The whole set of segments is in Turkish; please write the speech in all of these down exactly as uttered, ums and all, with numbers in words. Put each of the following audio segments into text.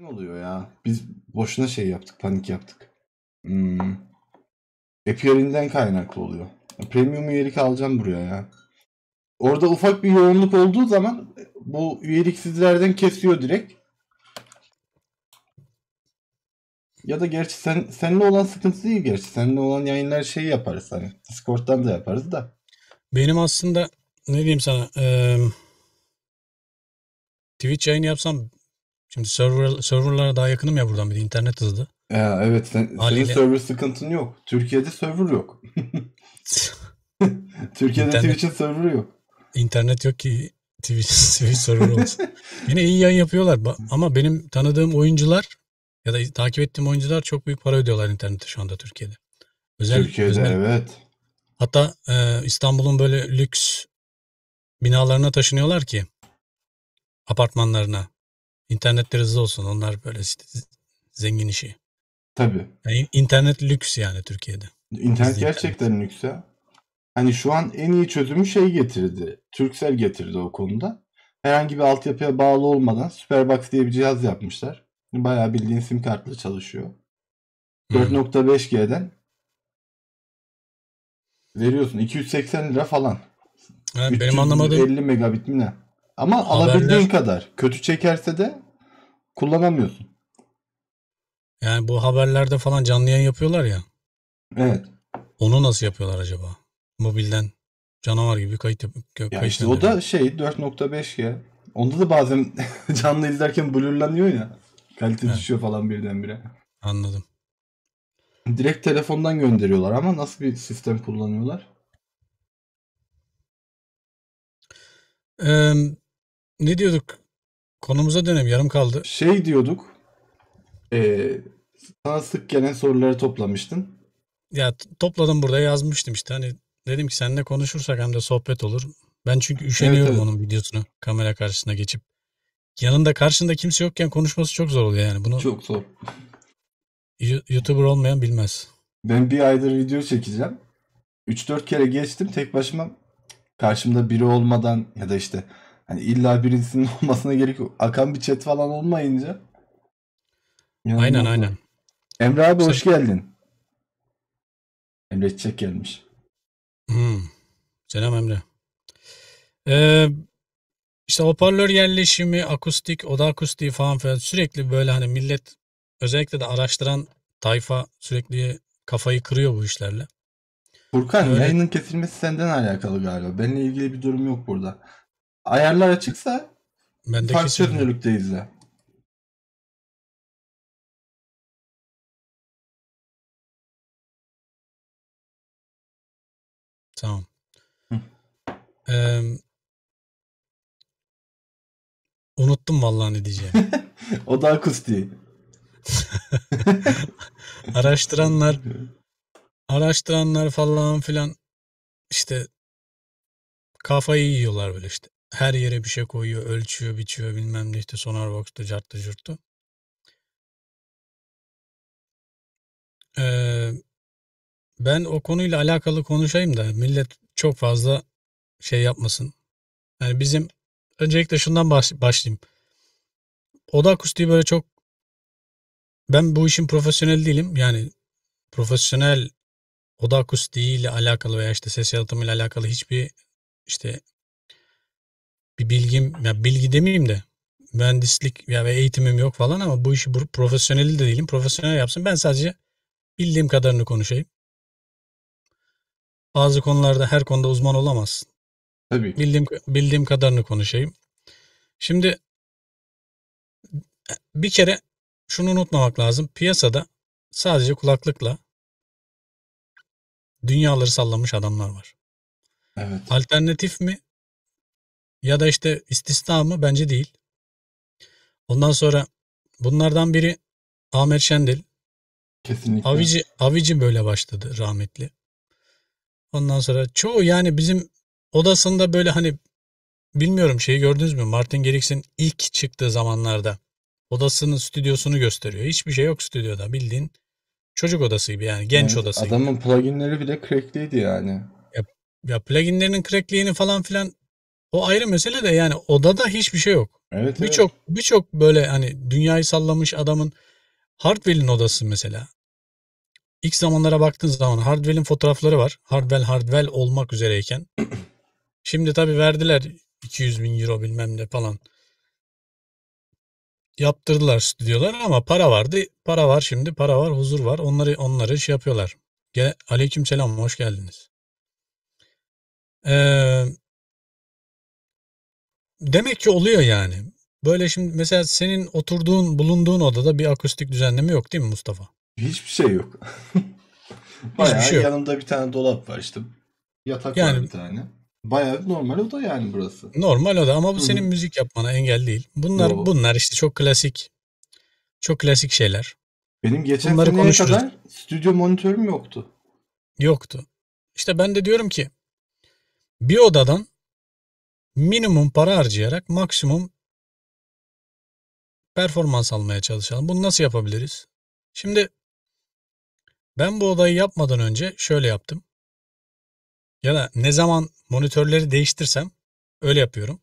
Ne oluyor ya? Biz boşuna şey yaptık, panik yaptık. Hmm. Appear'inden kaynaklı oluyor. Premium üyelik alacağım buraya ya. Orada ufak bir yoğunluk olduğu zaman bu üyeliksizlerden kesiyor direkt. Ya da gerçi sen seninle olan sıkıntı değil gerçi. Seninle olan yayınlar şey yaparız hani. Discord'dan da yaparız da. Benim aslında ne diyeyim sana e, Twitch yayını yapsam şimdi server, serverlara daha yakınım ya buradan bir de internet hızlı. Ya evet sen, senin server sıkıntın yok. Türkiye'de server yok. Türkiye'de İnternet, Twitch'in server'ı yok. internet yok ki Twitch, Twitch server olsun. Yine iyi yayın yapıyorlar ama benim tanıdığım oyuncular ya da takip ettiğim oyuncular çok büyük para ödüyorlar internette şu anda Türkiye'de. Özel, Türkiye'de özel, evet. Hatta e, İstanbul'un böyle lüks binalarına taşınıyorlar ki apartmanlarına. İnternetleri hızlı olsun. Onlar böyle zengin işi. Tabii. Yani internet lüks yani Türkiye'de. İnternet gerçekten internet. Lüks ya. Hani şu an en iyi çözümü şey getirdi. Turkcell getirdi o konuda. Herhangi bir altyapıya bağlı olmadan Superbox diye bir cihaz yapmışlar. Bayağı bildiğin sim kartla çalışıyor. Hmm. dört nokta beş G'den veriyorsun. iki yüz seksen lira falan. Yani benim anlamadığım elli megabit mi ne? Ama haberler, alabildiğin kadar. Kötü çekerse de kullanamıyorsun. Yani bu haberlerde falan canlı yayın yapıyorlar ya. Evet. Onu nasıl yapıyorlar acaba? Mobilden canavar gibi kayıt yapıyor. Ya işte o da şey dört nokta beş G. Onda da bazen canlı izlerken blurlanıyor ya. Kalite evet. Düşüyor falan birdenbire. Anladım. Direkt telefondan gönderiyorlar ama nasıl bir sistem kullanıyorlar? Ee, ne diyorduk? Konumuza dönelim. Yarım kaldı. Şey diyorduk. Ee, sana sık gelen soruları toplamıştın. Ya topladım burada yazmıştım işte. Hani dedim ki seninle konuşursak hem de sohbet olur. Ben çünkü üşeniyorum evet, evet. onun videosunu kamera karşısına geçip. Yanında karşında kimse yokken konuşması çok zor oluyor yani. Bunu çok zor. YouTuber olmayan bilmez. Ben bir aydır video çekeceğim. üç dört kere geçtim tek başıma. Karşımda biri olmadan ya da işte hani illa birisinin olmasına gerek yok. Akan bir chat falan olmayınca. Aynen aynen. Zor. Emre abi hoş geldin. Emre Çiçek gelmiş. Hmm. Selam Emre. Ee, işte hoparlör yerleşimi, akustik, oda akustiği falan filan sürekli böyle hani millet özellikle de araştıran tayfa sürekli kafayı kırıyor bu işlerle. Furkan Öyle... yayının kesilmesi senden alakalı galiba. Benimle ilgili bir durum yok burada. Ayarlar açıksa farklı çözünürlükte izle. Tamam. Ee, unuttum vallahi ne diyeceğim. O da akustiği. araştıranlar araştıranlar falan filan işte kafayı yiyorlar böyle işte. Her yere bir şey koyuyor, ölçüyor, biçiyor bilmem ne işte Sonarbox'tu, carttı, curttu. Ee, ben o konuyla alakalı konuşayım da millet çok fazla şey yapmasın. Yani bizim öncelikle şundan baş, başlayayım. Oda akustiği böyle çok ben bu işin profesyonel değilim. Yani profesyonel oda akustiği ile alakalı veya işte ses yalıtımı ile alakalı hiçbir işte bir bilgim ya bilgi demeyeyim de mühendislik ya ve eğitimim yok falan ama bu işi profesyoneli de değilim. Profesyonel yapsın. Ben sadece bildiğim kadarını konuşayım. Bazı konularda her konuda uzman olamazsın. Tabii. Bildiğim bildiğim kadarını konuşayım. Şimdi bir kere şunu unutmamak lazım. Piyasada sadece kulaklıkla dünyaları sallamış adamlar var. Evet. Alternatif mi? Ya da işte istisna mı? Bence değil. Ondan sonra bunlardan biri Ahmet Şendil. Kesinlikle. Avici, Avici böyle başladı rahmetli. Ondan sonra çoğu yani bizim odasında böyle hani bilmiyorum şeyi gördünüz mü? Martin Garrix'in ilk çıktığı zamanlarda odasının stüdyosunu gösteriyor. Hiçbir şey yok stüdyoda bildiğin çocuk odası gibi yani genç evet, odası adamın gibi. pluginleri bile crackliydi yani. Ya, ya pluginlerinin crackliğini falan filan o ayrı mesele de yani odada hiçbir şey yok. Evet, evet. Birçok birçok böyle hani dünyayı sallamış adamın Hardwell'in odası mesela. İlk zamanlara baktığın zaman Hardwell'in fotoğrafları var. Hardwell Hardwell olmak üzereyken. Şimdi tabii verdiler iki yüz bin euro bilmem ne falan. Yaptırdılar stüdyolar ama para vardı. Para var şimdi. Para var, huzur var. Onları onları şey yapıyorlar. Gel, aleykümselam, hoş geldiniz. Ee, demek ki oluyor yani. Böyle şimdi mesela senin oturduğun, bulunduğun odada bir akustik düzenleme yok değil mi Mustafa? Hiçbir şey yok. Hiçbir Bayağı şey yok. yanımda bir tane dolap var işte. Yatak var bir Yani tane. Bayağı normal oda yani burası. normal oda ama bu Hı senin hı. müzik yapmana engel değil. Bunlar Yo. bunlar işte çok klasik, çok klasik şeyler. Benim geçen Bunları seneye konuşuruz. kadar stüdyo monitörüm yoktu. Yoktu. İşte ben de diyorum ki bir odadan minimum para harcayarak maksimum performans almaya çalışalım. Bunu nasıl yapabiliriz? Şimdi ben bu odayı yapmadan önce şöyle yaptım. Ya da ne zaman monitörleri değiştirsem öyle yapıyorum.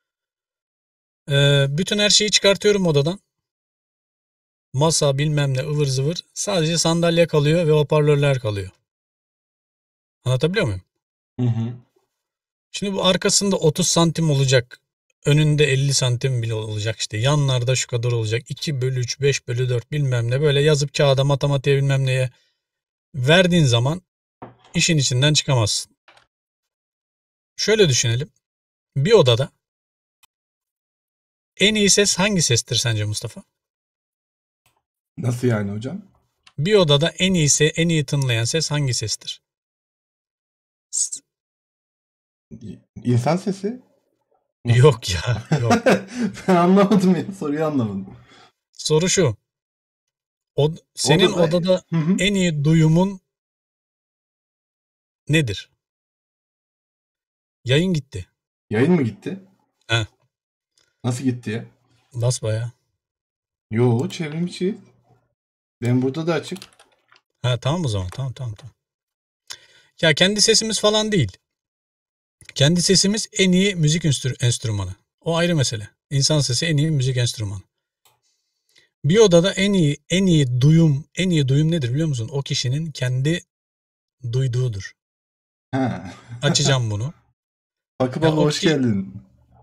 Ee, bütün her şeyi çıkartıyorum odadan. Masa bilmem ne ıvır zıvır. Sadece sandalye kalıyor ve hoparlörler kalıyor. Anlatabiliyor muyum? Hı hı. Şimdi bu arkasında otuz santim olacak. Önünde elli santim bile olacak işte. Yanlarda şu kadar olacak. iki bölü üç, beş bölü dört bilmem ne. Böyle yazıp kağıda matematiğe bilmem neye verdiğin zaman işin içinden çıkamazsın. Şöyle düşünelim. Bir odada en iyi ses hangi sestir sence Mustafa? Nasıl yani hocam? Bir odada en iyi, en iyi tınlayan ses hangi sestir? S- İnsan sesi? Nasıl? Yok ya, yok. Ben anlamadım ya. Soruyu anlamadım. Soru şu. O, senin Odada... odada Hı hı. en iyi duyumun nedir? Yayın gitti. Yayın mı gitti? He, Nasıl gitti ya? basbayağı. Yo, çevrim içi. Ben burada da açık. Ha tamam o zaman. Tamam tamam tamam. Ya kendi sesimiz falan değil. Kendi sesimiz en iyi müzik enstrü- enstrümanı. O ayrı mesele. İnsan sesi en iyi müzik enstrümanı. Bir odada en iyi en iyi duyum, en iyi duyum nedir biliyor musun? O kişinin kendi duyduğudur. Ha. Açacağım bunu. Bakı Ya baba o hoş ki geldin.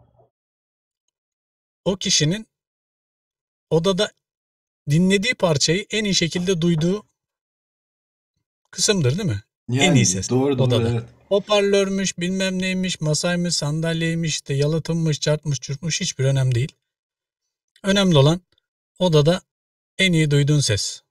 o kişinin odada dinlediği parçayı en iyi şekilde duyduğu kısımdır değil mi? En iyi Yani ses doğru doğru odada. evet. Hoparlörmüş, bilmem neymiş, masaymış, sandalyeymiş, işte yalıtımmış, çarpmış, çırpmış hiçbir önemli değil. Önemli olan odada en iyi duyduğun ses.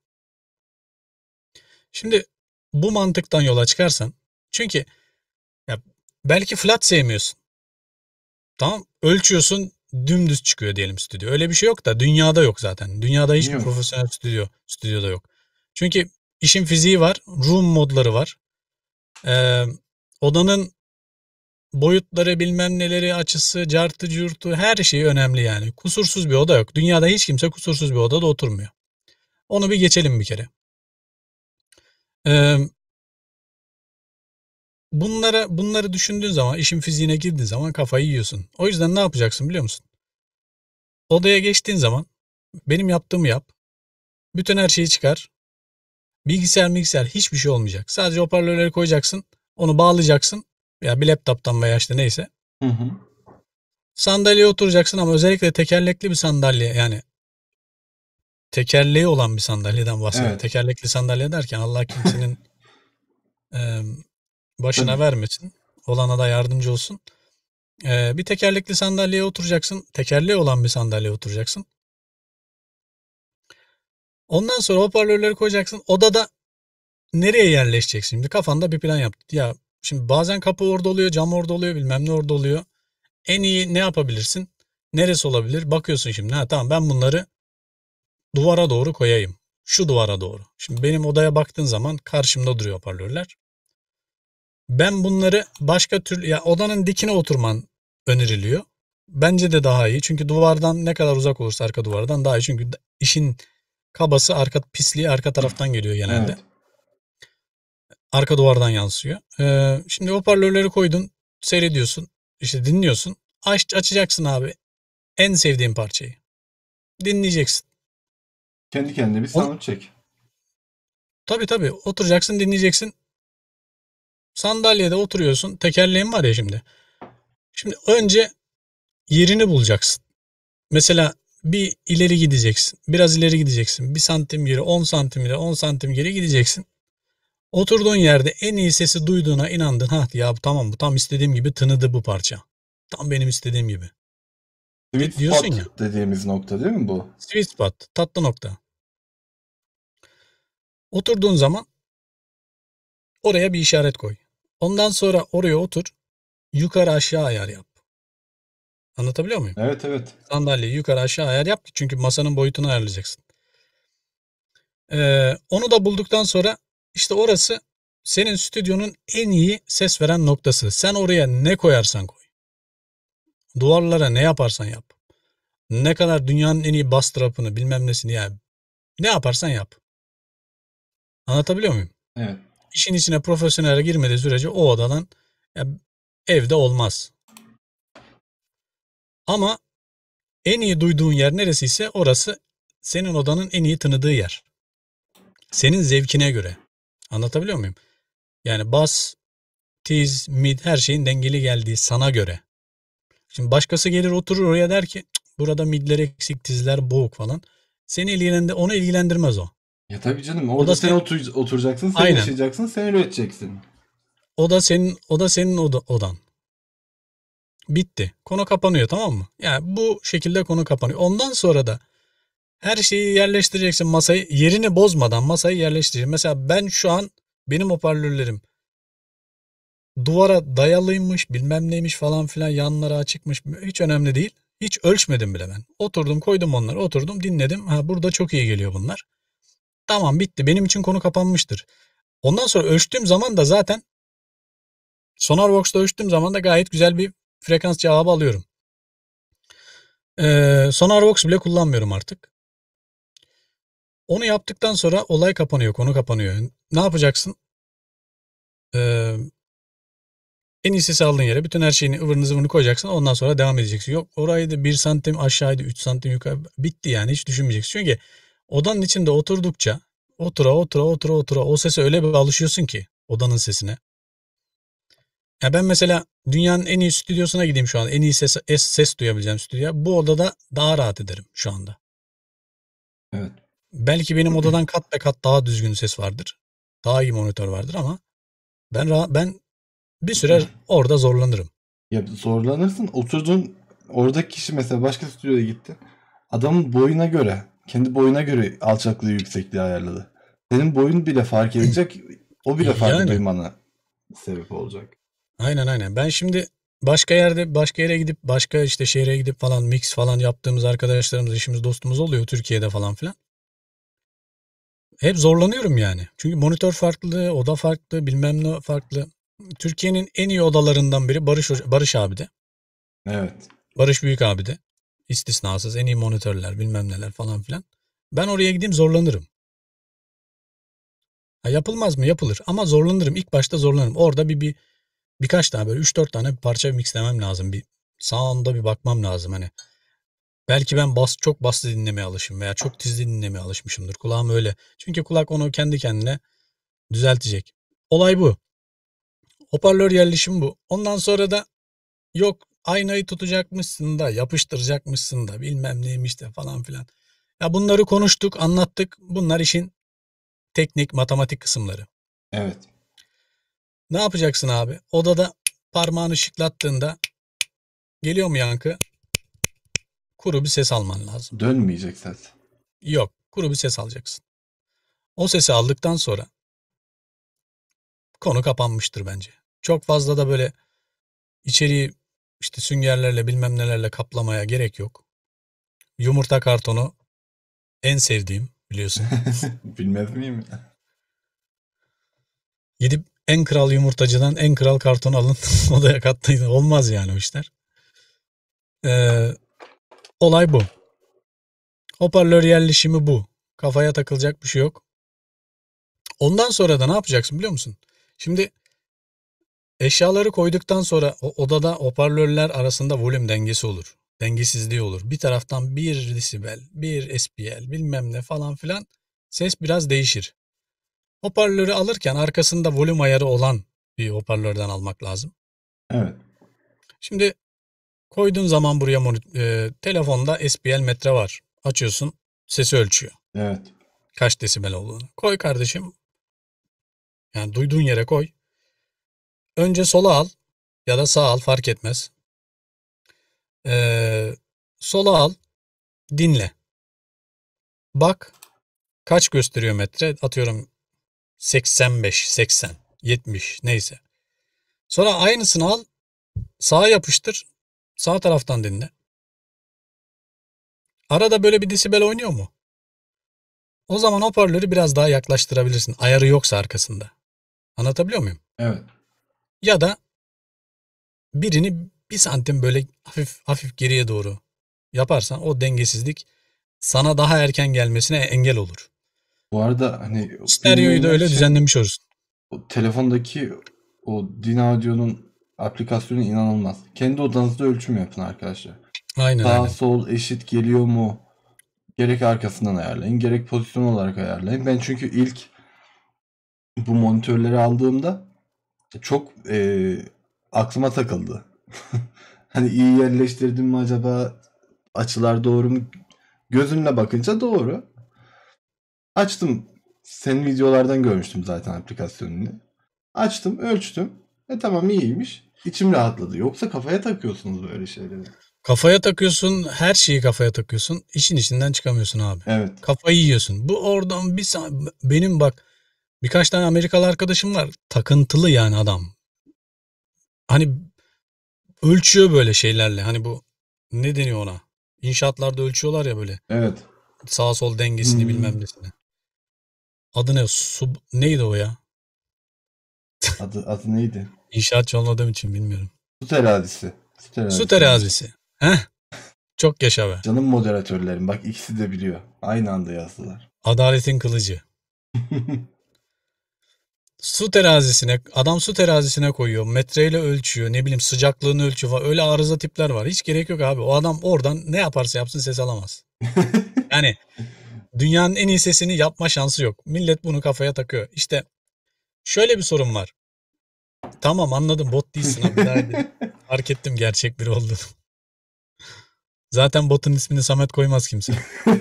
Şimdi bu mantıktan yola çıkarsan çünkü ya belki flat sevmiyorsun. Tamam ölçüyorsun dümdüz çıkıyor diyelim stüdyo. Öyle bir şey yok da dünyada yok zaten. Dünyada hiçbir Yok. profesyonel stüdyo stüdyoda yok. Çünkü işin fiziği var, room modları var. Ee, odanın boyutları bilmem neleri açısı, cartı curtu her şeyi önemli yani. Kusursuz bir oda yok. Dünyada hiç kimse kusursuz bir odada oturmuyor. Onu bir geçelim bir kere. Ee, bunlara bunları düşündüğün zaman, işin fiziğine girdiğin zaman kafayı yiyorsun. O yüzden ne yapacaksın biliyor musun? Odaya geçtiğin zaman benim yaptığımı yap. Bütün her şeyi çıkar. Bilgisayar bilgisayar hiçbir şey olmayacak. Sadece hoparlörleri koyacaksın. Onu bağlayacaksın. Ya bir laptoptan veya işte neyse. Hı hı. Sandalyeye oturacaksın ama özellikle tekerlekli bir sandalye yani tekerleği olan bir sandalyeden bahsediyorum. Evet. Tekerlekli sandalye derken Allah kimsenin e, başına Tabii. vermesin. Olana da yardımcı olsun. E, bir tekerlekli sandalyeye oturacaksın. Tekerleği olan bir sandalyeye oturacaksın. Ondan sonra hoparlörleri koyacaksın. Odada nereye yerleşeceksin? Şimdi kafanda bir plan yap. Ya şimdi bazen kapı orada oluyor, cam orada oluyor, bilmem ne orada oluyor. En iyi ne yapabilirsin? Neresi olabilir? Bakıyorsun şimdi. Ha tamam ben bunları duvara doğru koyayım. Şu duvara doğru. Şimdi benim odaya baktığın zaman karşımda duruyor hoparlörler. Ben bunları başka türlü ya odanın dikine oturman öneriliyor. Bence de daha iyi. Çünkü duvardan ne kadar uzak olursa arka duvardan daha iyi. Çünkü işin kabası arka pisliği arka taraftan geliyor genelde. Evet. Arka duvardan yansıyor. Ee, şimdi hoparlörleri koydun, seyrediyorsun, işte dinliyorsun. Aç, açacaksın abi. En sevdiğin parçayı. Dinleyeceksin. Kendi kendine bir On, sound çek. tabii tabii oturacaksın dinleyeceksin. Sandalyede oturuyorsun. Tekerleğin var ya şimdi. Şimdi önce yerini bulacaksın. Mesela bir ileri gideceksin. Biraz ileri gideceksin. Bir santim geri, on santim geri, on santim geri gideceksin. Oturduğun yerde en iyi sesi duyduğuna inandın. Ha ya tamam bu tam istediğim gibi tınıdı bu parça. Tam benim istediğim gibi. Sweet Diyorsun spot ya. dediğimiz nokta değil mi bu? Sweet spot. Tatlı nokta. Oturduğun zaman oraya bir işaret koy. Ondan sonra oraya otur. Yukarı aşağı ayar yap. Anlatabiliyor muyum? Evet evet. Sandalyeyi yukarı aşağı ayar yap. Çünkü masanın boyutunu ayarlayacaksın. Ee, onu da bulduktan sonra işte orası senin stüdyonun en iyi ses veren noktası. Sen oraya ne koyarsan koy. Duvarlara ne yaparsan yap. Ne kadar dünyanın en iyi bass trap'ını bilmem nesini yani. Ne yaparsan yap. Anlatabiliyor muyum? Evet. İşin içine profesyonel girmediği sürece o odadan ya, evde olmaz. Ama en iyi duyduğun yer neresiyse orası senin odanın en iyi tanıdığı yer. Senin zevkine göre. Anlatabiliyor muyum? Yani bas, tiz, mid her şeyin dengeli geldiği sana göre. Şimdi başkası gelir oturur oraya der ki burada midler eksik, tizler boğuk falan. Seni ilgilendir, onu ilgilendirmez o. Ya tabii canım O da orada sen sen, otur oturacaksın, sen aynen. yaşayacaksın, sen üreteceksin. O da senin, o da senin oda, odan. Bitti. Konu kapanıyor tamam mı? Yani bu şekilde konu kapanıyor. Ondan sonra da her şeyi yerleştireceksin masayı. Yerini bozmadan masayı yerleştireceksin. Mesela ben şu an benim hoparlörlerim duvara dayalıymış bilmem neymiş falan filan yanlara açıkmış. Hiç önemli değil. Hiç ölçmedim bile ben. Oturdum koydum onları oturdum dinledim. Ha burada çok iyi geliyor bunlar. Tamam bitti. Benim için konu kapanmıştır. Ondan sonra ölçtüğüm zaman da zaten Sonarbox'ta ölçtüğüm zaman da gayet güzel bir frekans cevabı alıyorum. Ee, Sonarbox bile kullanmıyorum artık. Onu yaptıktan sonra olay kapanıyor, konu kapanıyor. Ne yapacaksın? Ee, en iyi sesi aldığın yere bütün her şeyini ıvırını zıvırını koyacaksın. Ondan sonra devam edeceksin. Yok orayı da bir santim aşağıydı, üç santim yukarı. Bitti yani hiç düşünmeyeceksin. Çünkü odanın içinde oturdukça otura otura otura otura o sese öyle bir alışıyorsun ki odanın sesine. Ya ben mesela dünyanın en iyi stüdyosuna gideyim şu an. En iyi ses, es, ses duyabileceğim stüdyo. Bu odada daha rahat ederim şu anda. Evet. Belki benim odadan kat be kat daha düzgün ses vardır. Daha iyi monitör vardır ama ben ra- ben bir süre orada zorlanırım. Ya zorlanırsın. Oturduğun oradaki kişi mesela başka stüdyoya gitti. Adamın boyuna göre, kendi boyuna göre alçaklığı yüksekliği ayarladı. Senin boyun bile fark edecek. O bile farklı Yani duymana sebep olacak. aynen aynen. Ben şimdi başka yerde başka yere gidip başka işte şehre gidip falan mix falan yaptığımız arkadaşlarımız, işimiz, dostumuz oluyor Türkiye'de falan filan. Hep zorlanıyorum yani. Çünkü monitör farklı, oda farklı, bilmem ne farklı. Türkiye'nin en iyi odalarından biri Barış Hoca- Barış abi de. Evet. Barış Büyük abi de. İstisnasız en iyi monitörler, bilmem neler falan filan. Ben oraya gideyim zorlanırım. Ha, yapılmaz mı? Yapılır. Ama zorlanırım. İlk başta zorlanırım. Orada bir, bir birkaç tane böyle üç dört tane bir parça mixlemem lazım. Bir sound'a bir bakmam lazım hani. Belki ben bas çok baslı dinlemeye alışım veya çok tizli dinlemeye alışmışımdır. Kulağım öyle. Çünkü kulak onu kendi kendine düzeltecek. Olay bu. Hoparlör yerleşimi bu. Ondan sonra da yok aynayı tutacakmışsın da yapıştıracakmışsın da bilmem neymiş de falan filan. Ya bunları konuştuk, anlattık. Bunlar işin teknik, matematik kısımları. Evet. Ne yapacaksın abi? Odada parmağını şıklattığında geliyor mu yankı? Kuru bir ses alman lazım. Dönmeyecek ses. Yok, kuru bir ses alacaksın. O sesi aldıktan sonra konu kapanmıştır bence. Çok fazla da böyle içeriği işte süngerlerle bilmem nelerle kaplamaya gerek yok. Yumurta kartonu en sevdiğim biliyorsun. Bilmez miyim? Gidip en kral yumurtacıdan en kral karton alın odaya katlayın. Olmaz yani o işler. Ee, olay bu. Hoparlör yerleşimi bu. Kafaya takılacak bir şey yok. Ondan sonra da ne yapacaksın biliyor musun? Şimdi eşyaları koyduktan sonra o odada hoparlörler arasında volüm dengesi olur. dengesizliği olur. Bir taraftan bir desibel, bir S P L bilmem ne falan filan ses biraz değişir. Hoparlörü alırken arkasında volüm ayarı olan bir hoparlörden almak lazım. Evet. Şimdi koyduğun zaman buraya monit- e, telefonda S P L metre var. Açıyorsun, sesi ölçüyor. Evet. Kaç desibel olduğunu. Koy kardeşim. Yani duyduğun yere koy. Önce sola al ya da sağa al fark etmez. Ee, sola al, dinle. Bak kaç gösteriyor metre? Atıyorum seksen beş, seksen, yetmiş neyse. Sonra aynısını al, sağa yapıştır. Sağ taraftan dinle. Arada böyle bir desibel oynuyor mu? O zaman hoparlörü biraz daha yaklaştırabilirsin. Ayarı yoksa arkasında. Anlatabiliyor muyum? Evet. Ya da birini bir santim böyle hafif hafif geriye doğru yaparsan o dengesizlik sana daha erken gelmesine engel olur. Bu arada hani Stereoyu da bilmeyenler öyle için düzenlemiş olursun. o telefondaki o Dinaudio'nun aplikasyonu inanılmaz. Kendi odanızda ölçüm yapın arkadaşlar. Aynen Sağ aynen. sol eşit geliyor mu? Gerek arkasından ayarlayın, gerek pozisyon olarak ayarlayın. Ben çünkü ilk bu monitörleri aldığımda çok eee, aklıma takıldı. Hani iyi yerleştirdim mi acaba? Açılar doğru mu? Gözümle bakınca doğru. Açtım. Senin videolardan görmüştüm zaten aplikasyonunu. Açtım, ölçtüm. E tamam iyiymiş. İçim rahatladı. Yoksa kafaya takıyorsunuz böyle şeyleri. Kafaya takıyorsun, her şeyi kafaya takıyorsun. İşin içinden çıkamıyorsun abi. Evet. Kafayı yiyorsun. Bu oradan bir sa- benim bak birkaç tane Amerikalı arkadaşım var. Takıntılı yani adam. Hani ölçüyor böyle şeylerle. Hani bu ne deniyor ona? İnşaatlarda ölçüyorlar ya böyle. Evet. Sağ sol dengesini Hmm. bilmem nesini. Adı ne? Sub neydi o ya? Adı, adı neydi? İnşaatçı olmadığım için bilmiyorum. Su terazisi. Su terazisi. Su terazisi. Heh. Çok yaşa be. Canım moderatörlerim. Bak ikisi de biliyor. Aynı anda yazdılar. Adaletin kılıcı. Su terazisine, adam su terazisine koyuyor. Metreyle ölçüyor. Ne bileyim sıcaklığını ölçüyor falan. Öyle arıza tipler var. Hiç gerek yok abi. O adam oradan ne yaparsa yapsın ses alamaz. Yani dünyanın en iyi sesini yapma şansı yok. Millet bunu kafaya takıyor. İşte şöyle bir sorun var. Tamam anladım bot değilsin abi. Derdi. Fark ettim gerçek biri olduğunu. Zaten botun ismini Samet koymaz kimse.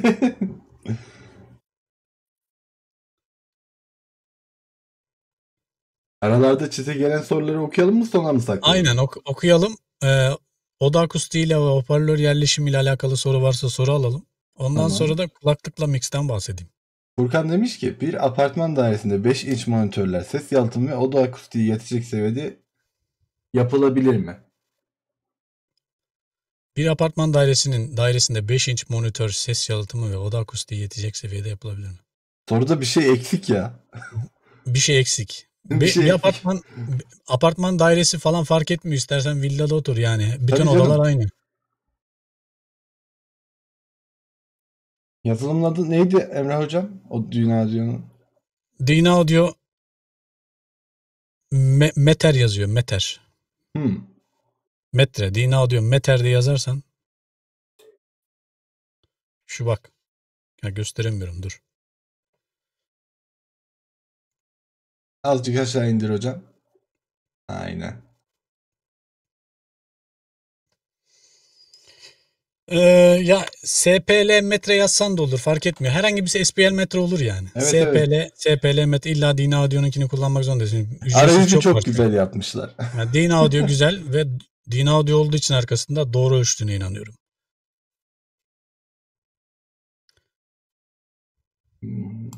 Aralarda çete gelen soruları okuyalım mı sona mı saklayalım? Aynen ok- okuyalım. Ee, oda akustiğiyle ve hoparlör yerleşimiyle alakalı soru varsa soru alalım. Ondan Tamam. sonra da kulaklıkla mixten bahsedeyim. Furkan demiş ki bir apartman dairesinde beş inç monitörler ses yalıtımı ve oda akustiği yetecek seviyede yapılabilir mi? Bir apartman dairesinin dairesinde beş inç monitör, ses yalıtımı ve oda akustiği yetecek seviyede yapılabilir mi? Soruda bir şey eksik ya. Bir şey eksik. Bir Bir, şey bir eksik. apartman apartman dairesi falan fark etmiyor. İstersen villada otur yani. Bütün Tabii odalar canım. aynı. Yazılımın adı neydi Emre Hocam? O Dinaudio'nun. Dinaaudio me, meter yazıyor. Meter. Hmm. Metre. Dinaaudio meter diye yazarsan şu bak. Ya gösteremiyorum dur. Azıcık aşağı indir hocam. Aynen. Ee, ya S P L metre yazsan da olur fark etmiyor. Herhangi bir S P L metre olur yani. Evet, evet. S P L, S P L metre illa Dinaudio'nunkini kullanmak zorundasın. Ücretsiz Arayüzü çok, çok var. güzel yapmışlar. Yani Dinaudio güzel ve Dinaudio olduğu için arkasında doğru ölçtüğüne inanıyorum. Hmm.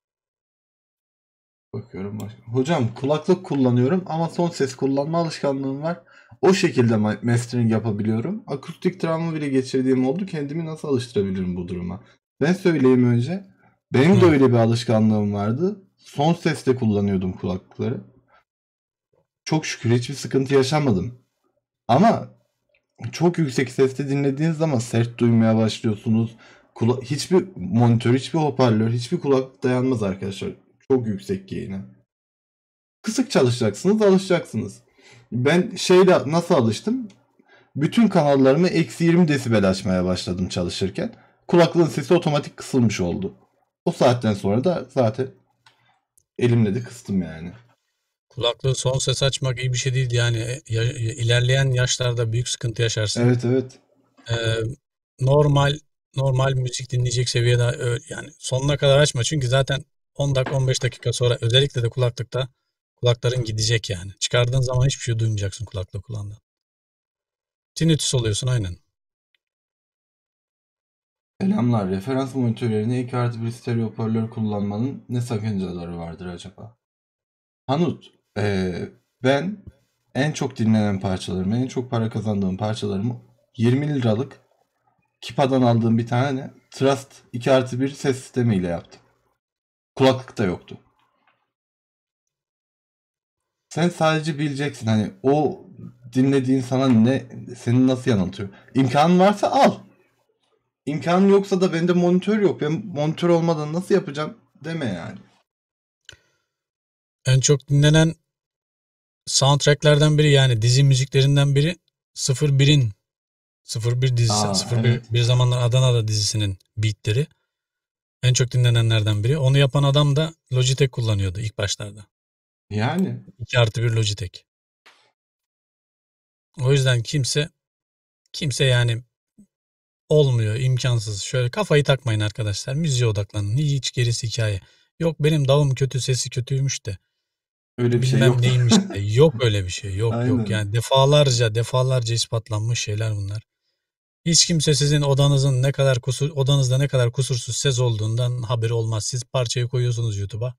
Bakıyorum başka. Hocam kulaklık kullanıyorum ama son ses kullanma alışkanlığım var. O şekilde ma- mastering yapabiliyorum. Akustik travma bile geçirdiğim oldu. Kendimi nasıl alıştırabilirim bu duruma? Ben söyleyeyim önce. Benim de Hı. öyle bir alışkanlığım vardı. Son sesle kullanıyordum kulaklıkları. Çok şükür hiçbir sıkıntı yaşamadım. Ama çok yüksek sesle dinlediğiniz zaman sert duymaya başlıyorsunuz. Kula- hiçbir monitör, hiçbir hoparlör, hiçbir kulaklık dayanmaz arkadaşlar. Çok yüksek gain'e. Kısık çalışacaksınız, alışacaksınız. Ben şeyle nasıl alıştım? Bütün kanallarımı eksi yirmi desibel açmaya başladım çalışırken. Kulaklığın sesi otomatik kısılmış oldu. O saatten sonra da zaten elimle de kıstım yani. Kulaklığı son ses açmak iyi bir şey değil yani. Ya- ya- ilerleyen yaşlarda büyük sıkıntı yaşarsın. Evet evet. Ee, normal normal müzik dinleyecek seviyede ö- yani sonuna kadar açma çünkü zaten on dakika on beş dakika sonra özellikle de kulaklıkta kulakların gidecek yani. Çıkardığın zaman hiçbir şey duymayacaksın kulaklığı kulağında. Tinnitus oluyorsun aynen. Selamlar. Referans monitörlerine iki artı bir stereo hoparlör kullanmanın ne sakıncaları vardır acaba? Hanut, eee, ben en çok dinlenen parçalarımı, en çok para kazandığım parçalarımı yirmi liralık Kipa'dan aldığım bir tane Trust iki artı bir ses sistemiyle yaptım. Kulaklık da yoktu. Sen sadece bileceksin hani o dinlediğin sana ne, seni nasıl yanıltıyor. İmkanın varsa al. İmkanın yoksa da bende monitör yok. Ben monitör olmadan nasıl yapacağım deme yani. En çok dinlenen soundtracklerden biri yani dizi müziklerinden biri sıfır birin sıfır bir dizisi Aa sıfır bir evet. bir zamanlar Adana'da dizisinin beatleri en çok dinlenenlerden biri. Onu yapan adam da Logitech kullanıyordu ilk başlarda. Yani iki artı bir Logitech. O yüzden kimse kimse yani olmuyor, imkansız. Şöyle kafayı takmayın arkadaşlar. Müziğe odaklanın. Hiç gerisi hikaye. Yok benim davum kötü, sesi kötüymüş de. öyle bir şey Bilmem yok. neymiş de. Yok öyle bir şey. Yok yok. Aynen. Yani defalarca defalarca ispatlanmış şeyler bunlar. Hiç kimse sizin odanızın ne kadar kusur, odanızda ne kadar kusursuz ses olduğundan haberi olmaz. Siz parçayı koyuyorsunuz YouTube'a.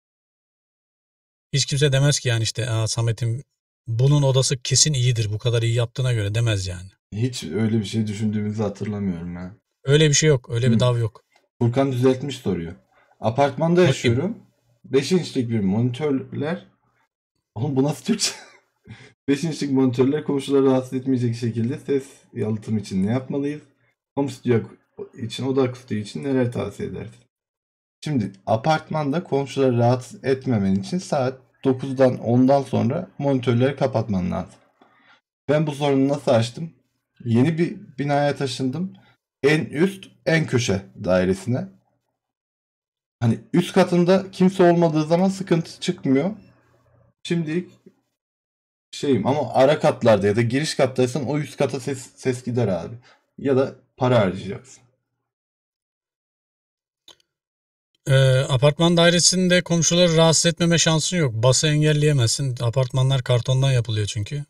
Hiç kimse demez ki yani işte Aa, Samet'in bunun odası kesin iyidir bu kadar iyi yaptığına göre demez yani. Hiç öyle bir şey düşündüğümüzü hatırlamıyorum ben. Öyle bir şey yok. Öyle bir Hı. dav yok. Furkan düzeltmiş soruyu. Apartmanda Bakayım. yaşıyorum. beş inçlik bir monitörler. Oğlum bu nasıl Türkçe? beş inçlik monitörler komşuları rahatsız etmeyecek şekilde ses yalıtım için ne yapmalıyız? Home studio için, oda akustiği için neler tavsiye edersin? Şimdi apartmanda komşuları rahatsız etmemen için saat dokuzdan ondan sonra monitörleri kapatman lazım. Ben bu sorunu nasıl açtım? Yeni bir binaya taşındım. En üst, en köşe dairesine. Hani üst katında kimse olmadığı zaman sıkıntı çıkmıyor. Şimdilik şeyim ama ara katlarda ya da giriş kattaysan o üst kata ses, ses gider abi. Ya da para harcayacaksın. Ee, apartman dairesinde komşuları rahatsız etmeme şansın yok. Bası engelleyemezsin. Apartmanlar kartondan yapılıyor çünkü.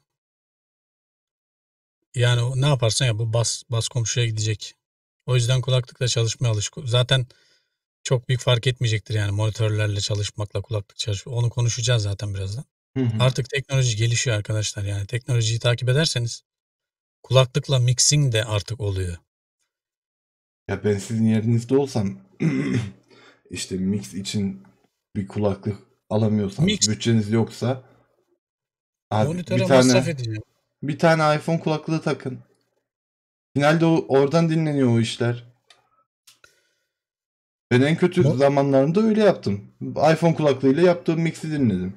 Yani o- ne yaparsan yap bu bas bas komşuya gidecek. O yüzden kulaklıkla çalışmaya alış. Zaten çok büyük fark etmeyecektir yani monitörlerle çalışmakla kulaklık çalışmak. Onu konuşacağız zaten birazdan. Hı hı. Artık teknoloji gelişiyor arkadaşlar yani teknolojiyi takip ederseniz kulaklıkla mixing de artık oluyor. Ya ben sizin yerinizde olsam işte mix için bir kulaklık alamıyorsanız, Mix bütçeniz yoksa abi bir monitöre masraf tane edeceğim. bir tane iPhone kulaklığı takın. Finalde o, oradan dinleniyor o işler. Ben en kötü Mo- zamanlarında öyle yaptım. iPhone kulaklığıyla yaptığım mix'i dinledim.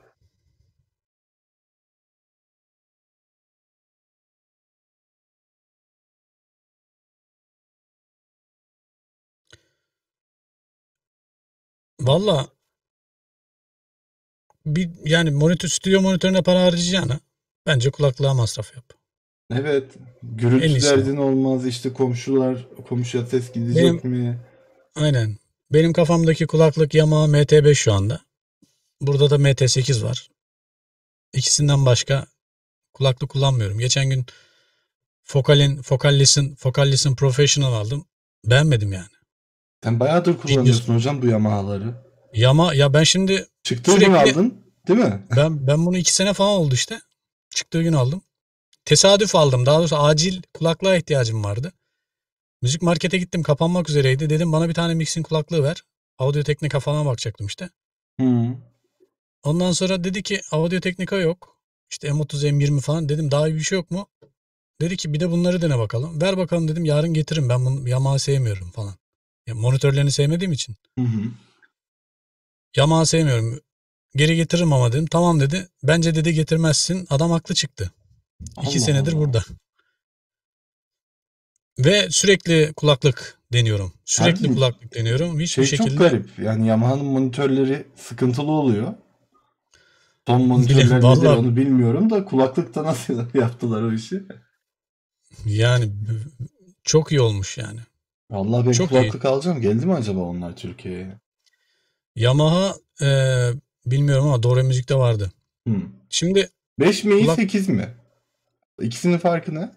Valla bir yani monitör stüdyo monitörüne para harcayacağına bence kulaklığa masraf yap. Evet, En gürültü iyisi o. derdin olmaz işte komşular, komşuya ses gidecek Benim mi? aynen. Benim kafamdaki kulaklık Yamaha M T beş şu anda. Burada da M T sekiz var. İkisinden başka kulaklık kullanmıyorum. Geçen gün Focal'in Focal Listen, Focal Listen Professional aldım. Beğenmedim yani. Sen bayağıdır Dinliyorsun. kullanıyorsun hocam bu Yamaha'ları. Yama ya ben şimdi Çıktığı gün sürekli aldın, değil mi? ben ben bunu iki sene falan oldu işte. Çıktığı gün aldım. Tesadüf aldım. Daha doğrusu acil kulaklığa ihtiyacım vardı. Müzik markete gittim kapanmak üzereydi. Dedim bana bir tane mixing kulaklığı ver. Audio Technica falan bakacaktım işte. Hı. Ondan sonra dedi ki Audio Technica yok. İşte M otuz M yirmi falan. Dedim daha iyi bir şey yok mu? Dedi ki bir de bunları dene bakalım. Ver bakalım dedim yarın getiririm. Ben bunu Yamaha sevmiyorum falan. Ya monitörlerini sevmediğim için. Hı hı. Yamaha sevmiyorum. Geri getiririm ama dedim. Tamam dedi. Bence dedi getirmezsin. Adam haklı çıktı. İki Allah senedir Allah. burada. Ve sürekli kulaklık deniyorum. Sürekli Abi kulaklık deniyorum. Hiçbir şey çok şekilde garip. Yani Yamaha'nın monitörleri sıkıntılı oluyor. Son bile monitörler nedir vallahi onu bilmiyorum da kulaklıkta nasıl yaptılar o işi? yani çok iyi olmuş yani. Vallahi ben Çok iyi. kulaklık alacağım. Geldi mi acaba onlar Türkiye'ye? Yamaha eee, bilmiyorum ama Dore Müzik'te vardı. Hmm. Şimdi beş mi iyi kulak sekiz mi? İkisinin farkı ne?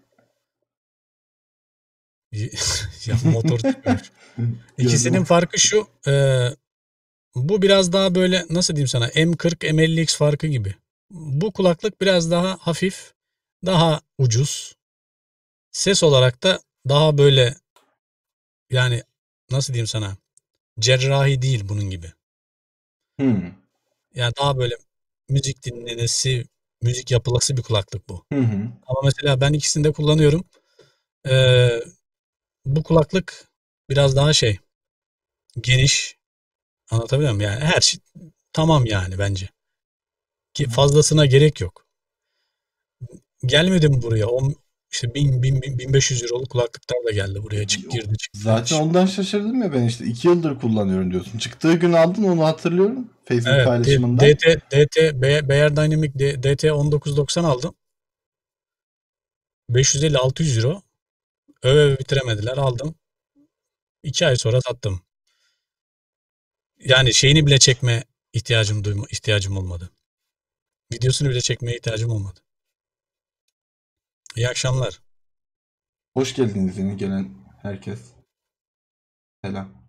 ya motor çıkıyormuş. İkisinin Gördüm. farkı şu. eee, bu biraz daha böyle nasıl diyeyim sana M kırk M elli X farkı gibi. Bu kulaklık biraz daha hafif, daha ucuz. Ses olarak da daha böyle yani nasıl diyeyim sana cerrahi değil bunun gibi. Hmm. Yani daha böyle müzik dinlenesi, müzik yapılası bir kulaklık bu. Hı hı. Ama mesela ben ikisini de kullanıyorum. Eee, bu kulaklık biraz daha şey geniş. Anlatabiliyor muyum? Yani her şey tamam yani bence. Ki fazlasına gerek yok. Gelmedim buraya. On, işte bin, bin, bin, bin beş yüz euroluk kulaklıklar da geldi buraya. Çık girdi çıktı. Zaten ondan şaşırdım ya, ben işte iki yıldır kullanıyorum diyorsun. Çıktığı gün aldın, onu hatırlıyorum. Facebook Evet. D- paylaşımından. DT, DT, Be- Beyer Dynamic D- DT on dokuz doksan aldım. beş yüz elli altı yüz euro. Öve öve bitiremediler. Aldım. iki ay sonra sattım. Yani şeyini bile çekme ihtiyacım duyma, ihtiyacım olmadı. Videosunu bile çekmeye ihtiyacım olmadı. İyi akşamlar. Hoş geldiniz yeni gelen herkes. Selam.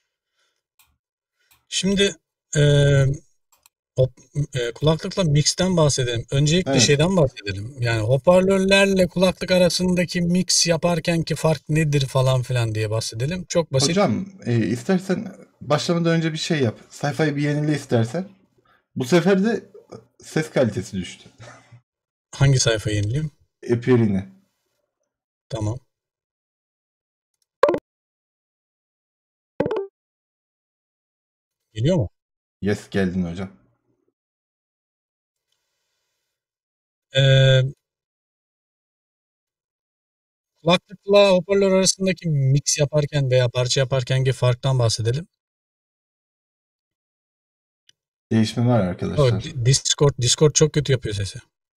Şimdi eee, hop, eee, kulaklıkla mixten bahsedelim. Öncelikle Evet. şeyden bahsedelim. Yani hoparlörlerle kulaklık arasındaki mix yaparkenki fark nedir falan filan diye bahsedelim. Çok basit. Hocam e, istersen başlamadan önce bir şey yap. Sayfayı bir yenile istersen. Bu sefer de ses kalitesi düştü. Hangi sayfayı yenileyim? Epirini. Tamam. Geliyor mu? Yes, geldin hocam. Eee, kulaklıkla hoparlör arasındaki mix yaparken veya parça yaparkenki farktan bahsedelim. Değişme var O arkadaşlar. Di- Discord Discord çok kötü yapıyor sesi.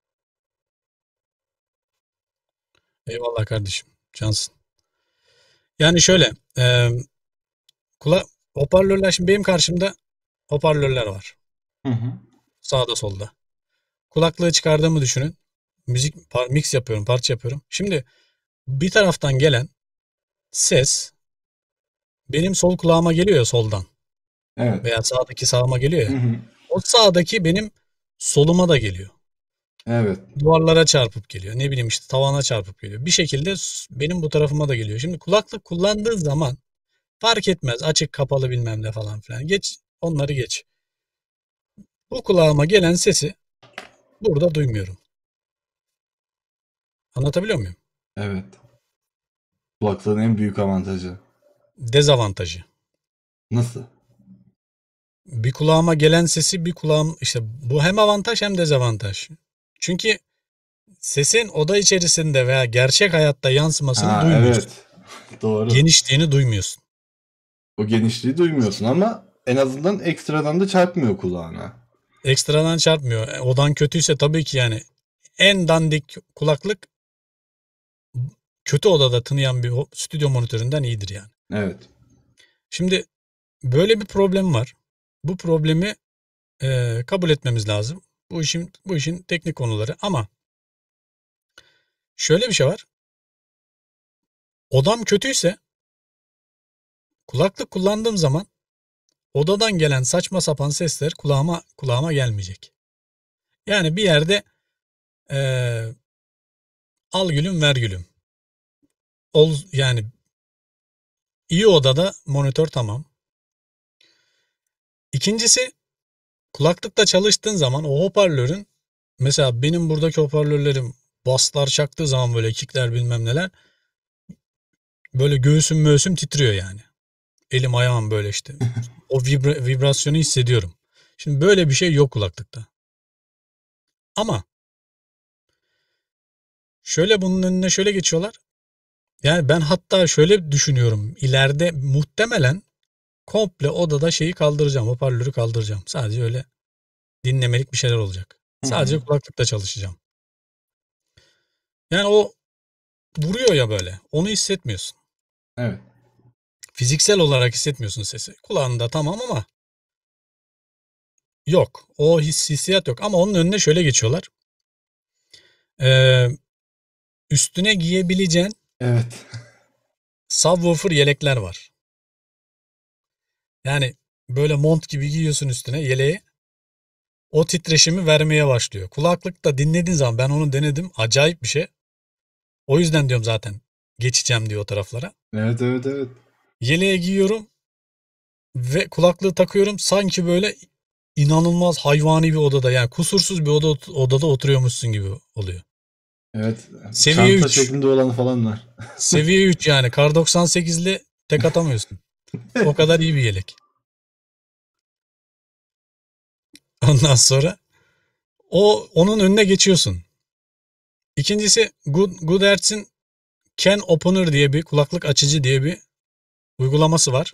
Eyvallah kardeşim. Cansın. Yani şöyle, eee kula hoparlörler şimdi benim karşımda hoparlörler var. Hı hı. Sağda solda. Kulaklığı çıkardığımı düşünün. Müzik par- mix yapıyorum, parça yapıyorum. Şimdi bir taraftan gelen ses benim sol kulağıma geliyor ya soldan Evet. veya sağdaki sağıma geliyor Hı ya. hı. O sağdaki benim soluma da geliyor. Evet. Duvarlara çarpıp geliyor. Ne bileyim işte tavana çarpıp geliyor. Bir şekilde s- benim bu tarafıma da geliyor. Şimdi kulaklık kullandığı zaman fark etmez. Açık kapalı bilmem ne falan filan. Geç onları geç. Bu kulağıma gelen sesi burada duymuyorum. Anlatabiliyor muyum? Evet. Kulaklığın en büyük avantajı. Dezavantajı. Nasıl? Bir kulağıma gelen sesi bir kulağım işte bu hem avantaj hem dezavantaj. Çünkü sesin oda içerisinde veya gerçek hayatta yansımasını Ha, duymuyorsun. evet. Doğru. Genişliğini duymuyorsun. O genişliği duymuyorsun ama en azından ekstradan da çarpmıyor kulağına. Ekstradan çarpmıyor. E, Odan kötüyse tabii ki yani en dandik kulaklık kötü odada tınıyan bir ho- stüdyo monitöründen iyidir yani. Evet. Şimdi böyle bir problem var. Bu problemi e, kabul etmemiz lazım. Bu işin bu işin teknik konuları ama şöyle bir şey var. Odam kötüyse kulaklık kullandığım zaman odadan gelen saçma sapan sesler kulağıma kulağıma gelmeyecek. Yani bir yerde eee, al gülüm ver gülüm. Ol, yani iyi odada monitör tamam. İkincisi kulaklıkta çalıştığın zaman o hoparlörün mesela benim buradaki hoparlörlerim baslar çaktığı zaman böyle kickler bilmem neler böyle göğsüm möğsüm titriyor yani. Elim ayağım böyle işte. O vibra- vibrasyonu hissediyorum. Şimdi böyle bir şey yok kulaklıkta. Ama şöyle bunun önüne şöyle geçiyorlar. Yani ben hatta şöyle düşünüyorum. İleride muhtemelen komple odada şeyi kaldıracağım. Hoparlörü kaldıracağım. Sadece öyle dinlemelik bir şeyler olacak. Hı hı. Sadece kulaklıkla çalışacağım. Yani o vuruyor ya böyle. Onu hissetmiyorsun. Evet. Fiziksel olarak hissetmiyorsun sesi. Kulağında tamam ama yok. O his, hissiyat yok. Ama onun önüne şöyle geçiyorlar. Ee, üstüne giyebileceğin Evet. subwoofer yelekler var. Yani böyle mont gibi giyiyorsun üstüne yeleği. O titreşimi vermeye başlıyor. Kulaklıkta dinlediğin zaman ben onu denedim. Acayip bir şey. O yüzden diyorum zaten geçeceğim diyor o taraflara. Evet, evet, evet. Yeleğe giyiyorum ve kulaklığı takıyorum. Sanki böyle inanılmaz hayvani bir odada, yani kusursuz bir oda, odada oturuyormuşsun gibi oluyor. Evet. Seviye Çanta üç. şeklinde olanı falan var. Seviye üç yani. Kar doksan sekizli tek atamıyorsun. O kadar iyi bir yelek. Ondan sonra o onun önüne geçiyorsun. İkincisi Good, Goodhertz'in Can Opener diye bir kulaklık açıcı diye bir uygulaması var.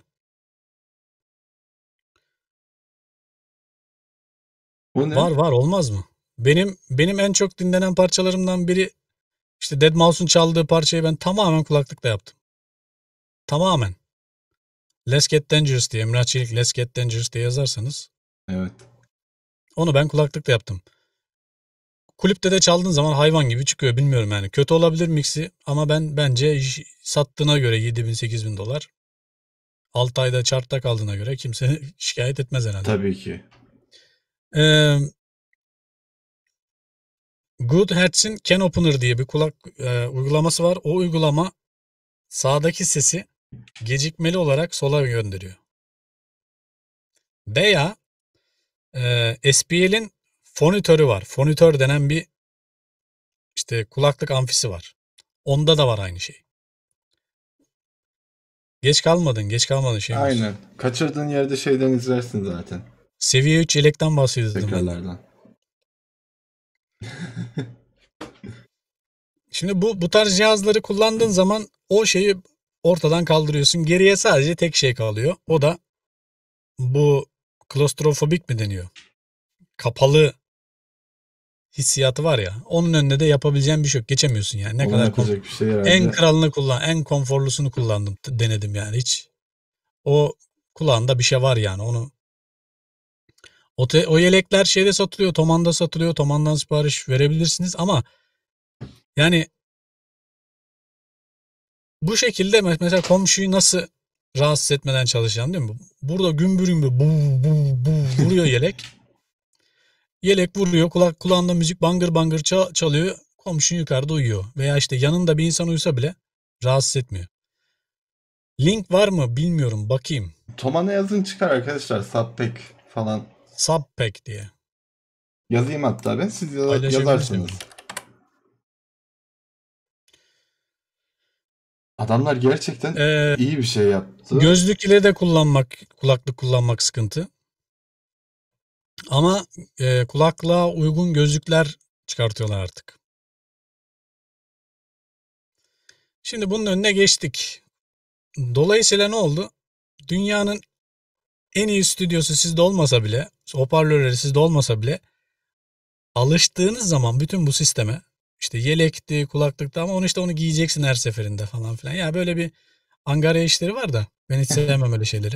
O Var ne? var, olmaz mı? Benim benim en çok dinlenen parçalarımdan biri işte deadmau five'un çaldığı parçayı ben tamamen kulaklıkla yaptım. Tamamen. Let's Get Dangerous diye, Emrah Çelik Let's Get Dangerous diye yazarsanız Evet. onu ben kulaklıkla yaptım. Kulüpte de çaldığın zaman hayvan gibi çıkıyor, bilmiyorum yani. Kötü olabilir mixi ama ben bence sattığına göre yedi bin sekiz bin dolar. altı ayda chartta kaldığına göre kimse şikayet etmez herhalde. Tabii ki. Ee, Goodhertz'in Can Opener diye bir kulak e, uygulaması var. O uygulama sağdaki sesi gecikmeli olarak sola gönderiyor. Veya e, S P L'in fonitörü var. Fonitör denen bir işte kulaklık amfisi var. Onda da var aynı şey. Geç kalmadın, geç kalmadın Şeymus. Aynen. Kaçırdığın yerde şeyden izlersin zaten. Seviye üç yelekten bahsediyordum ben. Tekrarlardan. Şimdi bu bu tarz cihazları kullandığın zaman o şeyi ortadan kaldırıyorsun. Geriye sadece tek şey kalıyor. O da bu klostrofobik mi deniyor? Kapalı hissiyatı var ya. Onun önünde de yapabileceğin bir şey yok. Geçemiyorsun yani. Ne Ona kadar kon- yapacak bir şey en herhalde. kralını kullan, en konforlusunu kullandım, t- denedim yani hiç. O kulağında bir şey var yani. Onu o, te- o yelekler şeyde satılıyor, Thoman'da satılıyor. Thoman'dan sipariş verebilirsiniz ama yani bu şekilde me- mesela komşuyu nasıl rahatsız etmeden çalışan, değil mi? Burada gümbür gümbür bu bu bu vuruyor yelek. Yelek vuruyor, kulak kulağında müzik bangır bangır ça- çalıyor. Komşun yukarıda uyuyor. Veya işte yanında bir insan uyusa bile rahatsız etmiyor. Link var mı bilmiyorum, bakayım. Tomana yazın çıkar arkadaşlar. Subpack falan. Subpack diye. Yazayım hatta ben. Siz ya- Paylaşabilirsem. yazarsınız. Adamlar gerçekten Ee, iyi bir şey yaptı. gözlük ile de kullanmak, kulaklık kullanmak sıkıntı. Ama e, kulaklığa uygun gözlükler çıkartıyorlar artık. Şimdi bunun önüne geçtik. Dolayısıyla ne oldu? Dünyanın en iyi stüdyosu sizde olmasa bile, hoparlörleri sizde olmasa bile alıştığınız zaman bütün bu sisteme, işte yelekti, kulaklıkta, ama onu işte onu giyeceksin her seferinde falan filan. Ya böyle bir angarya işleri var da ben hiç sevmem öyle şeyleri.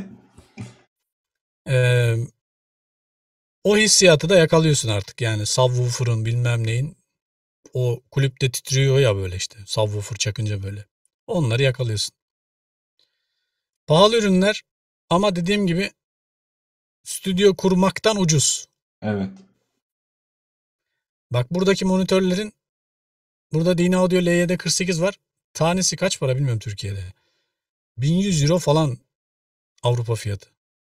Ee, o hissiyatı da yakalıyorsun artık. Yani subwoofer'ın bilmem neyin, o kulüpte titriyor ya böyle işte. Subwoofer çakınca böyle. Onları yakalıyorsun. Pahalı ürünler ama dediğim gibi stüdyo kurmaktan ucuz. Evet. Bak buradaki monitörlerin, burada D N Audio L Y D kırk sekiz var. Tanesi kaç para bilmiyorum Türkiye'de. bin yüz euro falan Avrupa fiyatı.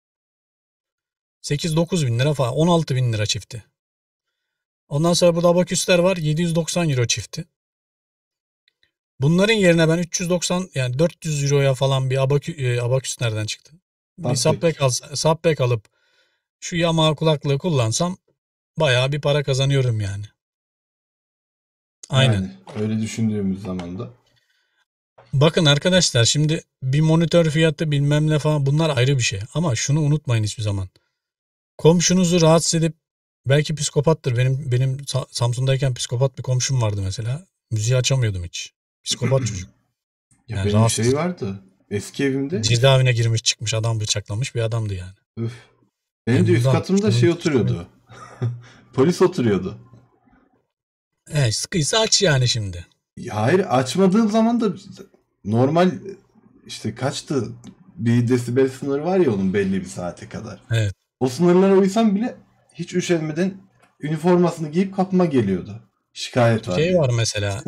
sekiz dokuz bin lira falan. on altı bin lira çifti. Ondan sonra burada abaküsler var. yedi yüz doksan euro çifti. Bunların yerine ben üç yüz doksan, yani dört yüz euroya falan bir abakü, e, abaküs nereden çıktı? Bir Subpack. subpack, al, subpack alıp şu Yamaha kulaklığı kullansam bayağı bir para kazanıyorum yani. Aynen. Yani öyle düşündüğümüz zaman da. Bakın arkadaşlar, şimdi bir monitör fiyatı bilmem ne falan, bunlar ayrı bir şey. Ama şunu unutmayın hiçbir zaman. Komşunuzu rahatsız edip, belki psikopattır. Benim benim Sa- Samsun'dayken psikopat bir komşum vardı mesela. Müziği açamıyordum hiç. Psikopat çocuk. Ya Yani benim rahatsız. şey vardı. Eski evimde Cezaevine girmiş çıkmış, adam bıçaklamış bir adamdı yani. öf. Benim E de üst bundan katımda şunun şey psikoloji. oturuyordu. Polis oturuyordu. E sıkıysa aç yani şimdi. Ya hayır, açmadığın zaman da normal, işte kaçtı? Bir desibel sınırı var ya onun, belli bir saate kadar. Evet. O sınırlara uysam bile hiç üşenmeden üniformasını giyip kapıma geliyordu. Şikayet var Şey diye. var mesela,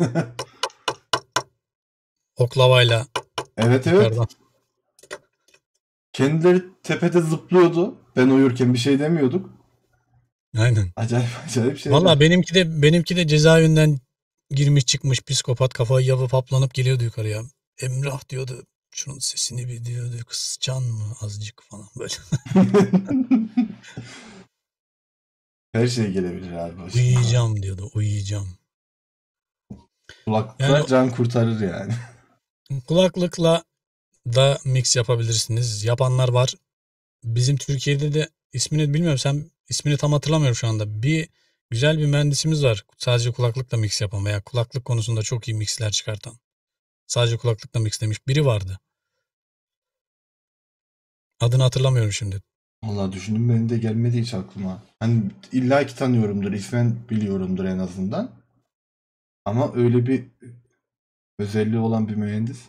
oklavayla Evet, evet. yukarıdan. Kendileri tepede zıplıyordu. Ben uyurken bir şey demiyorduk. Aynen. Acayip acayip Valla şeyler. benimki de benimki de cezaevinden girmiş çıkmış psikopat, kafayı yapıp haplanıp geliyordu yukarıya. Emrah diyordu. Şunun sesini bir diyordu. Kısacaksın mı azıcık falan böyle. Her şey gelebilir abi başımıza. Uyuyacağım diyordu. Uyuyacağım. Yani Kulaklıklar can kurtarır yani. kulaklıkla da mix yapabilirsiniz. Yapanlar var. Bizim Türkiye'de de ismini bilmiyorum, sen ismini tam hatırlamıyorum şu anda. Bir güzel bir mühendisimiz var. Sadece kulaklıkla mix yapan veya kulaklık konusunda çok iyi mixler çıkartan. Sadece kulaklıkla mixlemiş biri vardı. Adını hatırlamıyorum şimdi. Vallahi düşündüm, benim de gelmedi hiç aklıma. Hani illa ki tanıyorumdur, ismen biliyorumdur en azından. Ama öyle bir özelliği olan bir mühendis.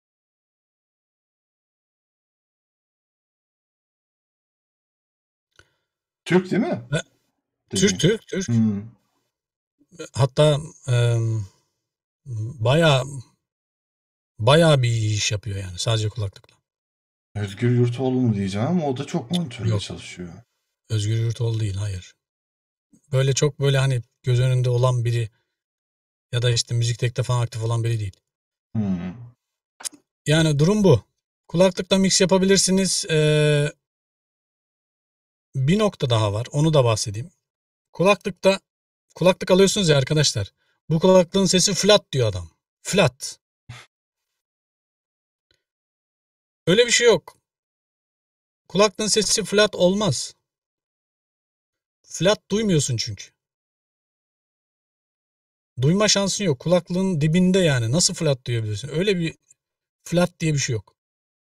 Türk değil mi? Ve Türk Dediğin. Türk Türk. Hmm. Hatta em, bayağı bayağı bir iyi iş yapıyor yani sadece kulaklıkla. Özgür Yurtoğlu mu diyeceğim ama o da çok monitörle Yok. çalışıyor. Özgür Yurtoğlu değil, hayır. Böyle çok böyle hani göz önünde olan biri ya da işte müzik tekte falan aktif olan biri değil. Hmm. Yani durum bu. Kulaklıkla mix yapabilirsiniz. Ee, bir nokta daha var. Onu da bahsedeyim. Kulaklıkta kulaklık alıyorsunuz ya arkadaşlar. Bu kulaklığın sesi flat diyor adam. Flat. Öyle bir şey yok. Kulaklığın sesi flat olmaz. Flat duymuyorsun çünkü. Duyma şansın yok. Kulaklığın dibinde yani. Nasıl flat duyabilirsin? Öyle bir flat diye bir şey yok.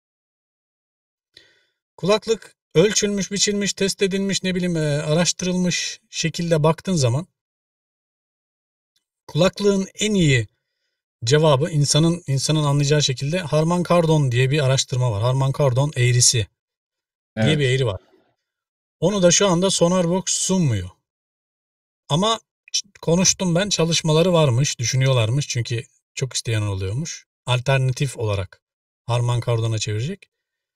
Kulaklık ölçülmüş, biçilmiş, test edilmiş, ne bileyim, e, araştırılmış şekilde baktığın zaman kulaklığın en iyi cevabı insanın insanın anlayacağı şekilde Harman Kardon diye bir araştırma var. Harman Kardon eğrisi diye bir Evet. eğri var. Onu da şu anda Sonarbox sunmuyor. Ama konuştum ben, çalışmaları varmış, düşünüyorlarmış çünkü çok isteyen oluyormuş. Alternatif olarak Harman Kardon'a çevirecek.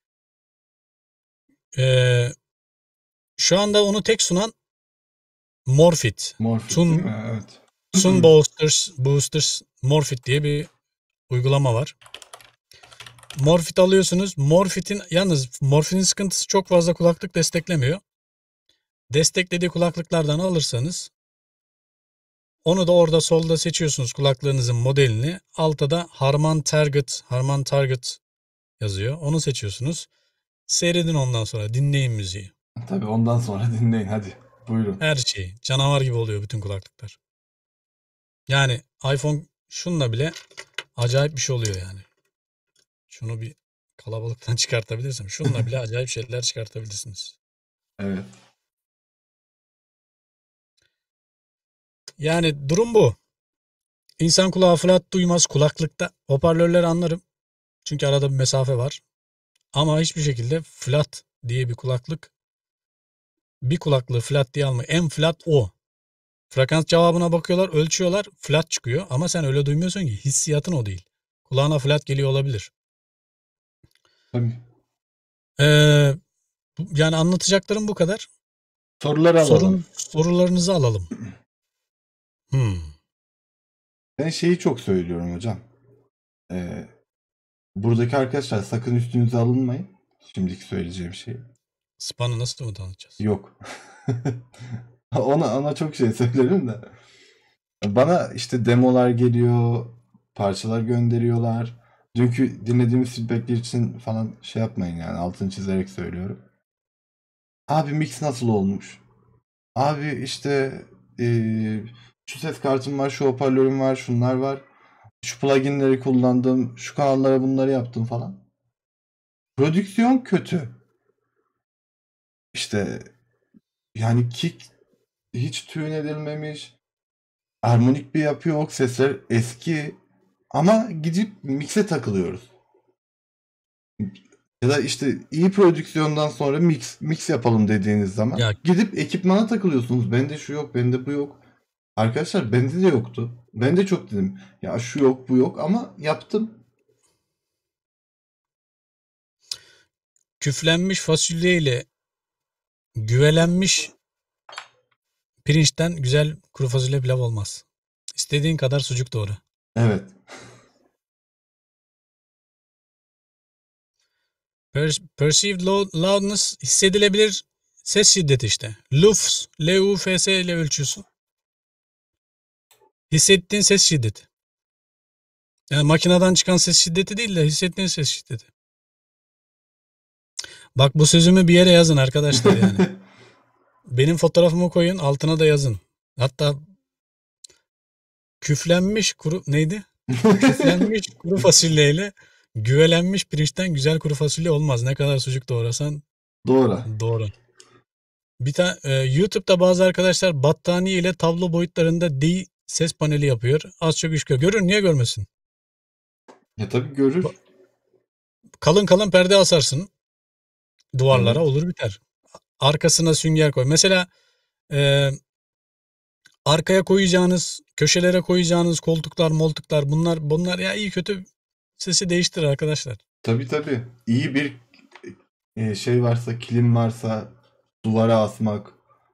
Ee, şu anda onu tek sunan Morphit. Morfit değil Tune, mi? Evet. Tune Boosters, Boosters Morphit diye bir uygulama var. Morphit alıyorsunuz. Morphit'in yalnız Morphit'in sıkıntısı, çok fazla kulaklık desteklemiyor. Desteklediği kulaklıklardan alırsanız onu da orada solda seçiyorsunuz kulaklığınızın modelini. Altta da Harman Target, Harman Target yazıyor. Onu seçiyorsunuz. Seyredin ondan sonra. Dinleyin müziği. Tabii ondan sonra dinleyin hadi. Buyurun. Her şey. Canavar gibi oluyor bütün kulaklıklar. Yani iPhone şunla bile acayip bir şey oluyor yani. Şunu bir kalabalıktan çıkartabilirsem. Şunla bile acayip şeyler çıkartabilirsiniz. Evet. Yani durum bu. İnsan kulağı flat duymaz kulaklıkta. Hoparlörleri anlarım. Çünkü arada bir mesafe var. Ama hiçbir şekilde flat diye bir kulaklık, bir kulaklığı flat diye almayın. En flat o. Frekans cevabına bakıyorlar, ölçüyorlar, flat çıkıyor. Ama sen öyle duymuyorsun ki. Hissiyatın o değil. Kulağına flat geliyor olabilir. Tabii. Ee, yani anlatacaklarım bu kadar. Soruları alalım. Sorun sorularınızı alalım. Hmm. Ben şeyi çok söylüyorum hocam. Ee, buradaki arkadaşlar sakın üstünüze alınmayın. Şimdiki söyleyeceğim şey. Spam'ı nasıl mı tanıtacağız? Yok. Ona, ona çok şey söylerim de. Bana işte demolar geliyor, parçalar gönderiyorlar. Dünkü dinlediğimiz feedbackler için falan şey yapmayın yani, altını çizerek söylüyorum. Abi mix nasıl olmuş? Abi işte eee, şu ses kartım var, şu hoparlörüm var, şunlar var. Şu pluginleri kullandım, şu kanallara bunları yaptım falan. Prodüksiyon kötü. İşte yani kick hiç tune edilmemiş. Harmonik bir yapı yok. Sesler eski. Ama gidip mix'e takılıyoruz. Ya da işte iyi prodüksiyondan sonra mix mix yapalım dediğiniz zaman Ya gidip ekipmana takılıyorsunuz. Bende şu yok, bende bu yok. Arkadaşlar bende de yoktu. Ben de çok dedim. Ya şu yok, bu yok ama yaptım. küflenmiş fasulyeyle güvelenmiş pirinçten güzel kuru fasulye pilav olmaz. İstediğin kadar sucuk doğru. Evet. Per- perceived loud- loudness hissedilebilir ses şiddeti işte. Lufs, L U F S ile ölçüsü. Hissettiğin ses şiddeti. Yani makineden çıkan ses şiddeti değil de hissettiğin ses şiddeti. Bak bu sözümü bir yere yazın arkadaşlar yani. Benim fotoğrafımı koyun, altına da yazın. Hatta küflenmiş kuru neydi? Küflenmiş kuru fasulyeyle güvelenmiş pirinçten güzel kuru fasulye olmaz. Ne kadar sucuk doğrasan Doğru. doğru. Bir tane e, YouTube'da bazı arkadaşlar battaniye ile tablo boyutlarında D ses paneli yapıyor. Az çok iş gör. Görür, niye görmesin? Ya tabii görür. Kalın kalın perde asarsın duvarlara, Evet. olur biter. Arkasına sünger koy. Mesela e, arkaya koyacağınız, köşelere koyacağınız koltuklar, moltuklar, bunlar bunlar ya iyi kötü sesi değiştirir arkadaşlar. Tabii tabii. İyi bir e, şey varsa, kilim varsa duvara asmak.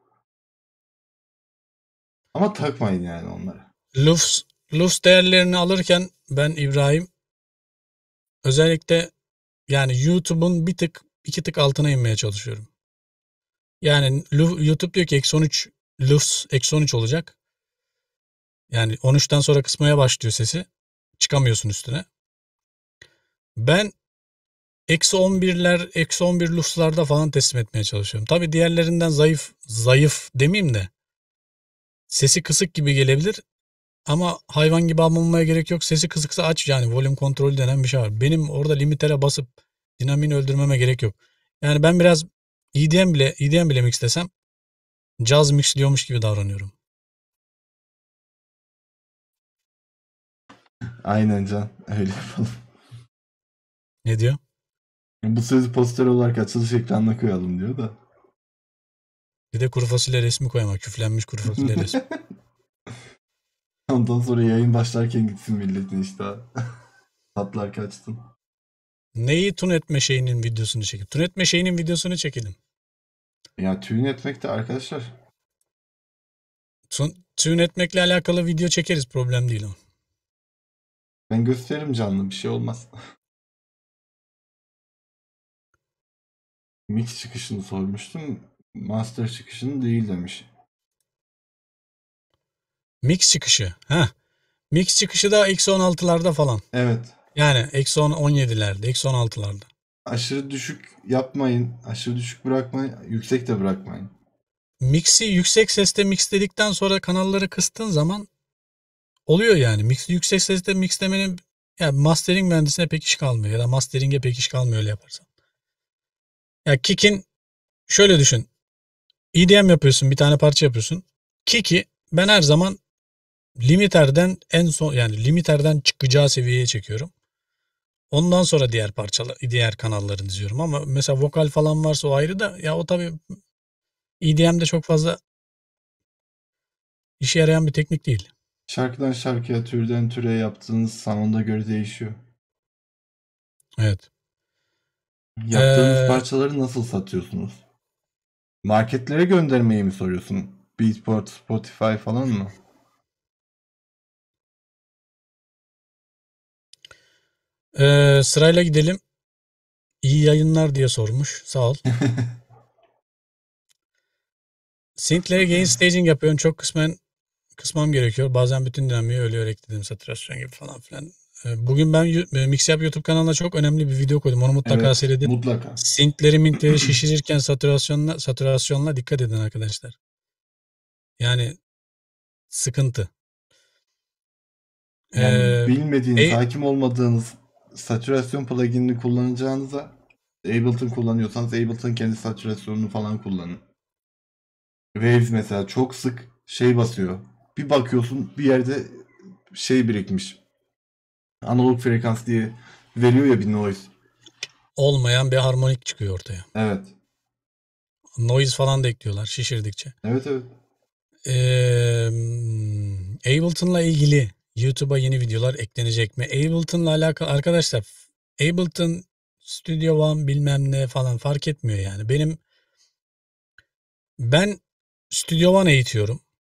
Ama takmayın yani onlara. Lufs, lufs değerlerini alırken ben İbrahim özellikle yani YouTube'un bir tık iki tık altına inmeye çalışıyorum. Yani YouTube diyor ki eksi on üç lufs eksi on üç olacak. Yani on üçten sonra kısmaya başlıyor sesi. Çıkamıyorsun üstüne. Ben eksi on birler, eksi on bir lufslarda falan teslim etmeye çalışıyorum. Tabii diğerlerinden zayıf, zayıf demeyeyim de sesi kısık gibi gelebilir. Ama hayvan gibi almamaya gerek yok. Sesi kısıksa aç yani. Volüm kontrolü denen bir şey var. Benim orada limitere basıp dinamini öldürmeme gerek yok. Yani ben biraz E D M bile, E D M bile mixlesem caz mixliyormuş gibi davranıyorum. Aynen Can. Öyle yapalım. Ne diyor? Bu sözü poster olarak açılış ekranına koyalım diyor da. Bir de kuru fasulye resmi koyma. Küflenmiş kuru fasulye resmi. Ondan sonra yayın başlarken gitsin milletin işte. Tatlar kaçtın. Neyi tun etme şeyinin videosunu çekin. Tun etme şeyinin videosunu çekelim. Ya tüyün etmek de arkadaşlar. Tun, tune etmekle alakalı video çekeriz. Problem değil o. Ben gösteririm canlı, bir şey olmaz. Mix çıkışını sormuştum. Master çıkışını değil demiş. Mix çıkışı. Ha. Mix çıkışı da eksi on altılarda falan. Evet. Yani eksi on yedilerde, eksi on altılarda. Aşırı düşük yapmayın. Aşırı düşük bırakmayın. Yüksek de bırakmayın. Mix'i yüksek seste mixledikten sonra kanalları kıstığın zaman oluyor yani. Mix'i yüksek seste mixlemenin yani mastering mühendisine pek iş kalmıyor ya da mastering'e pek iş kalmıyor öyle yaparsan. Ya kick'in şöyle düşün. E D M yapıyorsun, bir tane parça yapıyorsun. Kick'i ben her zaman limiterden en son yani limiterden çıkacağı seviyeye çekiyorum. Ondan sonra diğer parçalar, diğer kanalları diziyorum ama mesela vokal falan varsa o ayrı da ya o tabii E D M'de çok fazla işe yarayan bir teknik değil. Şarkıdan şarkıya, türden türe yaptığınız sound'a göre değişiyor. Evet. Yaptığınız Ee, parçaları nasıl satıyorsunuz? Marketlere göndermeyi mi soruyorsun? Beatport, Spotify falan mı? e, sırayla gidelim. İyi yayınlar diye sormuş. Sağ ol. Synth'lere gain staging yapıyorum. Çok kısmen kısmam gerekiyor. Bazen bütün dinamiği ölüyor ekledim. Saturasyon gibi falan filan. E, Bugün ben Yu- e, Mixup YouTube kanalına çok önemli bir video koydum. Onu mutlaka Evet, seyredin. mutlaka. Sync'leri minkleri şişirirken satürasyonla, satürasyonla dikkat edin arkadaşlar. Yani sıkıntı. Yani Ee, bilmediğiniz, e, hakim olmadığınız satürasyon pluginini kullanacağınıza Ableton kullanıyorsanız Ableton kendi satürasyonunu falan kullanın. Waves mesela çok sık şey basıyor. Bir bakıyorsun bir yerde şey birikmiş. Analog frekans diye veriyor ya bir noise. olmayan bir harmonik çıkıyor ortaya. Evet. Noise falan da ekliyorlar şişirdikçe. Evet evet. Ee, Ableton'la ilgili YouTube'a yeni videolar eklenecek mi? Ableton'la alakalı arkadaşlar, Ableton Studio One bilmem ne falan fark etmiyor yani. Benim ben Studio One eğitiyorum.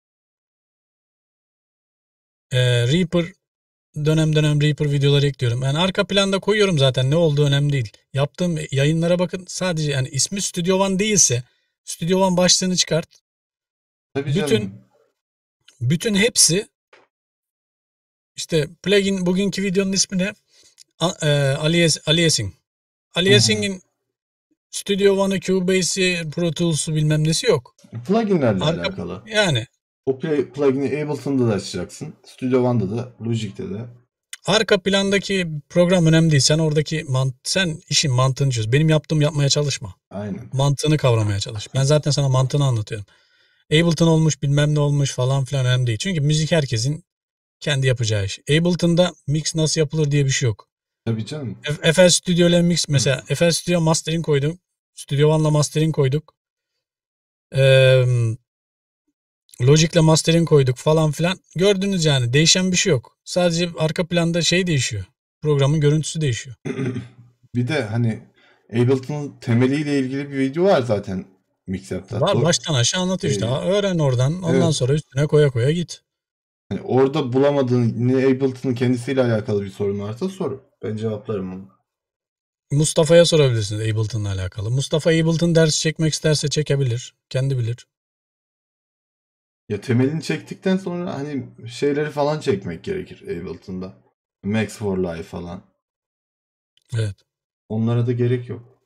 Ee, Reaper dönem dönem Reaper videoları ekliyorum. Yani arka planda koyuyorum zaten, ne olduğu önemli değil. Yaptığım yayınlara bakın, sadece yani ismi Studio One değilse Studio One başlığını çıkart. Tabii Bütün canım. bütün hepsi işte plugin, bugünkü videonun ismi ne? A- e, Alias, Aliasing. Hı hı. Aliasing'in Studio One'ı, Cubase'i, Pro Tools'u bilmem nesi yok. Pluginlerle Arka alakalı. yani O play, plugin'i Ableton'da da açacaksın. Studio One'da da, Logic'te de. arka plandaki program önemli değil. Sen oradaki mant sen işin mantığını çöz. Benim yaptığım yapmaya çalışma. Aynen. Mantığını kavramaya çalış. Ben zaten sana mantığını anlatıyorum. Ableton olmuş bilmem ne olmuş falan filan önemli değil. Çünkü müzik herkesin kendi yapacağı iş. Ableton'da mix nasıl yapılır diye bir şey yok. Tabii canım. F- FL Studio ile mix mesela, F L Studio mastering koyduk. Studio One'la mastering koyduk. Ee, Logic'le mastering koyduk falan filan. Gördünüz yani, değişen bir şey yok. Sadece arka planda şey değişiyor. Programın görüntüsü değişiyor. Bir de hani Ableton'ın temeliyle ilgili bir video var zaten Mixup'ta. Var, Do- baştan aşağı anlatıyor işte. e, Ha, öğren oradan. Ondan evet. sonra üstüne koya koya git. Hani orada bulamadığın ne Ableton'ın kendisiyle alakalı bir sorun varsa sor. Ben cevaplarım onu. Mustafa'ya sorabilirsiniz Ableton'la alakalı. Mustafa Ableton dersi çekmek isterse çekebilir. Kendi bilir. Ya temelini çektikten sonra hani şeyleri falan çekmek gerekir Ableton'da. Max for Life falan. Evet. Onlara da gerek yok.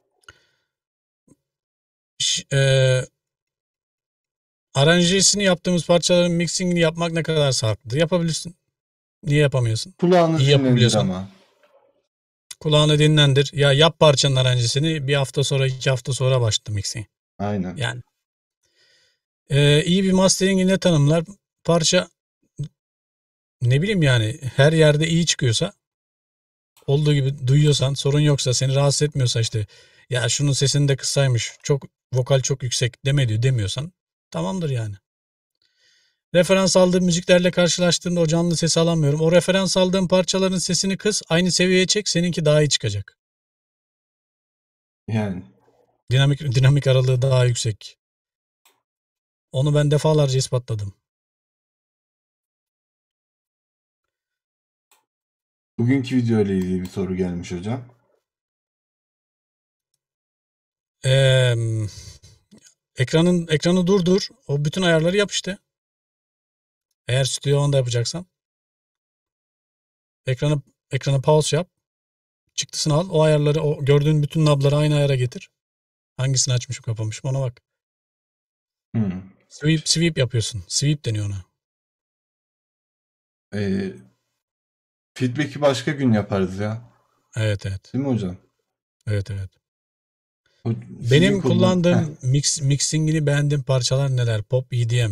Ş- e, aranjesini yaptığımız parçaların mixingini yapmak ne kadar sarptır? Yapabilirsin. Niye yapamıyorsun? Kulağınız İyi dinlendir yapabiliyorsan. ama. Kulağını dinlendir. Ya yap parçanın aranjesini. Bir hafta sonra, iki hafta sonra başla mixing. Aynen. Yani e, iyi bir mastering'i ne tanımlar? Parça, ne bileyim yani, her yerde iyi çıkıyorsa, olduğu gibi duyuyorsan, sorun yoksa, seni rahatsız etmiyorsa, işte ya şunun sesini de kısaymış, çok vokal çok yüksek deme diyor demiyorsan, tamamdır yani. Referans aldığım müziklerle karşılaştığımda o canlı sesi alamıyorum. O referans aldığım parçaların sesini kıs, aynı seviyeye çek, seninki daha iyi çıkacak. Yani. Dinamik dinamik aralığı daha yüksek. Onu ben defalarca ispatladım. Bugünkü video ile ilgili bir soru gelmiş hocam. Ee, ekranın ekranı durdur. O bütün ayarları yap işte. Eğer Studio One'da yapacaksan. Ekranı ekranı pause yap. Çıktısını al. O ayarları, o gördüğün bütün knobları aynı ayara getir. Hangisini açmışım kapamışım ona bak. Hmm. Sweep sweep yapıyorsun. Sweep deniyor ona. Ee, feedback'i başka gün yaparız ya. Evet evet. Değil mi hocam? Evet evet. O, sizin Benim kullan... Heh. kullandığım mix mixingini beğendiğim parçalar neler? Pop, E D M.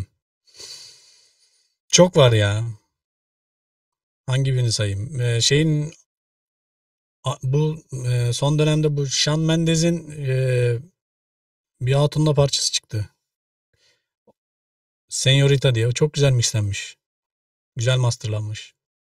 Çok var ya. Hangi birini sayayım? Ee, şeyin a- bu e, son dönemde bu Shawn Mendes'in e, bir hatunla parçası çıktı. Señorita diye. O çok güzel mixlenmiş. Güzel masterlanmış.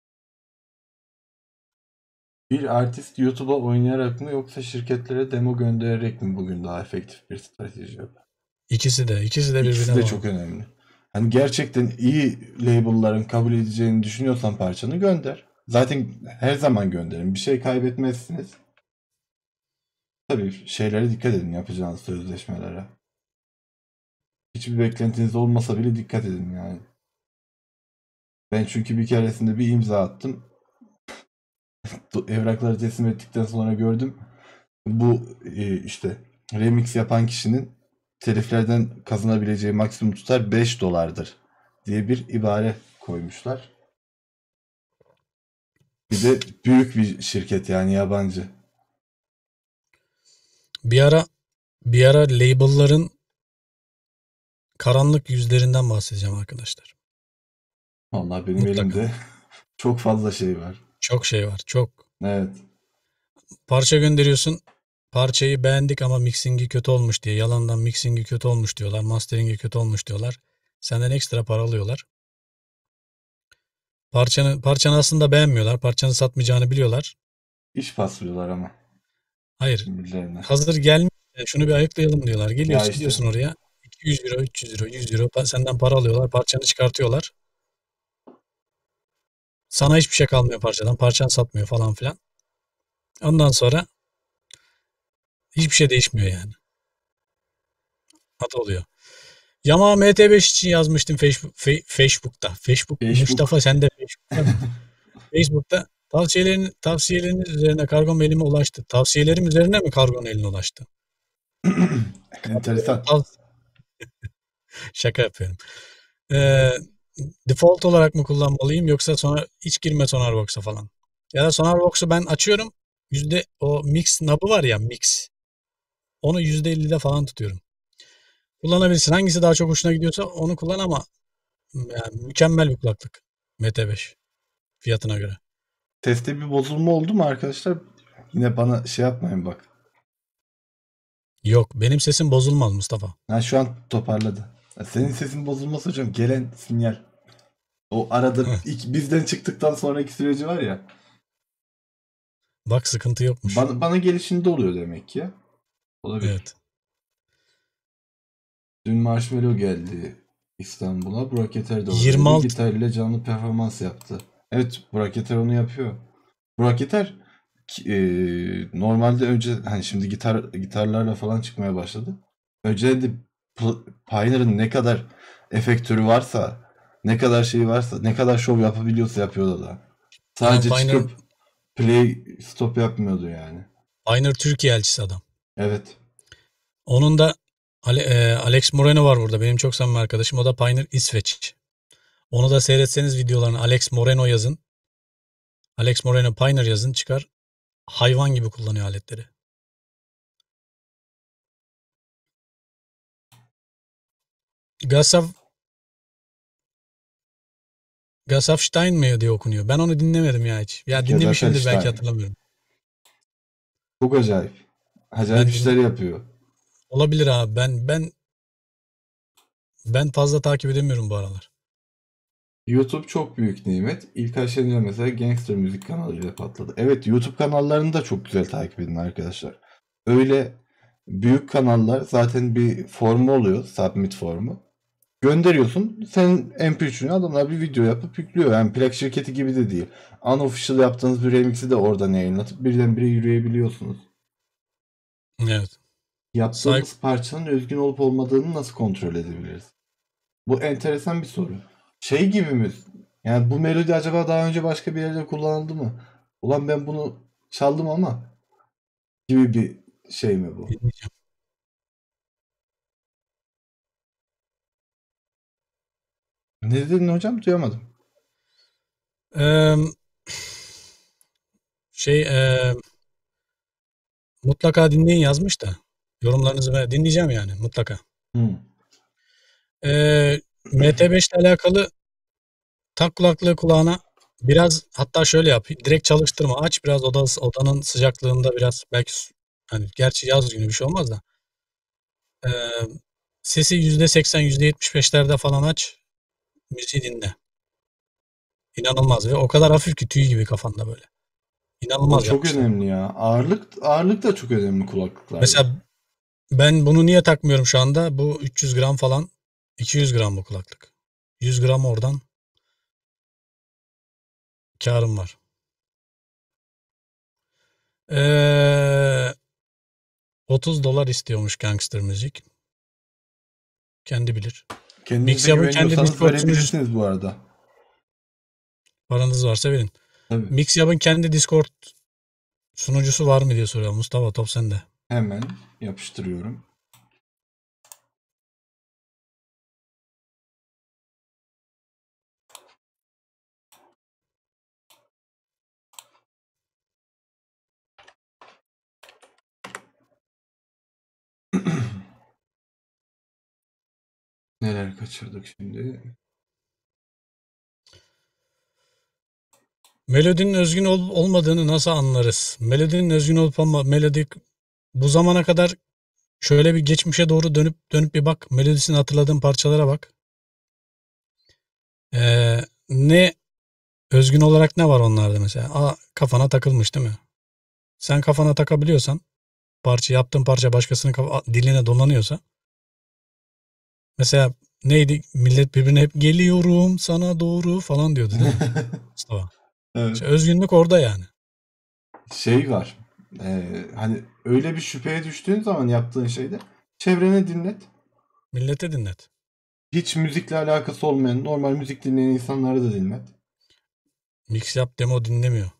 Bir artist YouTube'a oynayarak mı yoksa şirketlere demo göndererek mi bugün daha efektif bir strateji yapar? İkisi de. ikisi de İkisi birbirine de bağlı. çok önemli. Hani gerçekten iyi label'ların kabul edeceğini düşünüyorsan parçanı gönder. Zaten her zaman gönderin. Bir şey kaybetmezsiniz. Tabii şeylere dikkat edin, yapacağınız sözleşmelere. Hiçbir beklentiniz olmasa bile dikkat edin yani. Ben çünkü bir keresinde bir imza attım. evrakları teslim ettikten sonra gördüm. Bu e, işte remix yapan kişinin teliflerden kazanabileceği maksimum tutar beş dolardır diye bir ibare koymuşlar. Bir de büyük bir şirket, yani yabancı. Bir ara bir ara label'ların karanlık yüzlerinden bahsedeceğim arkadaşlar. Vallahi benim Mutlaka. elimde çok fazla şey var. Çok şey var. Çok. Evet. Parça gönderiyorsun. Parçayı beğendik ama mixingi kötü olmuş diye. Yalandan mixingi kötü olmuş diyorlar. Masteringi kötü olmuş diyorlar. Senden ekstra para alıyorlar. Parçanı, parçanı aslında beğenmiyorlar. Parçanı satmayacağını biliyorlar. İş paslıyorlar ama Hayır. birbirlerine. Hazır gelmiş. Şunu bir ayıklayalım diyorlar. Ya Geliyorsun, işte gidiyorsun oraya. iki yüz euro, üç yüz euro, yüz euro pa- senden para alıyorlar. Parçanı çıkartıyorlar. Sana hiçbir şey kalmıyor parçadan. Parçan satmıyor falan filan. Ondan sonra hiçbir şey değişmiyor yani. Adı oluyor. Yamaha M T beş için yazmıştım Facebook, Fe- Facebook'ta. Facebook, Facebook. Mustafa sen de Facebook'ta mı? Facebook'ta tavsiyelerin, tavsiyeleriniz üzerine kargom elime ulaştı. Tavsiyelerim üzerine mi kargon eline ulaştı? Enteresan. Tav- Şaka yapıyorum. Ee, default olarak mı kullanmalıyım yoksa sonra hiç girme Sonarbox'a falan. Ya da Sonarbox'u ben açıyorum. Yüzde o mix nabı var ya mix. Onu yüzde ellide falan tutuyorum. Kullanabilirsin. Hangisi daha çok hoşuna gidiyorsa onu kullan ama yani mükemmel bir kulaklık. M T beş fiyatına göre. Seste bir bozulma oldu mu arkadaşlar? Yine bana şey yapmayın bak. Yok benim sesim bozulmaz Mustafa. Ha, şu an toparladı. Ya senin sesin bozulması hocam gelen sinyal. O arada ilk bizden çıktıktan sonraki süreci var ya. Bak sıkıntı yokmuş. Bana, bana gelişinde oluyor demek ki. Olabilir. Evet. Dün Marshmello geldi İstanbul'a. Burak Yeter de oradaydı. yirmi altı Gitar ile canlı performans yaptı. Evet, Burak Yeter onu yapıyor. Burak Yeter ki- e, normalde önce hani şimdi gitar gitarlarla falan çıkmaya başladı. Önce de P- Pioneer'ın ne kadar efektörü varsa, ne kadar şeyi varsa, ne kadar şov yapabiliyorsa yapıyordu da. adam Sadece Pioneer, çıkıp play stop yapmıyordu yani. Pioneer Türkiye elçisi adam. Evet. Onun da Ale- e, Alex Moreno var burada. Benim çok samimi arkadaşım. O da Pioneer İsveç. Onu da seyretseniz videolarını Alex Moreno yazın. Alex Moreno Pioneer yazın çıkar. Hayvan gibi kullanıyor aletleri. Gasav Gasavstein mi diye okunuyor. Ben onu dinlemedim ya hiç. Ya dinlemişimdir belki Gezafelstein. hatırlamıyorum. Çok acayip. Acayip Ben işler din yapıyor. olabilir abi. Ben ben ben fazla takip edemiyorum bu aralar. YouTube çok büyük nimet. İlkay Şener mesela Gangster Müzik kanalıyla patladı. Evet, YouTube kanallarını da çok güzel takip edin arkadaşlar. Öyle büyük kanallar zaten bir formu oluyor. Submit formu. Gönderiyorsun. Senin M P üçünü adamlar bir video yapıp yüklüyor. Yani plak şirketi gibi de değil. Unofficial yaptığınız bir remix'i de oradan yayınlatıp birdenbire yürüyebiliyorsunuz. Evet. Say Yaptığımız parçanın özgün olup olmadığını nasıl kontrol edebiliriz? Bu enteresan bir soru. Şey gibi mi? Yani bu melodi acaba daha önce başka bir yerde kullanıldı mı? Ulan ben bunu çaldım ama gibi bir şey mi bu? dinleyeceğim. Ne dedin hocam? Duyamadım. Eee, şey eee, mutlaka dinleyin yazmış da yorumlarınızı ve dinleyeceğim yani mutlaka. Hmm. Eee M T beş ile alakalı tak kulaklığı kulağına biraz hatta şöyle yap. Direkt çalıştırma. Aç biraz oda, odanın sıcaklığında biraz belki su- hani gerçi yaz günü bir şey olmaz da eee, sesi yüzde seksen yüzde yetmiş beşlerde falan aç. Müziği dinle. İnanılmaz ve o kadar hafif ki tüy gibi kafanda böyle. O İnanılmaz çok yapmışlar. önemli ya. Ağırlık ağırlık da çok önemli kulaklıklarda. Mesela ben bunu niye takmıyorum şu anda? Bu üç yüz gram falan iki yüz gram bu kulaklık. yüz gram oradan karım var. Ee, otuz dolar istiyormuş Gangster Müzik. Kendi bilir. Kendinize Mixyap'ın kendi güveniyorsanız Discord sunucusu verebilirsiniz bu arada. paranız varsa verin. Tabii. Mixyap'ın kendi Discord Sunucusu var mı diye soruyor. Mustafa, top sende. Hemen yapıştırıyorum. Neler kaçırdık şimdi? Melodinin özgün ol- olmadığını nasıl anlarız? Melodinin özgün olup olma, melodi bu zamana kadar şöyle bir geçmişe doğru dönüp dönüp bir bak. Melodisini hatırladığın parçalara bak. Ee, ne özgün olarak ne var onlarda mesela? Aa, kafana takılmış değil mi? Sen kafana takabiliyorsan, parça yaptığın parça başkasının kafa- diline dolanıyorsa, mesela neydi? Millet birbirine hep geliyorum sana doğru falan diyordu değil mi? Mustafa. Evet. İşte özgünlük orada yani. Şey var. E, hani öyle bir şüpheye düştüğün zaman yaptığın şeyde çevrene dinlet. Millete dinlet. Hiç müzikle alakası olmayan normal müzik dinleyen insanlara da dinlet. Mix yap, demo dinlemiyor.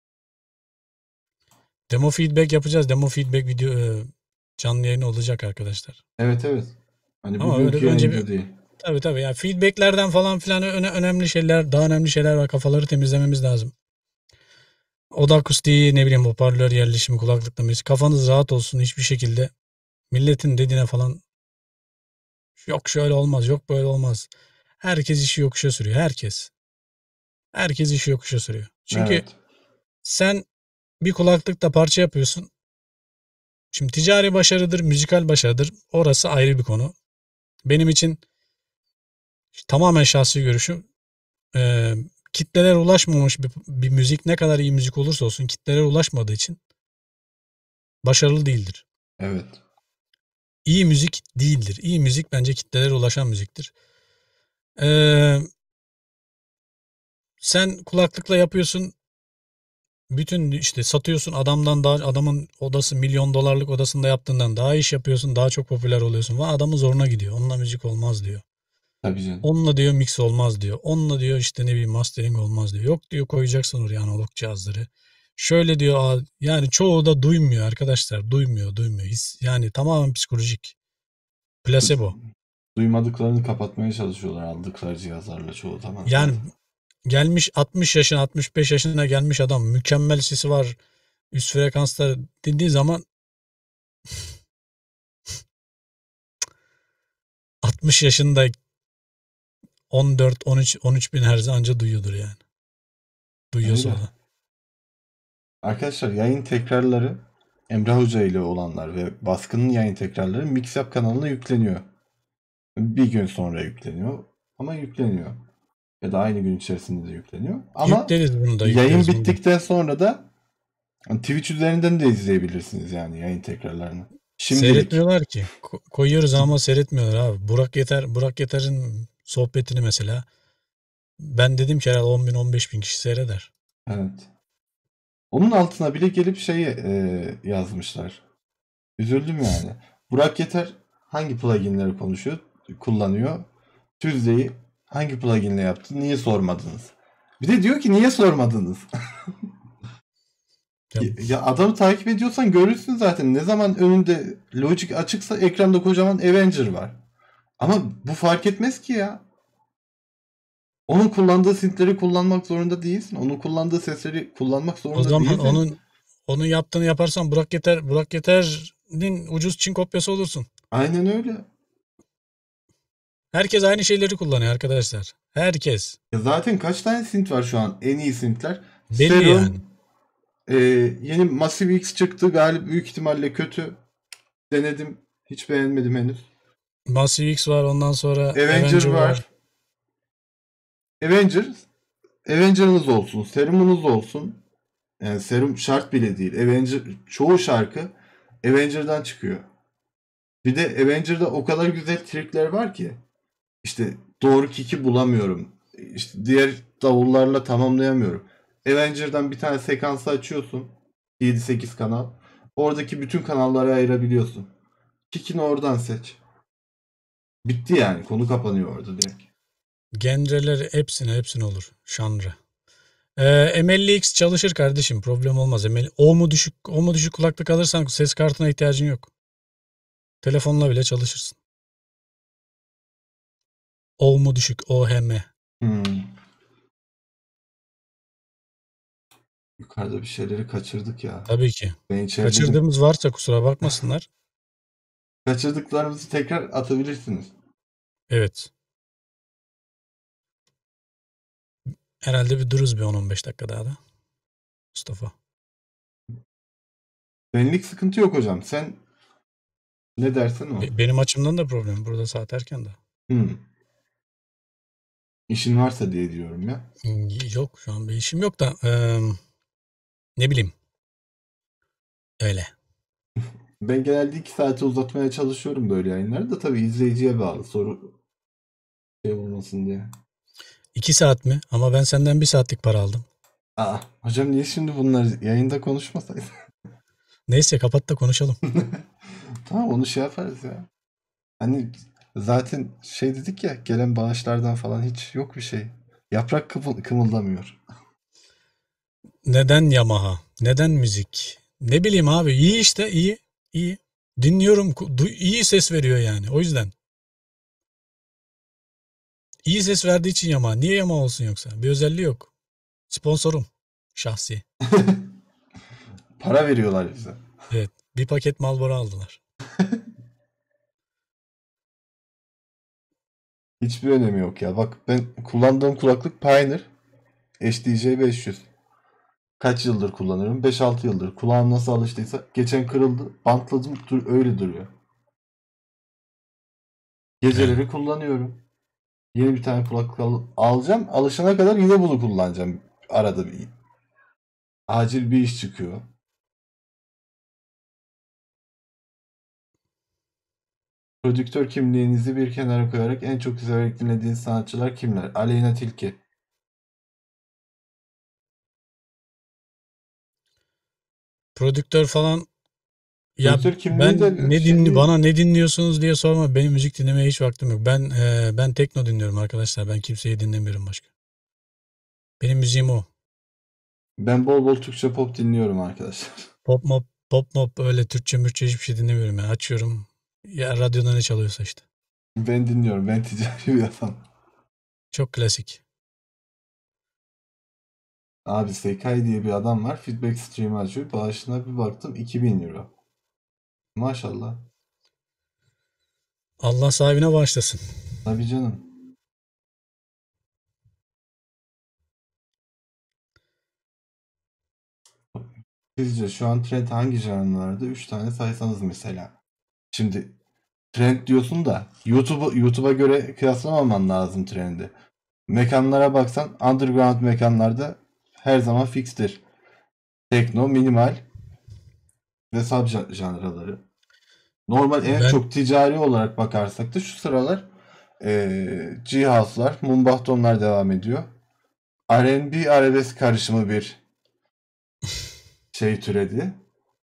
Demo feedback yapacağız. Demo feedback video e, canlı yayın olacak arkadaşlar. Evet evet. Hani Ama öyle bugünkü önce bir yayında değil. tabii tabii yani feedbacklerden falan filan öne, önemli şeyler, daha önemli şeyler var. Kafaları temizlememiz lazım. Oda akustiği, ne bileyim, hoparlör yerleşimi, kulaklıkla müzik. Kafanız rahat olsun, hiçbir şekilde milletin dediğine falan yok şöyle olmaz, yok böyle olmaz. Herkes işi yokuşa sürüyor. Herkes. Herkes işi yokuşa sürüyor. Çünkü Evet. sen bir kulaklıkla parça yapıyorsun. Şimdi ticari başarıdır, müzikal başarıdır. Orası ayrı bir konu. Benim için tamamen şahsi görüşüm. E, kitlelere ulaşmamış bir, bir müzik, ne kadar iyi müzik olursa olsun, kitlelere ulaşmadığı için başarılı değildir. Evet. İyi müzik değildir. İyi müzik bence kitlelere ulaşan müziktir. Ee, sen kulaklıkla yapıyorsun. Bütün işte satıyorsun, adamdan daha, adamın odası milyon dolarlık odasında yaptığından daha iş yapıyorsun. Daha çok popüler oluyorsun. Ve adamın zoruna gidiyor. Onunla müzik olmaz diyor. Tabii canım. Onunla diyor mix olmaz diyor. Onunla diyor işte ne bileyim mastering olmaz diyor. Yok diyor, koyacaksın oraya analog cihazları. Şöyle diyor, yani çoğu da duymuyor arkadaşlar. Duymuyor, duymuyor. His, yani tamamen psikolojik. Placebo. Duymadıklarını kapatmaya çalışıyorlar aldıkları cihazlarla çoğu zaman Yani zaten. gelmiş altmış yaşına, altmış beş yaşına gelmiş adam, mükemmel sesi var, üst frekanslar dediği zaman altmış yaşında on dört on üç on üç bin hertz anca duyuyordur yani. Duyuyorsa Öyle. o da. Arkadaşlar yayın tekrarları Emrah Hoca ile olanlar ve Baskın'ın yayın tekrarları Mixup kanalına yükleniyor. Bir gün sonra yükleniyor ama yükleniyor. Ya da aynı gün içerisinde de yükleniyor. Ama Yükleriz bunu da, yayın yükleriz bunu da. bittikten sonra da hani Twitch üzerinden de izleyebilirsiniz yani yayın tekrarlarını. Şimdilik. Seyretmiyorlar ki. Ko- koyuyoruz ama seyretmiyorlar abi. Burak Yeter, Burak Yeter'in sohbetini mesela ben dedim ki herhalde on bin on beş bin kişi seyreder. Evet. Onun altına bile gelip şeyi e, yazmışlar. Üzüldüm yani. Burak Yeter hangi pluginleri konuşuyor, kullanıyor? Tuesday'i hangi pluginle yaptı? Niye sormadınız? Bir de diyor ki niye sormadınız? Ya, Ya adamı takip ediyorsan görürsün zaten. Ne zaman önünde Logic açıksa ekranda kocaman Avenger var. Ama bu fark etmez ki ya. Onun kullandığı synth'leri kullanmak zorunda değilsin. Onun kullandığı sesleri kullanmak o zorunda zaman değilsin. onun onun yaptığını yaparsan Burak Yeter Burak Yeter'in ucuz Çin kopyası olursun. Aynen öyle. Herkes aynı şeyleri kullanıyor arkadaşlar. Herkes. Ya zaten kaç tane synth var şu an? En iyi synth'ler. Belli yani. Serum, e, yeni Massive X çıktı. Galiba büyük ihtimalle kötü. Denedim. Hiç beğenmedim henüz. Massive X var, ondan sonra Avenger Avenger var. var. Avenger, Avenger'ınız olsun. Serum'unuz olsun. Yani serum şart bile değil. Avenger çoğu şarkı Avenger'dan çıkıyor. Bir de Avenger'da o kadar güzel trikler var ki. İşte doğru kick'i bulamıyorum. İşte diğer davullarla tamamlayamıyorum. Avenger'dan bir tane sekansı açıyorsun. yedi sekiz kanal. Oradaki bütün kanalları ayırabiliyorsun. Kick'ini oradan seç. Bitti yani. Konu kapanıyor orada direkt. Genreler hepsine hepsine olur. Şanrı. Ee, M elli X çalışır kardeşim. Problem olmaz. M elli, o mu düşük, o mu düşük kulaklık alırsan ses kartına ihtiyacın yok. Telefonla bile çalışırsın. O mu düşük, O H M. Hmm. Yukarıda bir şeyleri kaçırdık ya. Tabii ki. Ben içeridedim. Kaçırdığımız varsa kusura bakmasınlar. Kaçırdıklarımızı tekrar atabilirsiniz. Evet. Herhalde bir dururuz bir on on beş dakika daha da. Mustafa. Benlik sıkıntı yok hocam. Sen ne dersen o. Be- benim açımdan da problem. Burada saat erken de. Hmm. İşin varsa diye diyorum ya. Yok şu an bir işim yok da eee, ne bileyim. Öyle. Ben genelde iki saate uzatmaya çalışıyorum böyle yayınları da tabii izleyiciye bağlı. Soru şey olmasın diye. İki saat mi? Ama ben senden bir saatlik para aldım. Aa, hocam niye şimdi bunları yayında konuşmasaydık? Neyse kapat da konuşalım. Tamam onu şey yaparız ya. Hani zaten şey dedik ya gelen bağışlardan falan hiç yok bir şey. Yaprak kımıl- kımıldamıyor. Neden Yamaha? Neden müzik? Ne bileyim abi. İyi işte iyi. İyi. Dinliyorum. Du- iyi ses veriyor yani. O yüzden. İyi ses verdiği için Yamaha. Niye Yamaha olsun yoksa? Bir özelliği yok. Sponsorum. Şahsi. Para veriyorlar bize. Evet. Bir paket Marlboro aldılar. Hiçbir önemi yok ya. Bak ben kullandığım kulaklık Pioneer H D J beş yüz. Kaç yıldır kullanıyorum? beş altı yıldır. Kulağım nasıl alıştıysa geçen kırıldı. Bantladım dur öyle duruyor. Geceleri Yani. kullanıyorum. Yeni bir tane kulaklık al- alacağım. Alışana kadar yine bunu kullanacağım. Arada bir. Acil bir iş çıkıyor. Prodüktör kimliğinizi bir kenara koyarak en çok severek dinlediğiniz sanatçılar kimler? Aleyna Tilki. Prodüktör falan. Ya Prodüktör kimliği ben de ne şey dinli değil. bana ne dinliyorsunuz diye sorma. Benim müzik dinlemeye hiç vaktim yok. Ben e, ben tekno dinliyorum arkadaşlar. Ben kimseyi dinlemiyorum başka. Benim müziğim o. Ben bol bol Türkçe pop dinliyorum arkadaşlar. Pop mop pop mop öyle Türkçe mürkçe hiçbir şey dinlemiyorum yani. Açıyorum. Ya radyoda ne çalıyorsa işte. Ben dinliyorum. Ben ticari bir adam. Çok klasik. Abi Sekai diye bir adam var. Feedback stream açıyor. Bağışına bir baktım iki bin euro. Maşallah. Allah sahibine bağışlasın. Tabii canım. Sizce şu an trend hangi janrlarda? üç tane saysanız mesela. Şimdi trend diyorsun da YouTube'a YouTube'a göre kıyaslamaman lazım trendi. Mekanlara baksan underground mekanlarda her zaman fikstir. Tekno, minimal ve sub janraları. Normal en Ben çok ticari olarak bakarsak da şu sıralar eee G-House'lar, Mumbattonlar devam ediyor. R and B arabesk karışımı bir şey türedi.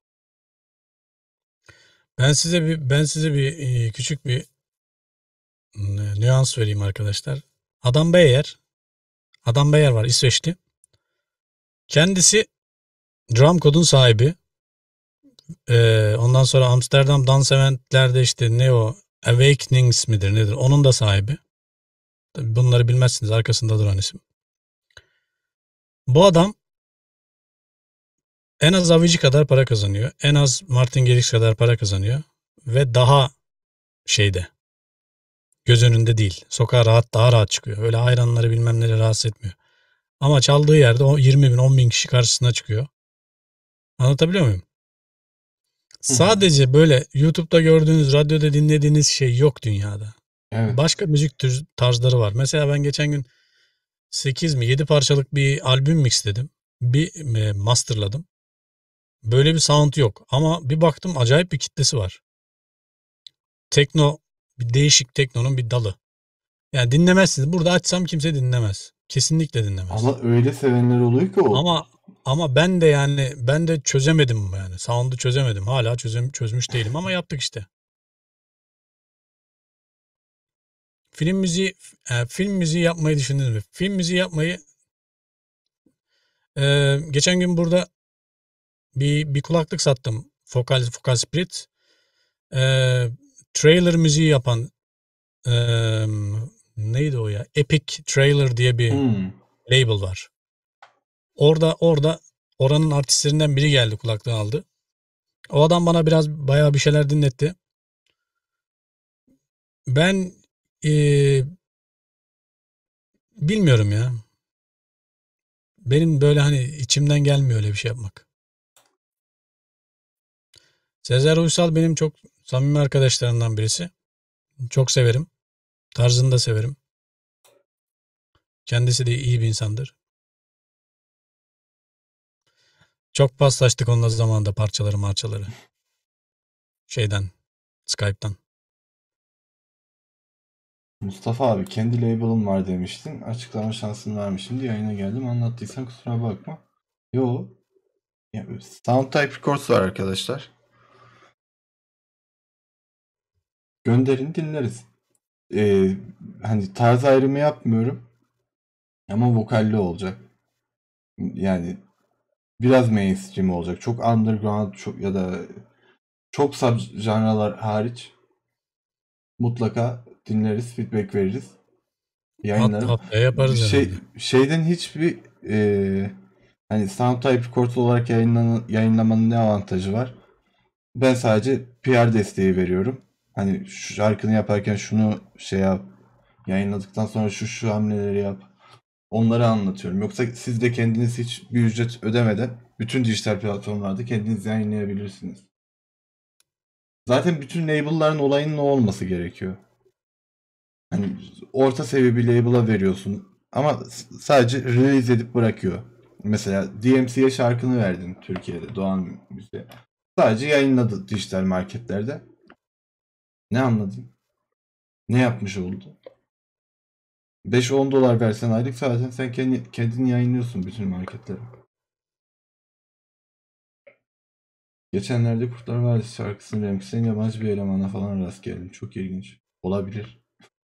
ben size bir ben size bir e, küçük bir e, nüans vereyim arkadaşlar. Adam Beyer, Adam Beyer var İsveçli. Kendisi Drum Code'un sahibi. Ee, ondan sonra Amsterdam Dans Event'lerde işte ne o Awakenings midir nedir onun da sahibi. Tabii bunları bilmezsiniz arkasında duran isim. Bu adam en az Avicii kadar para kazanıyor. En az Martin Garrix kadar para kazanıyor. Ve daha şeyde göz önünde değil. Sokağa rahat daha rahat çıkıyor. Öyle hayranları bilmem neleri rahatsız etmiyor. Ama çaldığı yerde o yirmi bin on bin kişi karşısına çıkıyor. Anlatabiliyor muyum? Hı hı. Sadece böyle YouTube'da gördüğünüz, radyoda dinlediğiniz şey yok dünyada. Evet. Başka müzik tür, tarzları var. Mesela ben geçen gün sekiz mi yedi parçalık bir albüm mixledim. Bir e, masterladım. Böyle bir sound yok. Ama bir baktım acayip bir kitlesi var. Tekno, bir değişik teknonun bir dalı. Yani dinlemezsiniz. Burada açsam kimse dinlemez. Kesinlikle dinlemez. Ama öyle sevenler oluyor ki o. Ama ama ben de yani ben de çözemedim yani. Sound'u çözemedim. Hala çözüm, çözmüş değilim ama yaptık işte. Film müziği e, film müziği yapmayı düşündünüz mü? Film müziği yapmayı Ee, geçen gün burada bir bir kulaklık sattım. Focal Focal Spirit. Ee, trailer müziği yapan ee, neydi o ya? Epic Trailer diye bir Hmm. label var. Orada orada oranın artistlerinden biri geldi, kulaklığı aldı. O adam bana biraz bayağı bir şeyler dinletti. Ben ee, bilmiyorum ya. Benim böyle hani içimden gelmiyor öyle bir şey yapmak. Sezer Uysal benim çok samimi arkadaşlarımdan birisi. Çok severim. Tarzını da severim. Kendisi de iyi bir insandır. Çok paslaştık onunla zamanında, parçaları marçaları. Şeyden, Skype'tan. Mustafa abi kendi label'ım var demiştin. Açıklama şansını vermişim. Şimdi yayına geldim. Anlattıysan kusura bakma. Yo. Ya, Soundtype Records var arkadaşlar. Gönderin dinleriz. Ee, hani tarz ayrımı yapmıyorum. Ama vokalli olacak. Yani biraz mainstream olacak. Çok underground çok ya da çok sub janralar hariç mutlaka dinleriz, feedback veririz. Hat, Yayınlarım. haftaya yaparız Şey herhalde. şeyden hiçbir e, hani Soundtype Records olarak yayınlan, yayınlamanın ne avantajı var? Ben sadece P R desteği veriyorum. Hani şu şarkını yaparken şunu şey yap, yayınladıktan sonra şu şu hamleleri yap. Onları anlatıyorum. Yoksa siz de kendiniz hiç bir ücret ödemeden bütün dijital platformlarda kendiniz yayınlayabilirsiniz. Zaten bütün label'ların olayının o olması gerekiyor. Hani orta seviye bir label'a veriyorsun ama sadece release edip bırakıyor. Mesela D M C'ye şarkını verdin Türkiye'de, Doğan Müziğe. Sadece yayınladı dijital marketlerde. Ne anladın? Ne yapmış oldu? beş on dolar versen aylık zaten sen kendi, kendini yayınlıyorsun bütün marketlere. Geçenlerde Kurtlar Vadisi şarkısını remixleyen yabancı bir elemana falan rast geldim. Çok ilginç. Olabilir.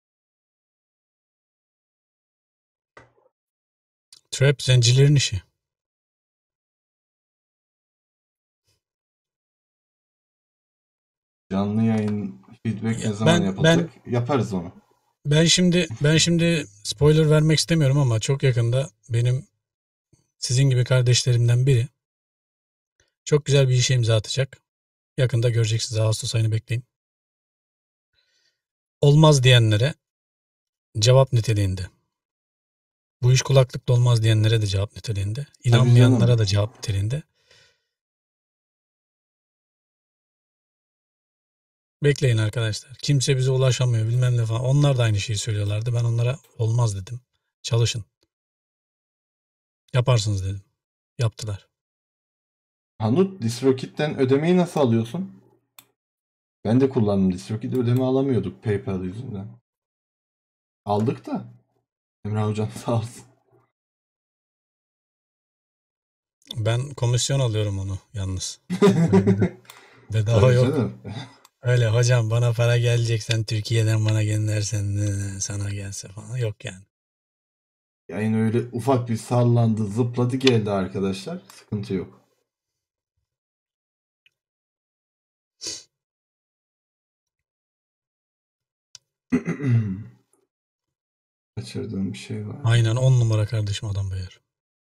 Trap zencilerin işi. Canlı yayın feedback Ya ne zaman ben ben yapılacak? Yaparız onu. ben şimdi ben şimdi spoiler vermek istemiyorum ama çok yakında benim sizin gibi kardeşlerimden biri çok güzel bir işe imza atacak. Yakında göreceksiniz. Ağustos ayını bekleyin. Olmaz diyenlere cevap niteliğinde. Bu iş kulaklıkla olmaz diyenlere de cevap niteliğinde. Tabii canım. İnanmayanlara da cevap niteliğinde. Bekleyin arkadaşlar. Kimse bize ulaşamıyor bilmem ne falan. Onlar da aynı şeyi söylüyorlardı. Ben onlara olmaz dedim. Çalışın. Yaparsınız dedim. Yaptılar. Hanut, DistroKid'den ödemeyi nasıl alıyorsun? Ben de kullandım DistroKid. Ödeme alamıyorduk PayPal yüzünden. Aldık da. Emrah Hocam sağ olsun. Ben komisyon alıyorum onu yalnız. Öyle beda- bedava Tabii yok. canım. Öyle hocam bana para gelecek, sen Türkiye'den bana göndersen ne, sana gelse falan yok yani. Yayın öyle ufak bir sallandı, zıpladı geldi arkadaşlar. Sıkıntı yok. Kaçırdığım bir şey var mı? Aynen on numara kardeşim adam Bayar.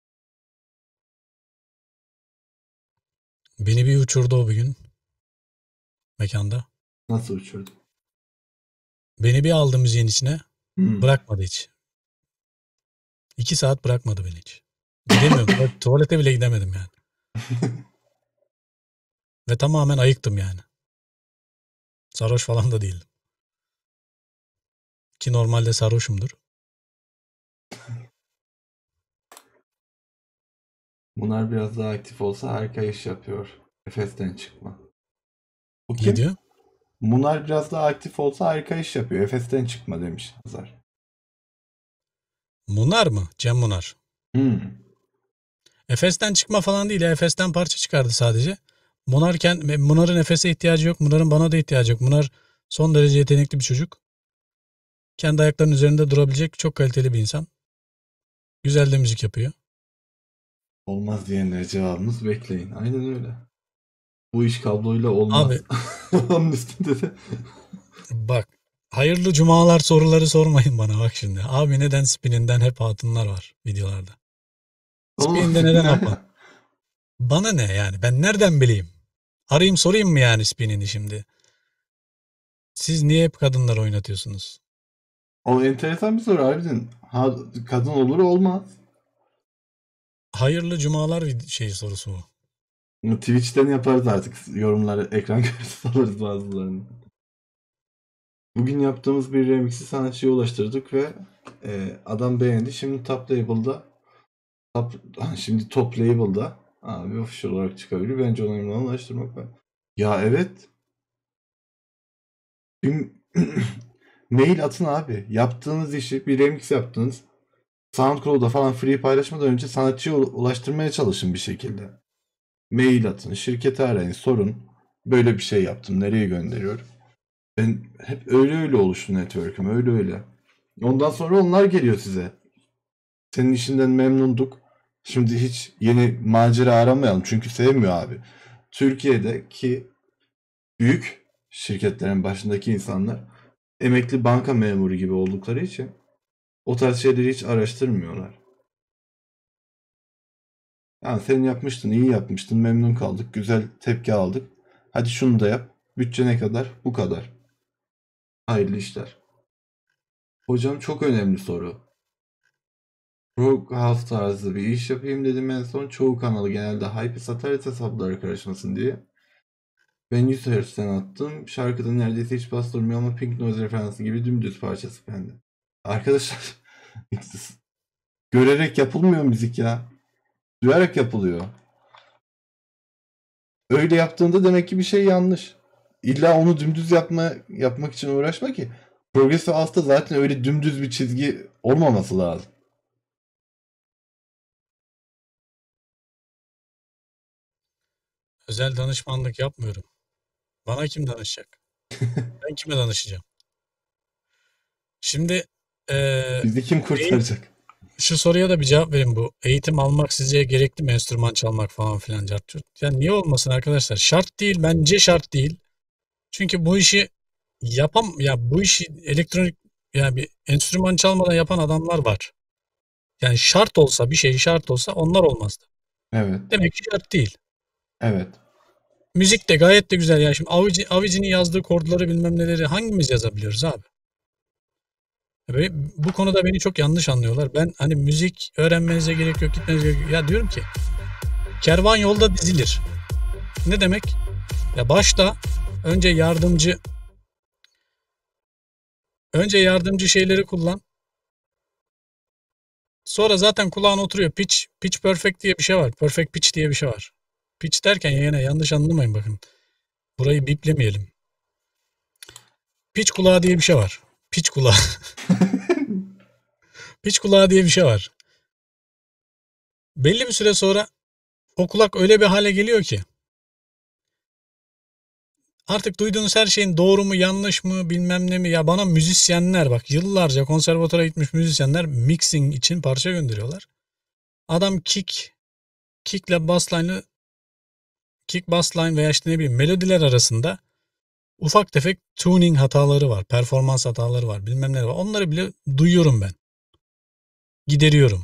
Beni bir uçurdu o bir gün mekanda. Nasıl uçurdu? Beni bir aldı müziğin içine, Hmm. bırakmadı hiç. İki saat bırakmadı beni hiç. Gidemiyorum. tuvalet- Tuvalete bile gidemedim yani. Ve tamamen ayıktım yani. Sarhoş falan da değildim. Ki normalde sarhoşumdur. Bunlar biraz daha aktif olsa harika iş yapıyor. Efes'ten çıkma. Bu Ne kim? diyor? Munar biraz daha aktif olsa harika iş yapıyor. Efes'ten çıkma demiş Hazar. Munar mı? Cem Munar. Hmm. Efes'ten çıkma falan değil ya. Efes'ten parça çıkardı sadece. Munarken, Munar'ın Efes'e ihtiyacı yok. Munar'ın bana da ihtiyacı yok. Munar son derece yetenekli bir çocuk. Kendi ayaklarının üzerinde durabilecek çok kaliteli bir insan. Güzel de müzik yapıyor. Olmaz diyenlere cevabımız bekleyin. Aynen öyle. Bu iş kabloyla olmaz. Abi Onun üstünde de bak, hayırlı cumalar soruları sormayın bana bak şimdi. Abi neden spininden hep hatunlar var videolarda? oğlum Spininde neden ne? hap var? Bana ne yani? Ben nereden bileyim? Arayayım sorayım mı yani spinini şimdi? Siz niye hep kadınlar oynatıyorsunuz? O enteresan bir soru harbiden. Ha, kadın olur olmaz. Hayırlı cumalar vid- şey sorusu bu. Twitch'ten yaparız artık. Yorumları ekran görüntüsü alırız bazılarını. Bugün yaptığımız bir remix'i sanatçıya ulaştırdık ve e, adam beğendi. Şimdi Top Label'da top, şimdi Top Label'da abi official olarak çıkabilir. Bence onunla ulaştırmak var. Ya evet. Bir mail atın abi. Yaptığınız işi bir remix yaptınız. SoundCloud'da falan free paylaşmadan önce sanatçıya ulaştırmaya çalışın bir şekilde. Mail atın, şirketi arayın, sorun. Böyle bir şey yaptım, nereye gönderiyorum? Ben hep öyle öyle oluştu network'üm, öyle öyle. Ondan sonra onlar geliyor size. Senin işinden memnunduk. Şimdi hiç yeni macera aramayalım çünkü sevmiyor abi. Türkiye'deki büyük şirketlerin başındaki insanlar emekli banka memuru gibi oldukları için o tarz şeyleri hiç araştırmıyorlar. Yani sen yapmıştın, iyi yapmıştın, memnun kaldık, güzel tepki aldık. Hadi şunu da yap. Bütçe ne kadar? Bu kadar. Hayırlı işler. Hocam çok önemli soru. Rogue House tarzı bir iş yapayım dedim en son. Çoğu kanalı genelde hype satar hesaplara karışmasın diye. Ben yüz hertz'ten attım. Şarkıda neredeyse hiç bas durmuyor ama Pink Noise referansı gibi dümdüz parçası bende. Arkadaşlar görerek yapılmıyor müzik ya. Duyarak yapılıyor. Öyle yaptığında demek ki bir şey yanlış. İlla onu dümdüz yapma yapmak için uğraşma ki. Progressive House'da zaten öyle dümdüz bir çizgi olmaması lazım. Özel danışmanlık yapmıyorum. Bana kim danışacak? Ben kime danışacağım? Şimdi eee, Bizi kim kurtaracak? şu soruya da bir cevap verin bu. Eğitim almak sizce gerekli mi? Enstrüman çalmak falan filan. cart curt. Yani niye olmasın arkadaşlar? Şart değil. Bence şart değil. Çünkü bu işi yapam ya bu işi elektronik yani bir enstrüman çalmadan yapan adamlar var. Yani şart olsa bir şey şart olsa onlar olmazdı. Evet. Demek ki şart değil. Evet. Müzik de gayet de güzel. Yani şimdi Avicii, Avicii'nin yazdığı kordları bilmem neleri hangimiz yazabiliyoruz abi? Ve bu konuda beni çok yanlış anlıyorlar. Ben hani müzik öğrenmenize gerek yok, gitmenize gerek yok. Ya diyorum ki kervan yolda dizilir. Ne demek? Ya başta önce yardımcı önce yardımcı şeyleri kullan. Sonra zaten kulağına oturuyor. Pitch, pitch perfect diye bir şey var. Perfect pitch diye bir şey var. Pitch derken yine yanlış anlamayın bakın. Burayı biplemeyelim. Pitch kulağı diye bir şey var. Pitch kulağı. Pitch kulağı diye bir şey var. Belli bir süre sonra o kulak öyle bir hale geliyor ki artık duyduğunuz her şeyin doğru mu yanlış mı bilmem ne mi ya bana müzisyenler bak yıllarca konservatuvara gitmiş müzisyenler mixing için parça gönderiyorlar. Adam kick kickle bassline'ı kick bassline veya işte ne bileyim melodiler arasında ufak tefek tuning hataları var, performans hataları var, bilmem ne var. Onları bile duyuyorum ben. Gideriyorum.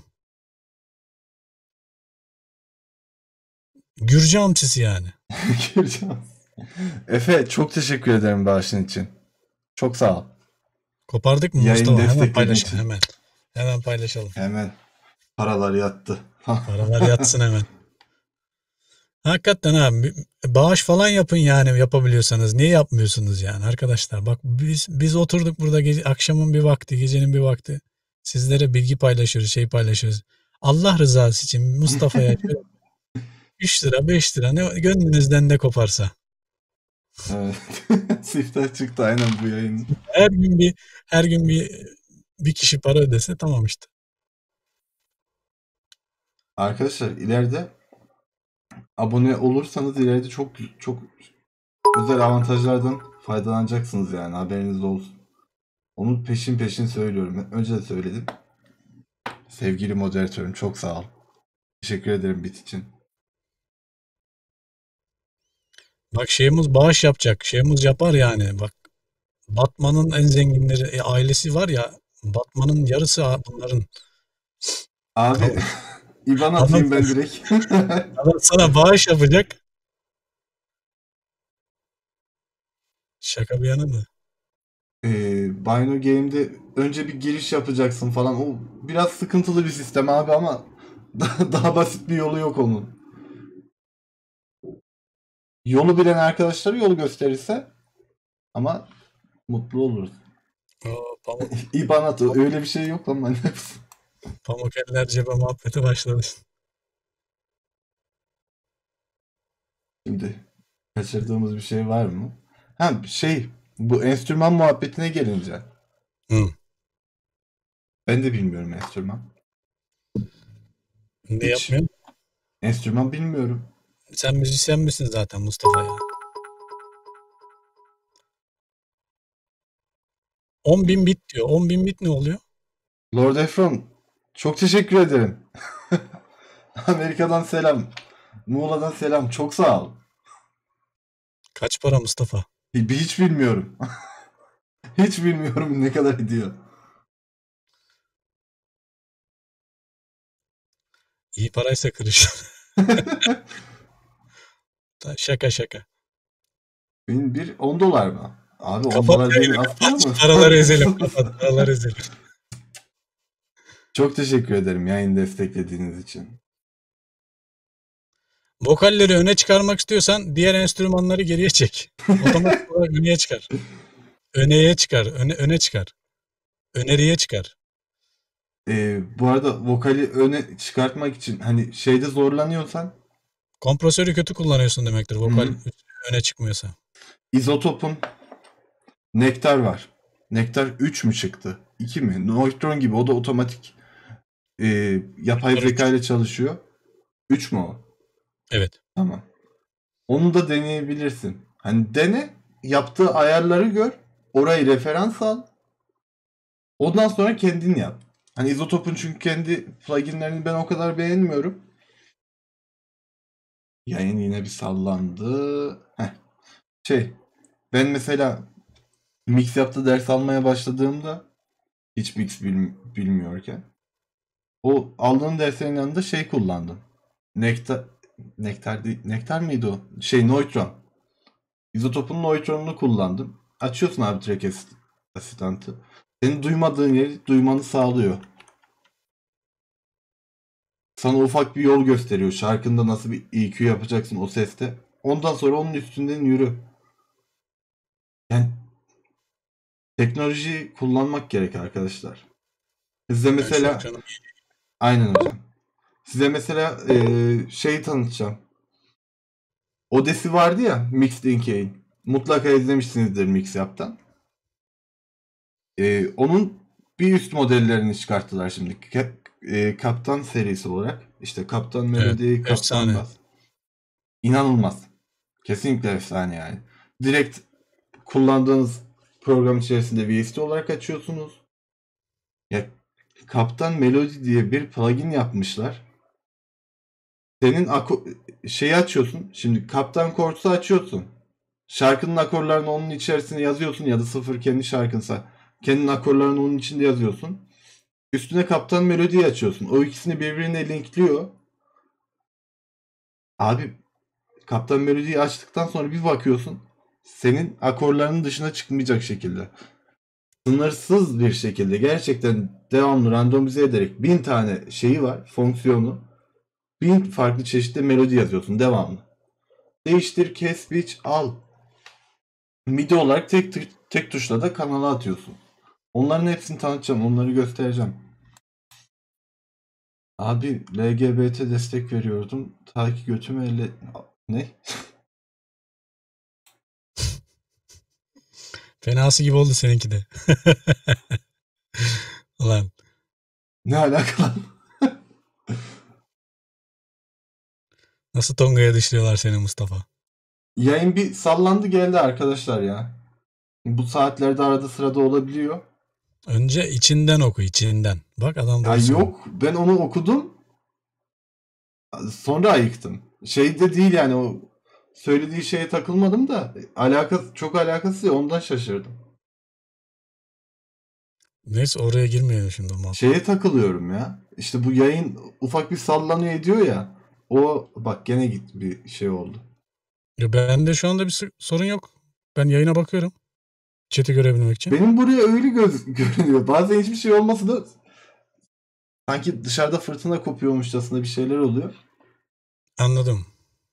Gürcü hamsisi yani. Göreceğiz. Efe çok teşekkür ederim bağışın için. Çok sağ ol. Kopardık mı Yayın Mustafa? Hemen desteklediğin paylaşalım için. hemen. Hemen paylaşalım. Hemen paralar yattı. Paralar yatsın hemen. Hakikaten abi bağış falan yapın yani yapabiliyorsanız. Niye yapmıyorsunuz yani arkadaşlar? Bak biz biz oturduk burada gece, akşamın bir vakti, gecenin bir vakti. Sizlere bilgi paylaşıyoruz, şey paylaşıyoruz. Allah rızası için Mustafa'ya şöyle üç lira, beş lira ne gönlünüzden ne koparsa. Evet. Siftah çıktı aynen bu yayın. Her gün bir her gün bir bir kişi para ödese tamam işte. Arkadaşlar ileride abone olursanız ileride çok çok özel avantajlardan faydalanacaksınız yani haberiniz olsun. Onu peşin peşin söylüyorum. Önce de söyledim. Sevgili moderatörüm çok sağ ol. Teşekkür ederim bit için. Bak şeyimiz bağış yapacak. Şeyimiz yapar yani. Bak Batman'ın en zenginleri e, ailesi var ya. Batman'ın yarısı ha- bunların. Abi İban Adam, atayım ben direkt. adam sana bağış yapacak. Şaka bir yana da. Ee, Bino Game'de önce bir giriş yapacaksın falan. O biraz sıkıntılı bir sistem abi ama daha, daha basit bir yolu yok onun. Yolu bilen arkadaşları yolu gösterirse ama mutlu oluruz. Oo, pamuk, İban atı öyle bir şey yok ama. pamuk eller cebe muhabbeti başladı. Şimdi kaçırdığımız bir şey var mı? Ha şey, bu enstrüman muhabbetine gelince Hı. ben de bilmiyorum enstrüman. Ne Hiç yapmıyorsun? enstrüman bilmiyorum. Sen müzisyen misin zaten Mustafa ya? on bin bit diyor. on bin bit ne oluyor? Lord Efron çok teşekkür ederim. Amerika'dan selam. Muğla'dan selam. Çok sağ ol. Kaç para Mustafa? Hiç bilmiyorum. Hiç bilmiyorum ne kadar ediyor. İyi paraysa kırış. Şaka şaka. Benim bir on dolar mı? Abi on Kapat dolar yayını değil az para kapat. mı? Paraları ezelim. Kapat paraları ezelim. Çok teşekkür ederim yayını desteklediğiniz için. Vokalleri öne çıkarmak istiyorsan diğer enstrümanları geriye çek. Otomatik olarak öneye çıkar. Öneye çıkar. Öne, öne çıkar. Öneriye çıkar. Ee, bu arada vokali öne çıkartmak için hani şeyde zorlanıyorsan Kompresörü kötü kullanıyorsun demektir. hı Vokal hı, öne çıkmıyorsa. izotopun Nektar var. Nektar üç mü çıktı? iki mi? Neutron gibi o da otomatik e, yapay zeka ile çalışıyor. üç mü o? Evet. Tamam. Onu da deneyebilirsin. Hani dene, yaptığı ayarları gör, orayı referans al. Ondan sonra kendin yap. Hani izotopun çünkü kendi pluginlerini ben o kadar beğenmiyorum. Yayın yine bir sallandı. Heh. Şey, ben mesela mix yaptı ders almaya başladığımda hiç mix bil- bilmiyorken o aldığım derslerin yanında şey kullandım. Nektar Nektar değil, Nektar mıydı o? Şey Neutron. İzotopun neutronunu kullandım. Açıyorsun abi track asist- asistantı. Senin duymadığın yeri duymanı sağlıyor. Sana ufak bir yol gösteriyor. Şarkında nasıl bir E Q yapacaksın o seste. Ondan sonra onun üstünden yürü. Yani teknolojiyi kullanmak gerek arkadaşlar. Size Ben şu an mesela canım aynen hocam. Size mesela eee şeyi tanıtacağım. Odesi vardı ya Mixed in Kane. Mutlaka izlemişsinizdir Mix Yap'tan. Eee, onun bir üst modellerini çıkarttılar şimdi. Ka- eee, Kaptan serisi olarak. İşte Kaptan evet. Melody, Kaptan Efsane. Bass. İnanılmaz. Kesinlikle efsane yani. Direkt kullandığınız program içerisinde V S T olarak açıyorsunuz. Ya Kaptan Melody diye bir plugin yapmışlar. Senin ako- şeyi açıyorsun. Şimdi Kaptan Chords'u açıyorsun. Şarkının akorlarını onun içerisine yazıyorsun ya da sıfır kendi şarkınsa kendin akorlarını onun içinde yazıyorsun. Üstüne Kaptan Melodi'yi açıyorsun. O ikisini birbirine linkliyor. Abi Kaptan Melodi'yi açtıktan sonra bir bakıyorsun. Senin akorlarının dışına çıkmayacak şekilde. Sınırsız bir şekilde gerçekten devamlı randomize ederek bin tane şeyi var. Fonksiyonu. Bin farklı çeşitli melodi yazıyorsun devamlı. Değiştir, kes, biç, al. MIDI olarak tek, tek, tek tuşla da kanala atıyorsun. Onların hepsini tanıtacağım. Onları göstereceğim. Abi L G B T destek veriyordum. Ta ki götümü elle... Ne? Fenası gibi oldu seninki de. Ulan Ne alakalı? nasıl Tonga'ya dışlıyorlar seni Mustafa. Yayın bir sallandı geldi arkadaşlar ya. Bu saatlerde arada sırada olabiliyor. Önce içinden oku içinden. Bak adam Ya doğru söylüyor. yok ben onu okudum. Sonra ayıktım. Şey de değil yani, o söylediği şeye takılmadım da alakası, çok alakası ya, ondan şaşırdım. Neyse oraya girmeyelim şimdi o muhabbet. Şeye takılıyorum ya. İşte bu yayın ufak bir sallanıyor ediyor ya. O bak gene git bir şey oldu. Ya bende şu anda bir sı- sorun yok. Ben yayına bakıyorum. Chat'i görebilmek için. Benim buraya öyle göz görünüyor. Bazen hiçbir şey olmasa da sanki dışarıda fırtına kopuyormuşçasına bir şeyler oluyor. Anladım.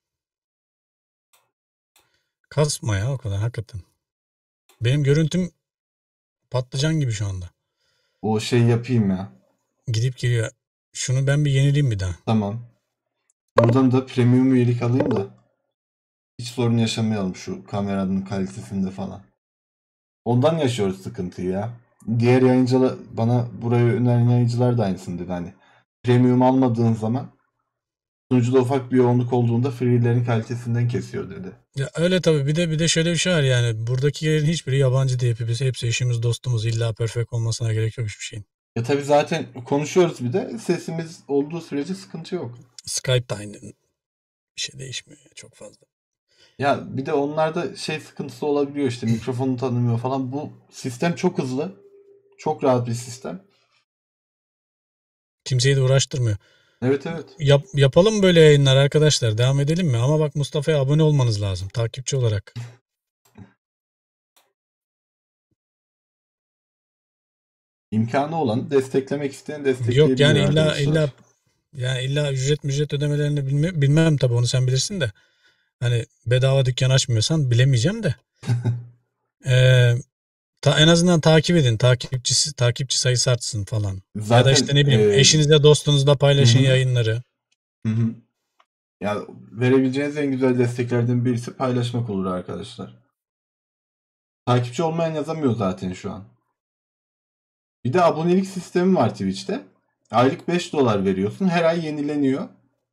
Kasma ya o kadar hakikaten. Benim görüntüm patlıcan gibi şu anda. O şey yapayım ya. Gidip geliyor. Şunu ben bir yenileyim bir daha. Tamam. Buradan da premium üyelik alayım da hiç sorun yaşamayalım şu kameranın kalitesinde falan. Ondan yaşıyoruz sıkıntıyı ya. Diğer yayıncılar, bana burayı öneren yayıncılar da aynısını dedi. Hani premium almadığın zaman sunucuda ufak bir yoğunluk olduğunda free'lerin kalitesinden kesiyor dedi. Ya öyle tabii. Bir de bir de şöyle bir şey var yani. Buradakilerin hiçbiri yabancı değil. Hepsi, hepsi eşimiz, dostumuz. İlla perfect olmasına gerek yok hiçbir şeyin. Ya tabii zaten konuşuyoruz, bir de sesimiz olduğu sürece sıkıntı yok. Skype da aynı. Bir şey değişmiyor ya çok fazla. Ya bir de onlarda şey sıkıntısı olabiliyor, işte mikrofonu tanımıyor falan. Bu sistem çok hızlı. Çok rahat bir sistem. Kimseyi de uğraştırmıyor. Evet evet. Yap, yapalım böyle yayınlar arkadaşlar. Devam edelim mi? Ama bak Mustafa'ya abone olmanız lazım. Takipçi olarak. İmkanı olan, desteklemek isteyen Yok destekleyebilir yani illa arkadaşlar. illa yani illa ücret mücret ödemelerini bilme, bilmem tabii onu sen bilirsin de. Hani bedava dükkan açmıyorsan bilemeyeceğim de. Ee, ta, en azından takip edin. Takipçisi, takipçi sayısı artsın falan. Ya da işte Zaten ne bileyim e, eşinizle dostunuzla hı paylaşın hı, yayınları. hı hı. Ya verebileceğiniz en güzel desteklerden birisi paylaşmak olur arkadaşlar. Takipçi olmayan yazamıyor zaten şu an. Bir de abonelik sistemi var Twitch'te. Aylık beş dolar veriyorsun. Her ay yenileniyor.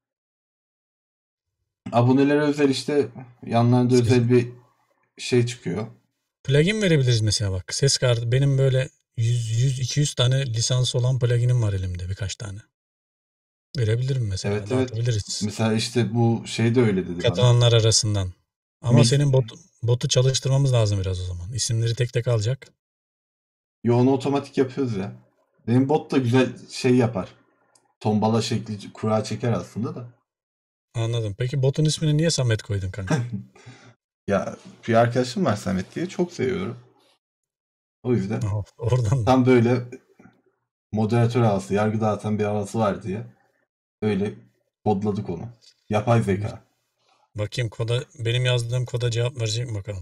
Abonelere özel işte yanlarında Ses, özel bir şey çıkıyor. plugin verebiliriz mesela bak. Ses kartı benim böyle yüz yüz iki yüz tane lisans olan pluginim var elimde birkaç tane. Verebilirim mesela. Evet evet. Dağıtabiliriz. Mesela işte bu şey de öyle dedi bana. Katılanlar arasından. Ama Mix, senin bot, botu çalıştırmamız lazım biraz o zaman. İsimleri tek tek alacak. yoğunu otomatik yapıyoruz ya. Benim bot da güzel şey yapar. Tombala şekli kura çeker aslında da. Anladım. Peki botun ismini niye Samet koydun kanka? Ya bir arkadaşım var Samet diye, çok seviyorum. O yüzden Aha, oradan da. tam böyle moderatör havası, yargı dağıtan bir havası var diye öyle kodladık onu. Yapay zeka. Bakayım koda benim yazdığım koda cevap verecek mi bakalım.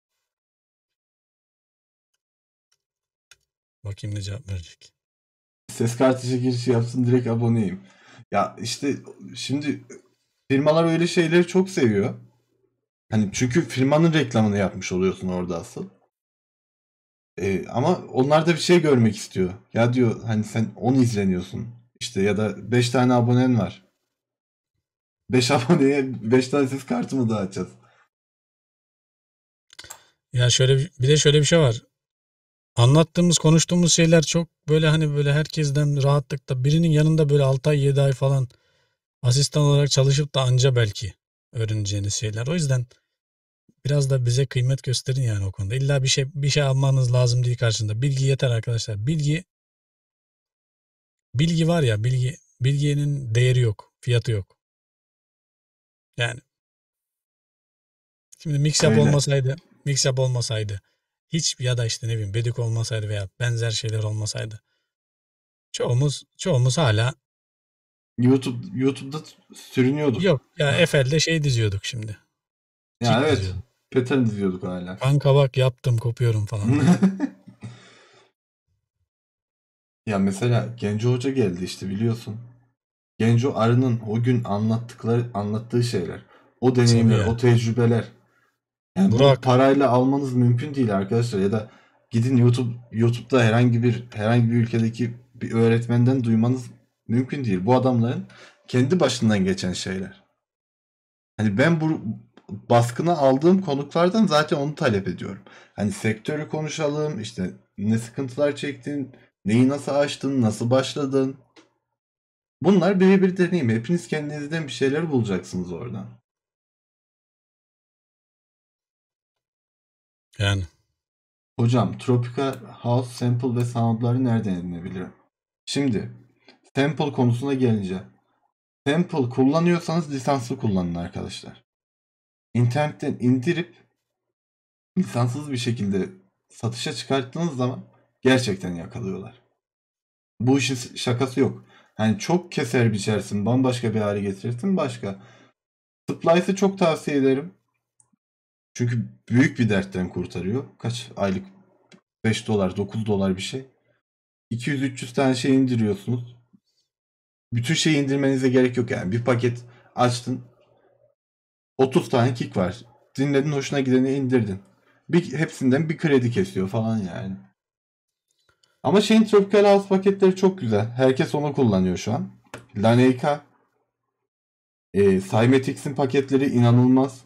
Bakayım ne cevap verecek. Ses kartı girişi yapsın, direkt aboneyim. Ya işte şimdi firmalar öyle şeyleri çok seviyor. Hani çünkü firmanın reklamını yapmış oluyorsun orada asıl. Ee, ama onlar da bir şey görmek istiyor. Ya diyor, hani sen on izleniyorsun. İşte ya da beş tane abonen var. beş aboneye beş tane ses kartı mı dağıtacağız? Ya şöyle bir bir de şöyle bir şey var. Anlattığımız, konuştuğumuz şeyler çok böyle hani böyle herkesten rahatlıkla birinin yanında böyle altı ay yedi ay falan asistan olarak çalışıp da anca belki öğreneceğiniz şeyler. O yüzden biraz da bize kıymet gösterin yani o konuda. İlla bir şey bir şey almanız lazım değil karşında. Bilgi yeter arkadaşlar. Bilgi bilgi var ya bilgi bilginin değeri yok, fiyatı yok. Yani şimdi Mixup Öyle. olmasaydı, Mixup olmasaydı hiç ya da işte ne bileyim Bedik olmasaydı veya benzer şeyler olmasaydı çoğumuz çoğumuz hala YouTube YouTube'da sürünüyorduk. yok ya F L'de şey diziyorduk şimdi. Ya Kick evet. diziyorduk. Pattern diziyorduk hala. Kanka bak yaptım kopuyorum falan diye. Ya mesela Genco Hoca geldi işte, biliyorsun. Genco Arı'nın o gün anlattıkları anlattığı şeyler, o Tabii deneyimler, ya. o tecrübeler. Yani bu Burak parayla almanız mümkün değil arkadaşlar, ya da gidin YouTube YouTube'da herhangi bir herhangi bir ülkedeki bir öğretmenden duymanız mümkün değil. Bu adamların kendi başından geçen şeyler. Hani ben bu baskına aldığım konuklardan zaten onu talep ediyorum. Hani sektörü konuşalım, işte ne sıkıntılar çektin, neyi nasıl aştın, nasıl başladın. Bunlar birebir deneyim. Hepiniz kendinizden bir şeyler bulacaksınız oradan. Yani. Hocam Tropical House Sample ve Sound'ları nereden edinebilirim? Şimdi sample konusuna gelince. Sample kullanıyorsanız lisanslı kullanın arkadaşlar. İnternetten indirip lisanssız bir şekilde satışa çıkarttığınız zaman gerçekten yakalıyorlar. Bu işin şakası yok. Yani çok keser biçersin, bambaşka bir hale getirirsin başka. Splice'ı çok tavsiye ederim. Çünkü büyük bir dertten kurtarıyor. Kaç aylık? beş dolar, dokuz dolar bir şey. iki yüz üç yüz tane şey indiriyorsunuz. Bütün şeyi indirmenize gerek yok yani. Bir paket açtın. otuz tane kick var. Dinledin, hoşuna gideni indirdin. Bir, hepsinden bir kredi kesiyor falan yani. Ama şeyin Tropical House paketleri çok güzel. Herkes onu kullanıyor şu an. Laneika, e, Cymatics'in paketleri inanılmaz.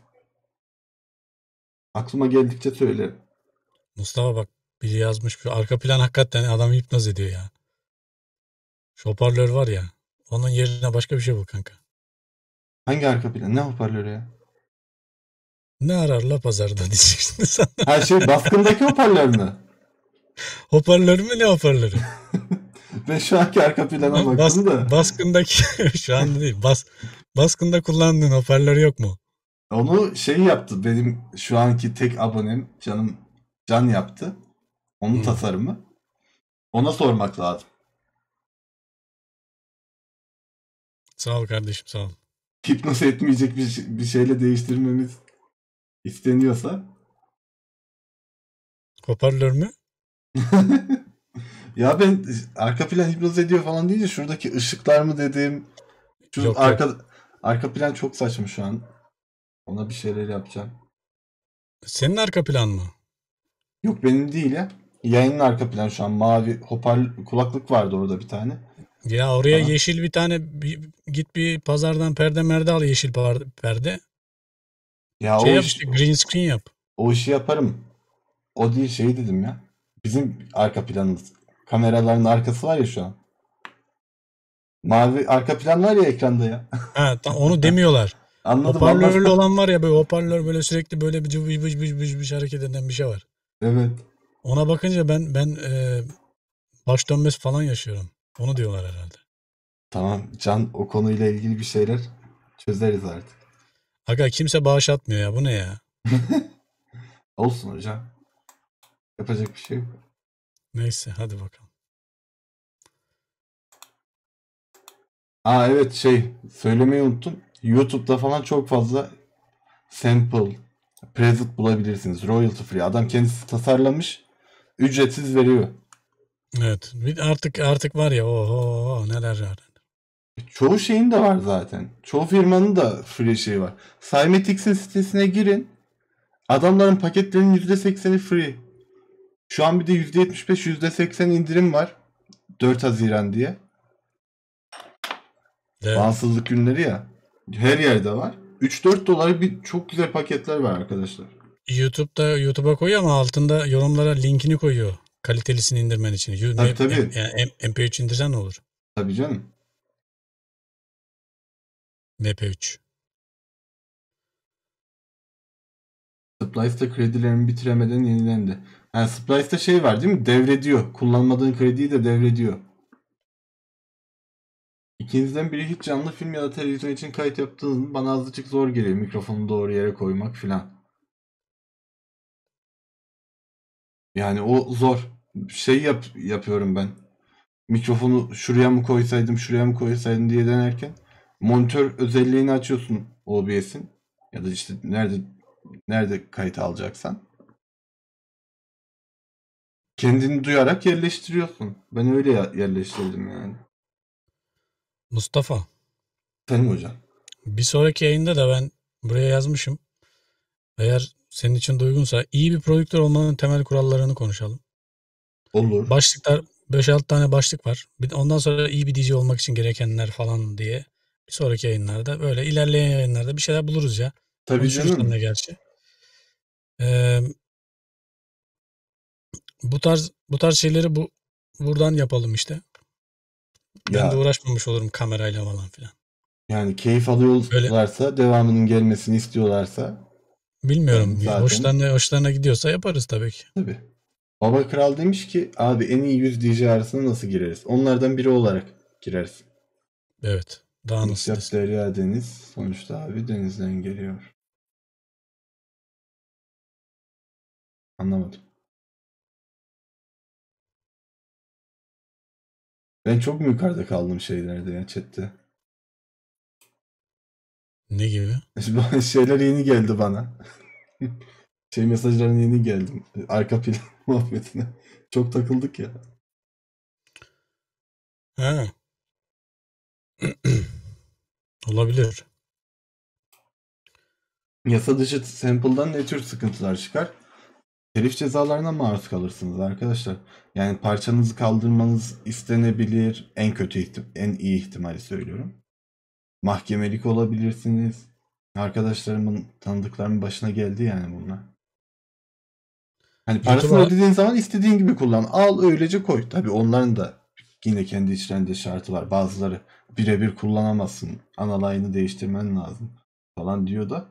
Aklıma geldikçe söylerim. Mustafa bak biri yazmış. Şu arka plan hakikaten adam hipnoz ediyor ya. Şu hoparlör var ya. Onun yerine başka bir şey bul kanka. Hangi arka plan? Ne hoparlörü ya? Ne arar la pazarda diyeceksin sen. Her şey baskındaki hoparlör mü? Hoparlör mü ne hoparlörü? Ben şu anki arka plana Bas, baktım da. baskındaki şu an değil. Bas, baskında kullandığın hoparlör yok mu? Onu şey yaptı. Benim şu anki tek abonem canım Can yaptı. Onun Hmm. tasarımı. Ona sormak lazım. Sağ ol kardeşim sağ ol. Hipnoz etmeyecek bir, bir şeyle değiştirmemiz isteniyorsa. Hoparlör mü? Ya ben arka plan hipnoz ediyor falan deyince şuradaki ışıklar mı dedim. Şu Yok arka yok. arka plan çok saçma şu an. Ona bir şeyler yapacağım. Senin arka plan mı? Yok benim değil ya. Yayının arka plan şu an mavi hoparlör kulaklık vardı orada bir tane. Ya oraya Aha. yeşil bir tane bir, git bir pazardan perde merde al yeşil par- perde. Ya Şey o yap iş, işte green screen yap. o işi yaparım. O değil şey dedim ya. Bizim arka planımız. Kameraların arkası var ya şu an. Mavi arka plan var ya ekranda ya. Ha ta- onu demiyorlar. Anladım Hoparlörlü anladım. olan var ya böyle hoparlör böyle sürekli böyle bir cıvış bıç bıç bıç bıç hareket eden bir şey var. Evet. Ona bakınca ben ben e, baş dönmesi falan yaşıyorum. Onu diyorlar herhalde. Tamam Can o konuyla ilgili bir şeyler çözeriz artık. Aga kimse bağış atmıyor ya bu ne ya? Olsun hocam. Yapacak bir şey yok. Neyse hadi bakalım. Aa evet şey söylemeyi unuttum. YouTube'da falan çok fazla sample, preset bulabilirsiniz. Royalty free. Adam kendisi tasarlamış. Ücretsiz veriyor. Evet bir artık artık var ya oho neler var. Çoğu şeyin de var zaten. Çoğu firmanın da free şeyi var. Cymatics'in sitesine girin. Adamların paketlerinin yüzde sekseni free. Şu an bir de yüzde yetmiş beş yüzde seksen indirim var. dört Haziran diye. Evet. Bağımsızlık günleri ya. Her yerde var. üç dört dolara bir çok güzel paketler var arkadaşlar. YouTube'da YouTube'a koyuyor ama altında yorumlara linkini koyuyor. Kalitelisini indirmen için. You- Tabii M- tabii. M- yani M P üç indirsen ne olur? Tabii canım. M P üç. Splice'da kredilerimi bitiremeden yenilendi. Yani Splice'da şey var değil mi? Devrediyor. Kullanmadığın krediyi de devrediyor. İkinizden biri hiç canlı film ya da televizyon için kayıt yaptınız mı? Bana azıcık zor geliyor mikrofonu doğru yere koymak filan. Yani o zor. Şey yap yapıyorum ben. Mikrofonu şuraya mı koysaydım, şuraya mı koysaydım diye denerken monitör özelliğini açıyorsun O B S'in ya da işte nerede nerede kayıt alacaksan. Kendini duyarak yerleştiriyorsun. Ben öyle yerleştirdim yani. Mustafa. Senin hocam. Bir sonraki yayında da ben buraya yazmışım. Eğer senin için de uygunsa iyi bir prodüktör olmanın temel kurallarını konuşalım. Olur. Başlıklar beş altı tane başlık var. Ondan sonra iyi bir D J olmak için gerekenler falan diye. Bir sonraki yayınlarda böyle ilerleyen yayınlarda bir şeyler buluruz ya. Tabii Konuşuruz canım. seninle gerçi. Ee, bu tarz bu tarz şeyleri bu buradan yapalım işte. Ben de Ya uğraşmamış olurum kamerayla falan filan. yani keyif Böyle alıyorlarsa, devamının gelmesini istiyorlarsa ben bilmiyorum. zaten Hoşlarına, hoşlarına gidiyorsa yaparız tabii ki. tabii. Baba Kral demiş ki abi en iyi yüz D J arasına nasıl gireriz? Onlardan biri olarak girersin. Evet. Daha Mix nasıl yap desin. Derya Deniz. Sonuçta abi denizden geliyor. Anlamadım. Ben çok mu yukarıda kaldım şeylerde ya chatte? Ne gibi? Şeyler yeni geldi bana. Şey mesajların yeni geldi. Arka plan muhabbetine. Çok takıldık ya. Ha. Olabilir. Yasa dışı sample'dan ne tür sıkıntılar çıkar? Telif cezalarına maruz kalırsınız arkadaşlar. Yani parçanızı kaldırmanız istenebilir. En kötü ihtim en iyi ihtimali söylüyorum. Mahkemelik olabilirsiniz. Arkadaşlarımın, tanıdıklarımın başına geldi yani bunlar. Hani parasını YouTube'a ödediğin zaman istediğin gibi kullan. Al öylece koy. Tabii onların da yine kendi içlerinde şartı var. Bazıları birebir kullanamazsın. Analayını değiştirmen lazım falan diyor da.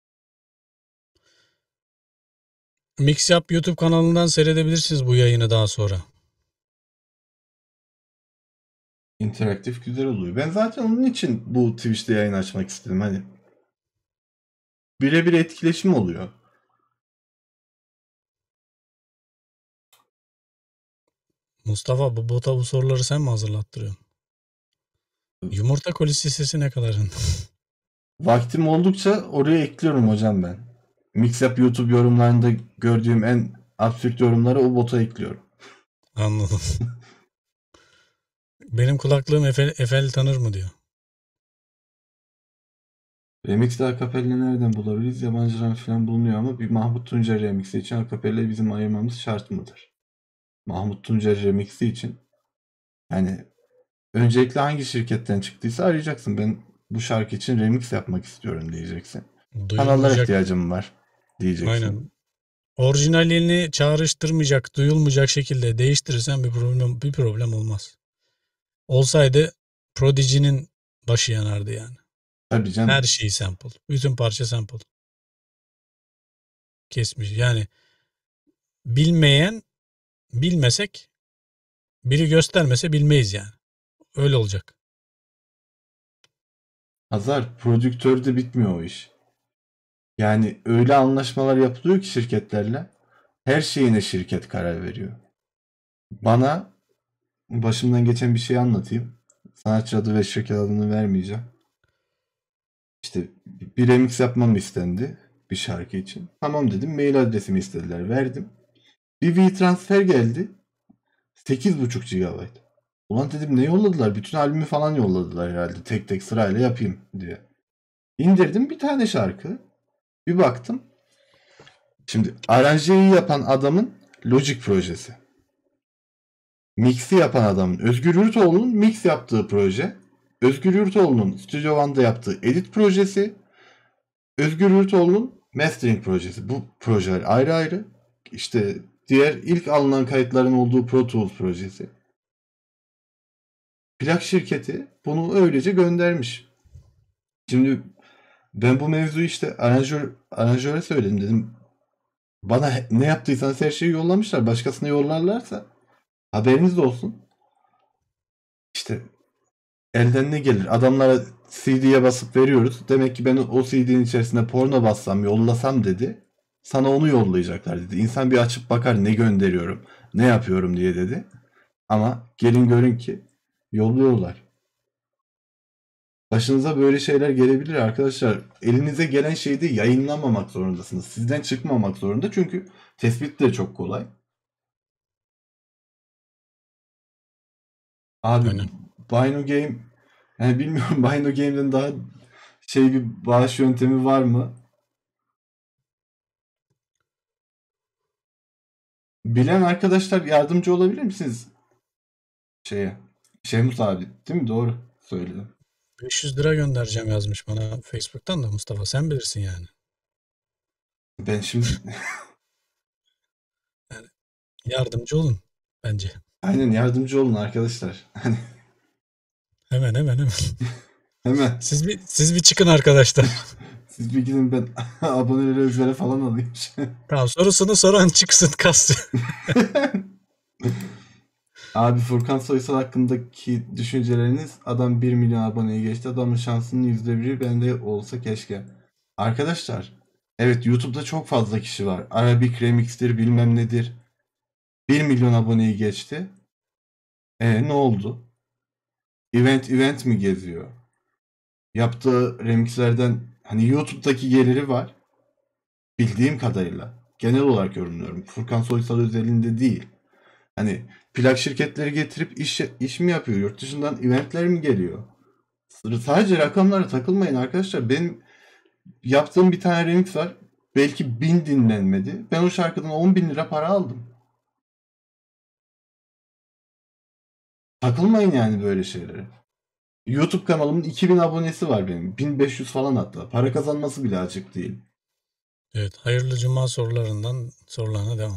Mix Yap YouTube kanalından seyredebilirsiniz bu yayını daha sonra. interaktif güzel oluyor. Ben zaten onun için bu Twitch'te yayın açmak istedim. Hani birebir etkileşim oluyor. Mustafa bu bota bu soruları sen mi hazırlattırıyorsun? Yumurta kolisi sesi ne kadar? Vaktim oldukça oraya ekliyorum hocam ben. Mixup YouTube yorumlarında gördüğüm en absürt yorumları o bota ekliyorum. Anladım. Benim kulaklığım Efel, Efel tanır mı diyor. Remix'te akapella nereden bulabiliriz? Yabancı RAM falan bulunuyor ama bir Mahmut Tuncer remix'i için akapellayı bizim ayırmamız şart mıdır? Mahmut Tuncer remix'i için yani öncelikle hangi şirketten çıktıysa arayacaksın. Ben bu şarkı için remix yapmak istiyorum diyeceksin. Kanallara Duyulmayacak. ihtiyacım var diyeceksin. Aynen. Orijinalini çağrıştırmayacak, duyulmayacak şekilde değiştirirsen bir problem bir problem olmaz. Olsaydı Prodigy'nin başı yanardı yani. Tabii Her canım. şeyi sample. Bütün parça sample. Kesmiş. Yani bilmeyen bilmesek biri göstermese bilmeyiz yani. Öyle olacak. Hazar prodüktörde bitmiyor o iş. Yani öyle anlaşmalar yapılıyor ki şirketlerle her şeyine şirket karar veriyor. Bana başımdan geçen bir şey anlatayım. Sanatçı adı ve şirket adını vermeyeceğim. İşte bir remix yapmam istendi bir şarkı için. Tamam dedim. Mail adresimi istediler. Verdim. Bir V-Transfer geldi. sekiz buçuk gigabayt. Ulan dedim ne yolladılar? Bütün albümü falan yolladılar herhalde. Tek tek sırayla yapayım diye. İndirdim bir tane şarkı. Bir baktım. Şimdi aranjeyi yapan adamın Logic projesi. Mix'i yapan adamın Özgür Yurtoğlu'nun mix yaptığı proje. Özgür Yurtoğlu'nun Studio One'da yaptığı edit projesi. Özgür Yurtoğlu'nun mastering projesi. Bu projeler ayrı ayrı. İşte diğer ilk alınan kayıtların olduğu Pro Tools projesi. Plak şirketi bunu öylece göndermiş. Şimdi ben bu mevzuyu işte aranjör, aranjöre söyledim dedim. Bana ne yaptıysanız her şeyi yollamışlar. Başkasına yollarlarsa haberiniz de olsun. İşte elden ne gelir? Adamlara C D'ye basıp veriyoruz. Demek ki ben o C D'nin içerisine porno bassam, yollasam dedi. Sana onu yollayacaklar dedi. İnsan bir açıp bakar ne gönderiyorum, ne yapıyorum diye dedi. Ama gelin görün ki yolluyorlar. Başınıza böyle şeyler gelebilir arkadaşlar. Elinize gelen şeyi de yayınlamamak zorundasınız. Sizden çıkmamak zorunda çünkü tespit de çok kolay. Abi Aynen. Bino Game yani bilmiyorum Bino Game'den daha şey bir bağış yöntemi var mı? Bilen arkadaşlar yardımcı olabilir misiniz şeye? Şehmus abi değil mi? Doğru söyledim. beş yüz lira göndereceğim yazmış bana Facebook'tan da Mustafa. Sen bilirsin yani. Ben şimdi Yani yardımcı olun bence. aynen yardımcı olun arkadaşlar. Hani Hemen hemen hemen. Hemen. Siz bir siz bir çıkın arkadaşlar. Siz bir gidin, ben aboneleri özele falan alayım. Tamam, sorusunu soran çıksın kalsın. Abi Furkan Soysal hakkındaki düşünceleriniz: adam bir milyon aboneye geçti. Adamın şansının yüzde biri bende olsa keşke. Arkadaşlar, evet, YouTube'da çok fazla kişi var. Arabik Remix'tir bilmem nedir. bir milyon aboneyi geçti. E ne oldu? Event event mi geziyor? Yaptığı remixlerden hani YouTube'daki geliri var. Bildiğim kadarıyla. Genel olarak yorumluyorum. Furkan Soysal özelinde değil. Hani plak şirketleri getirip iş, iş mi yapıyor? Yurt dışından eventler mi geliyor? Sadece rakamlara takılmayın arkadaşlar. Benim yaptığım bir tane remix var. Belki bin dinlenmedi. Ben o şarkıdan on bin lira para aldım. Takılmayın yani böyle şeylere. YouTube kanalımın iki bin abonesi var benim. bin beş yüz falan hatta. Para kazanması bile açık değil. Evet, hayırlı cuma sorularından sorularına devam.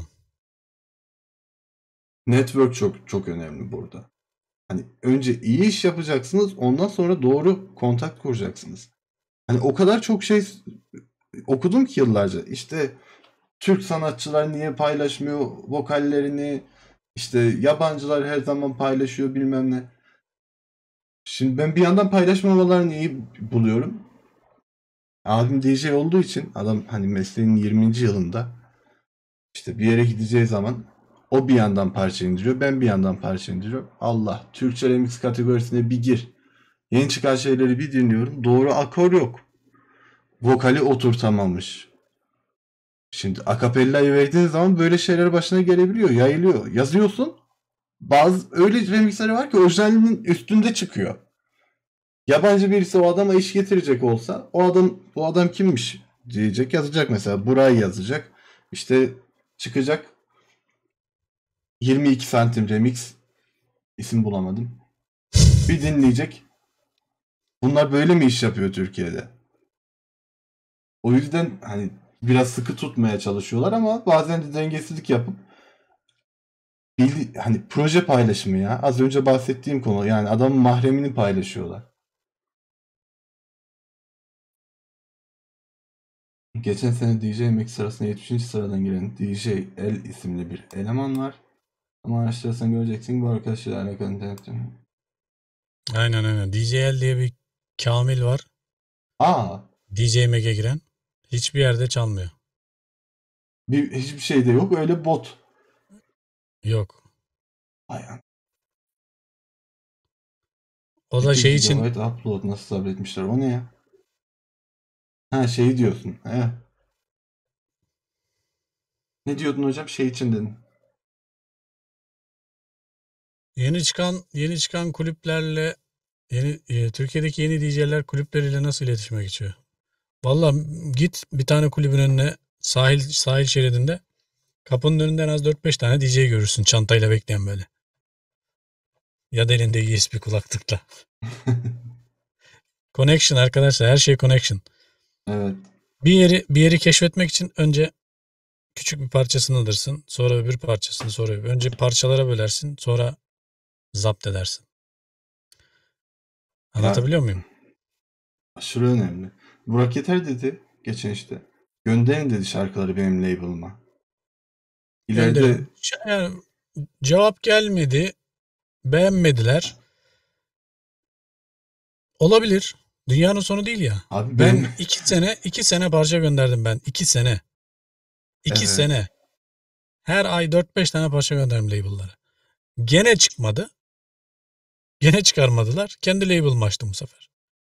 Network çok çok önemli burada. Hani önce iyi iş yapacaksınız, ondan sonra doğru kontak kuracaksınız. Hani o kadar çok şey okudum ki yıllarca. İşte Türk sanatçılar niye paylaşmıyor vokallerini? İşte yabancılar her zaman paylaşıyor bilmem ne. Şimdi ben bir yandan paylaşmamalarını iyi buluyorum. Abim D J olduğu için adam hani mesleğinin yirminci yılında işte bir yere gideceği zaman o bir yandan parça indiriyor, ben bir yandan parça indiriyorum. Allah, Türkçe remix kategorisine bir gir. Yeni çıkan şeyleri bir dinliyorum. Doğru akor yok. Vokali oturtamamış. Şimdi akapellayı verdiğiniz zaman böyle şeyler başına gelebiliyor. Yayılıyor. Yazıyorsun. Bazı öyle remixleri var ki orijinalinin üstünde çıkıyor. Yabancı birisi o adama iş getirecek olsa o adam bu adam kimmiş diyecek, yazacak mesela. Burayı yazacak. İşte çıkacak yirmi iki santim remix, isim bulamadım. Bir dinleyecek. Bunlar böyle mi iş yapıyor Türkiye'de? O yüzden hani biraz sıkı tutmaya çalışıyorlar ama bazen de dengesizlik yapıp bildi, hani proje paylaşımı ya. Az önce bahsettiğim konu, yani adamın mahremini paylaşıyorlar. Geçen sene D J Max sırasında yetmişinci sıradan giren D J L isimli bir eleman var. Ama araştırırsan göreceksin, bu arkadaşlarla alakalı internet. Aynen aynen. D J L diye bir Kamil var. Aa, D J Mag'e giren. Hiçbir yerde çalmıyor. bir, hiçbir şey de yok, öyle bot. Yok. Ay, an- O da sekiz şey için gigabayt upload nasıl sabretmişler, o ne ya? Ha, şey diyorsun. He. Ne diyordun hocam, şey için dedin. yeni çıkan yeni çıkan kulüplerle yeni e, Türkiye'deki yeni D J'ler kulüpleriyle nasıl iletişime geçiyor? Vallahi git bir tane kulübün önüne, sahil sahil şeridinde, kapının önünde en az dört beş tane D J görürsün çantayla bekleyen böyle. Ya da elinde U S B kulaklıkla. Connection arkadaşlar, her şey connection. Evet. Bir yeri bir yeri keşfetmek için önce küçük bir parçasını alırsın. Sonra öbür parçasını, sonra öbür. Önce parçalara bölersin. Sonra zapt edersin. Ya, Anlatabiliyor muyum? aşırı önemli. Burak Yeter dedi geçen işte. Gönderin dedi şarkıları benim label'ıma. İleride Gönderin. Yani cevap gelmedi. Beğenmediler. Olabilir. Dünyanın sonu değil ya. abi Ben benim iki sene iki sene parça gönderdim ben. iki sene. İki evet. sene. Her ay dört beş tane parça gönderdim label'lara. Gene çıkmadı. Gene çıkarmadılar. Kendi label'ımı açtım bu sefer.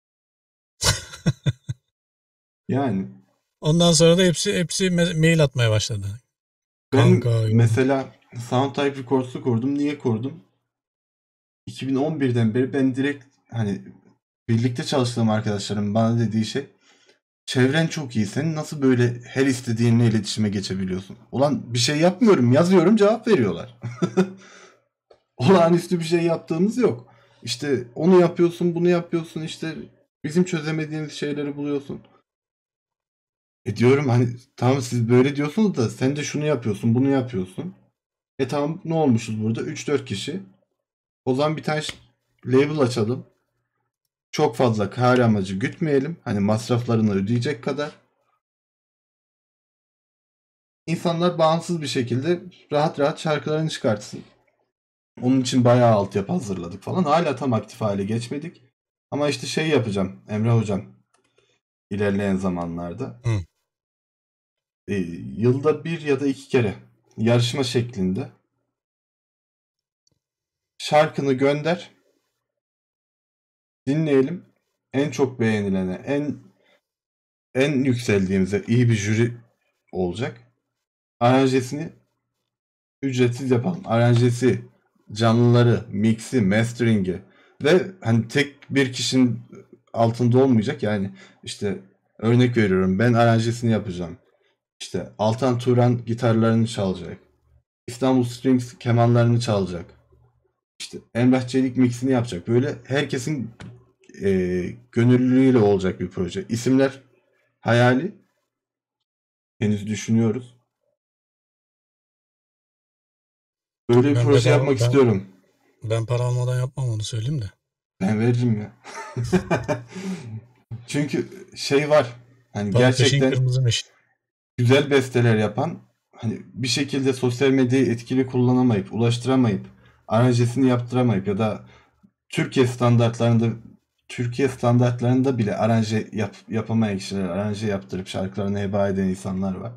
Yani Ondan sonra da hepsi hepsi mail atmaya başladı. ben Kanka yok. mesela Soundtype Records'u kurdum. Niye kurdum? iki bin on birden beri ben direkt hani birlikte çalıştığım arkadaşlarım bana dediği şey: çevren çok iyi. Sen nasıl böyle her istediğinle iletişime geçebiliyorsun? Ulan bir şey yapmıyorum. Yazıyorum, cevap veriyorlar. Olağanüstü bir şey yaptığımız yok. İşte onu yapıyorsun, bunu yapıyorsun, işte bizim çözemediğimiz şeyleri buluyorsun. E diyorum hani tamam, siz böyle diyorsunuz da sen de şunu yapıyorsun, bunu yapıyorsun. E tamam, ne olmuşuz burada? üç dört kişi. O zaman bir tane label açalım. Çok fazla kar amacı gütmeyelim. Hani masraflarını ödeyecek kadar. İnsanlar bağımsız bir şekilde rahat rahat şarkılarını çıkartsın. Onun için bayağı altyapı hazırladık falan. Hala tam aktif hale geçmedik. Ama işte şey yapacağım Emre Hocam ilerleyen zamanlarda. Hı. E, yılda bir ya da iki kere yarışma şeklinde şarkını gönder, dinleyelim. En çok beğenilene, en en yükseldiğimize iyi bir jüri olacak. Aranjesini ücretsiz yapalım. Aranjesi, canlıları, mixi, mastering'i ve hani tek bir kişinin altında olmayacak. Yani işte örnek veriyorum, ben aranjesini yapacağım. İşte Altan Turan gitarlarını çalacak. İstanbul Strings kemanlarını çalacak. İşte Emrah Çelik mixini yapacak. Böyle herkesin e, gönüllülüğüyle olacak bir proje. İsimler hayali. Henüz düşünüyoruz. Böyle bir Ben proje yapmak bedava ben istiyorum. ben para almadan yapmam, onu söyleyeyim de. Ben veririm ya. Çünkü şey var. Hani Para peşin, gerçekten kırmızı meşin. güzel besteler yapan, hani bir şekilde sosyal medyayı etkili kullanamayıp, ulaştıramayıp, aranjesini yaptıramayıp ya da Türkiye standartlarında Türkiye standartlarında bile aranje yap, yapamayan kişiler, aranje yaptırıp şarkılarını heba eden insanlar var.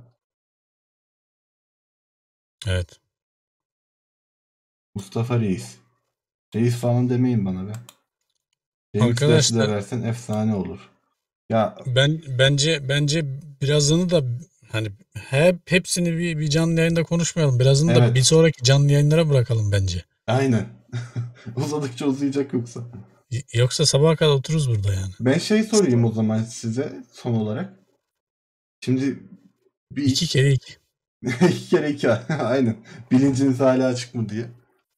Evet. Mustafa Reis. Reis falan demeyin bana be. Remix dersi de Arkadaşlar, versen efsane olur. Ya ben bence bence birazını da, hani hep hepsini bir, bir canlı yayında konuşmayalım. Birazını da bir evet, sonraki canlı yayınlara bırakalım bence. aynen. Uzadıkça uzayacak yoksa. Y- Yoksa sabaha kadar otururuz burada yani. Ben şey sorayım o zaman size son olarak. Şimdi bir İki kere iki. iki kere iki aynen. Bilinciniz hala açık mı diye.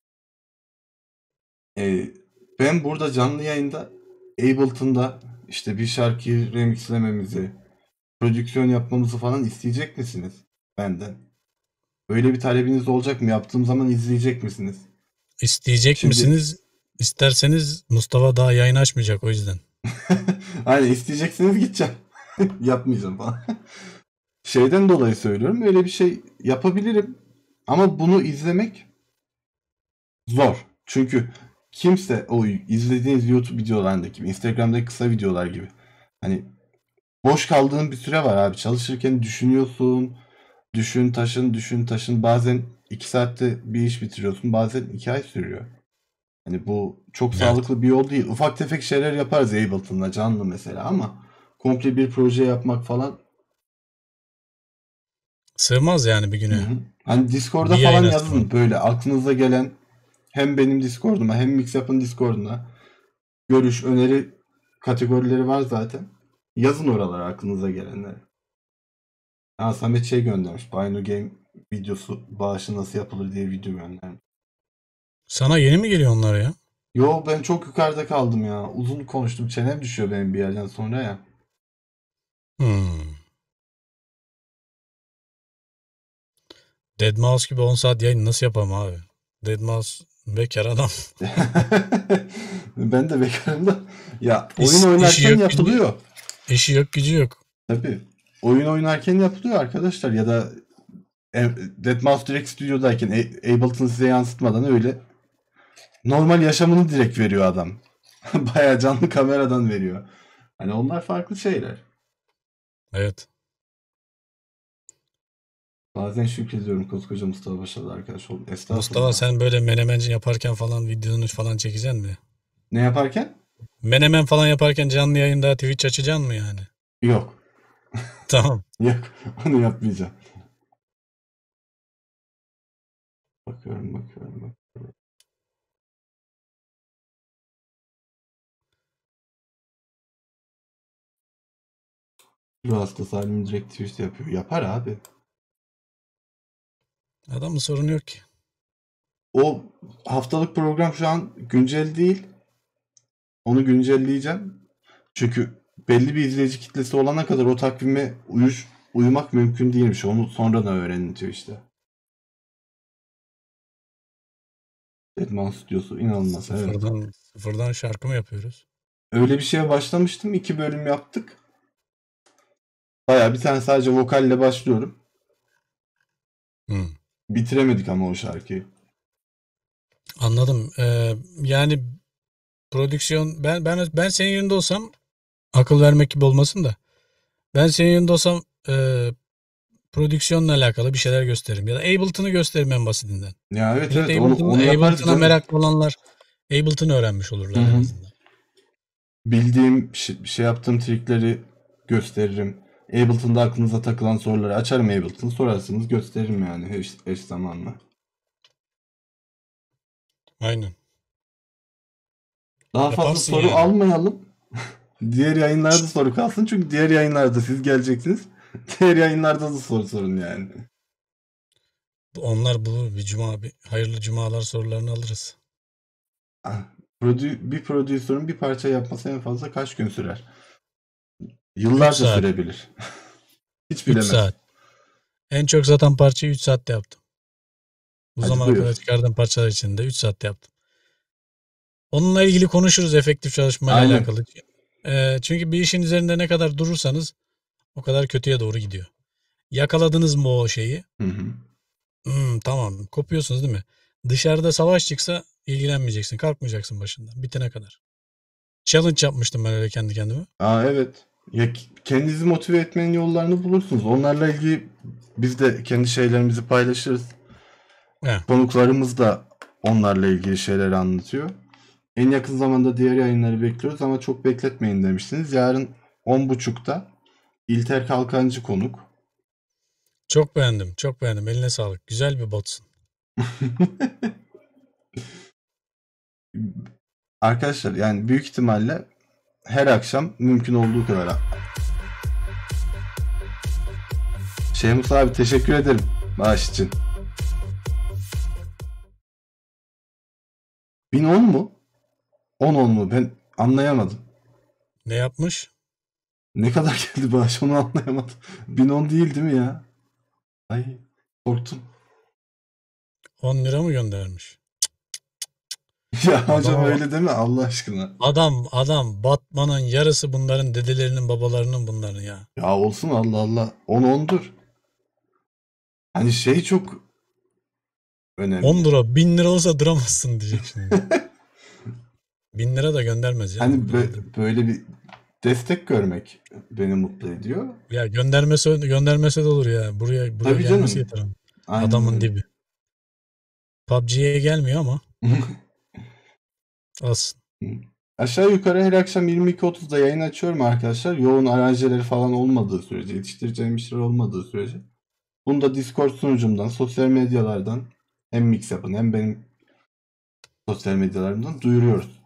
Ee, ben burada canlı yayında Ableton'da işte bir şarkıyı remixlememizi, prodüksiyon yapmamızı falan isteyecek misiniz benden? Öyle bir talebiniz olacak mı? Yaptığım zaman izleyecek misiniz? İsteyecek Şimdi misiniz? İsterseniz Mustafa daha yayın açmayacak, o yüzden. aynen isteyeceksiniz gideceğim. Yapmayacağım falan. Şeyden dolayı söylüyorum. Öyle bir şey yapabilirim. Ama bunu izlemek zor. Çünkü kimse o izlediğiniz YouTube videolarındaki, Instagram'daki kısa videolar gibi hani boş kaldığın bir süre var abi. Çalışırken düşünüyorsun. Düşün taşın, düşün taşın. Bazen iki saatte bir iş bitiriyorsun. Bazen iki ay sürüyor. Hani bu çok Evet. sağlıklı bir yol değil. Ufak tefek şeyler yaparız Ableton'la canlı mesela ama komple bir proje yapmak falan. Sığmaz yani bir Hı güne. hı. Hani Discord'da Bir falan yayına sığmaz. yazın böyle aklınıza gelen, hem benim Discord'uma hem Mixup'ın Discord'una görüş, öneri kategorileri var zaten. Yazın oralara aklınıza gelenleri. Ha, Samet şey göndermiş. Buy New Game videosu bağışı nasıl yapılır diye video göndermiş. Sana yeni mi geliyor onlar ya? Yo ben çok yukarıda kaldım ya. Uzun konuştum. Çenem düşüyor benim bir yerden sonra ya. Hmm. Deadmau5 gibi on saat yayın nasıl yapalım abi? Deadmau5 bekar adam. Ben de bekarım da. Ya oyun İş, işi oynarken yok gücü, yapılıyor. işi yok gücü yok. Tabii. Oyun oynarken yapılıyor arkadaşlar. Ya da Deadmau5 direkt stüdyodayken Ableton size yansıtmadan öyle normal yaşamını direkt veriyor adam. Bayağı canlı kameradan veriyor. Hani onlar farklı şeyler. Evet. Bazen şükrediyorum koskoca Mustafa Başar'la arkadaş oldum. Mustafa, Estağfurullah. sen böyle menemenci yaparken falan videonu falan çekeceksin mi? Ne yaparken? Menemen falan yaparken canlı yayında Twitch açacaksın mı yani? Yok. Tamam. Yok. Onu yapmayacağım. Bakıyorum bakıyorum. bakıyorum. Ruh hastası halimi direkt Twitch'te yapıyor. Yapar abi. Adamın sorunu yok ki. O haftalık program şu an güncel değil. Onu güncelleyeceğim. Çünkü belli bir izleyici kitlesi olana kadar o takvime uyuş, uyumak mümkün değilmiş. Onu sonradan öğreniliyor işte. Deadman Stüdyosu inanılmaz. Evet. Sıfırdan sıfırdan şarkı mı yapıyoruz? öyle bir şeye başlamıştım. İki bölüm yaptık. Baya bir tane sadece vokalle başlıyorum. Hmm. Bitiremedik ama o şarkıyı. Anladım. Ee, yani prodüksiyon ben ben ben senin yerinde olsam akıl vermek gibi olmasın da ben senin yerinde olsam e, prodüksiyonla alakalı bir şeyler gösteririm ya da Ableton'ı gösteririm en basitinden. Ya evet Millet evet onu, Ableton, onu yaparız Ableton'a canım. meraklı olanlar Ableton'ı öğrenmiş Hı olurlar en hı. azından. Bildiğim şey, şey yaptığım trikleri gösteririm. Ableton'da aklınıza takılan soruları açarım Ableton'ı sorarsınız gösteririm yani eş, eş zamanla. Aynen. Daha fazla Yaparsın soru yani. almayalım. Diğer yayınlarda soru kalsın çünkü diğer yayınlarda siz geleceksiniz. Diğer yayınlarda da soru sorun yani. Onlar bulur. Bir cuma, bir hayırlı cumalar sorularını alırız. Ah, prodü- bir prodüktörün bir parça yapması en fazla kaç gün sürer? üç Yıllarca saat. sürebilir. Hiç üç bilemez. saat. En çok satan parçayı üç saatte yaptım. Bu Hadi zamana kadar buyur. çıkardığım parçalar içinde üç saatte yaptım. Onunla ilgili konuşuruz efektif çalışmayla Aynen. alakalı. Ee, çünkü bir işin üzerinde ne kadar durursanız o kadar kötüye doğru gidiyor. Yakaladınız mı o şeyi? Hı hı. Hmm, tamam. Kopuyorsunuz değil mi? Dışarıda savaş çıksa ilgilenmeyeceksin. Kalkmayacaksın başından. Bitene kadar. Challenge yapmıştım ben öyle kendi kendime. Aa evet. Ya k- kendinizi motive etmenin yollarını bulursunuz. Onlarla ilgili biz de kendi şeylerimizi paylaşırız. He. Konuklarımız da onlarla ilgili şeyleri anlatıyor. En yakın zamanda diğer yayınları bekliyoruz ama çok bekletmeyin demiştiniz. Yarın on buçukta İlter Kalkancı konuk. Çok beğendim. Çok beğendim. Eline sağlık. Güzel bir botsun. Arkadaşlar yani büyük ihtimalle her akşam mümkün olduğu kadar. Şeymus abi teşekkür ederim bağış için. bin on mu? on on mu? Ben anlayamadım. Ne yapmış? Ne kadar geldi bağış onu anlayamadım. bin on değil değil mi ya? Ay korktum. on lira mı göndermiş? Ya hocam Adama bak. öyle deme Allah aşkına. Adam adam Batman'ın yarısı bunların dedelerinin babalarının bunların ya. Ya olsun Allah Allah. on ondur. Hani şey çok on önemli. lira bin lira olsa duramazsın diyecek şimdi. bin lira da göndermez canım o Hani kadar da. bö- böyle bir destek görmek beni mutlu ediyor. Ya göndermese göndermese de olur ya. Buraya buraya Tabii gelmesi canım. yeter ama. Aynen Adamın öyle. dibi. P U B G'ye gelmiyor ama az. Aşağı yukarı her akşam yirmi iki otuzda yayın açıyorum arkadaşlar. Yoğun aranjeleri falan olmadığı sürece, yetiştireceğim işler olmadığı sürece. Bunu da Discord sunucumdan, sosyal medyalardan hem Mixup'ın hem benim sosyal medyalarımdan duyuruyoruz.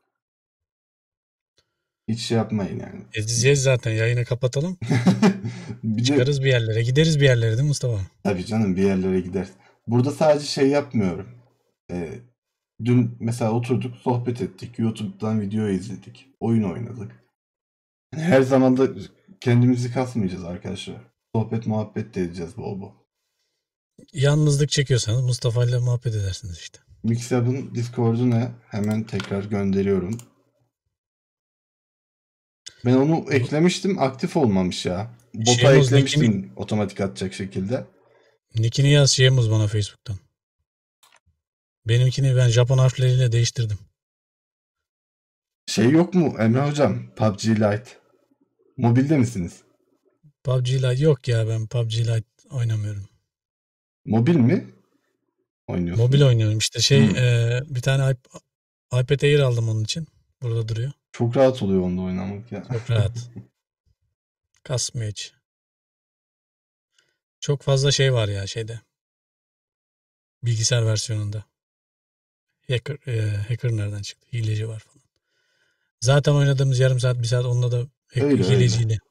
Hiç şey yapmayın yani. Edeceğiz zaten yayını kapatalım. Bir de Çıkarız bir yerlere. Gideriz bir yerlere değil mi Mustafa? tabii canım bir yerlere gider. Burada sadece şey yapmıyorum. Ee, dün mesela oturduk, sohbet ettik. YouTube'dan video izledik. Oyun oynadık. Yani her zaman da kendimizi kasmayacağız arkadaşlar. Sohbet muhabbet de edeceğiz bol bol. Yalnızlık çekiyorsanız Mustafa ile muhabbet edersiniz işte. Mixup'ın Discord'u ne? Hemen tekrar gönderiyorum. Ben onu eklemiştim. Aktif olmamış ya. Bota Şeymuz nickini, eklemiştim otomatik atacak şekilde. nickini yaz Şeymuz bana Facebook'tan. Benimkini ben Japon harfleriyle değiştirdim. Şey yok mu Emre hocam? P U B G Lite. Mobilde misiniz? P U B G Lite yok ya ben P U B G Lite oynamıyorum. Mobil mi Mobil oynuyorsunuz? oynuyorum işte şey Hmm. e, bir tane iP- iPad Air aldım onun için. Burada duruyor. Çok rahat oluyor onda oynamak ya. Çok rahat. Kasmıyor hiç. Çok fazla şey var ya şeyde. Bilgisayar versiyonunda. Hacker, e, hacker nereden çıktı? Hileci var falan. Zaten oynadığımız yarım saat bir saat onunla da hack, Öyle öyle. hileciyle.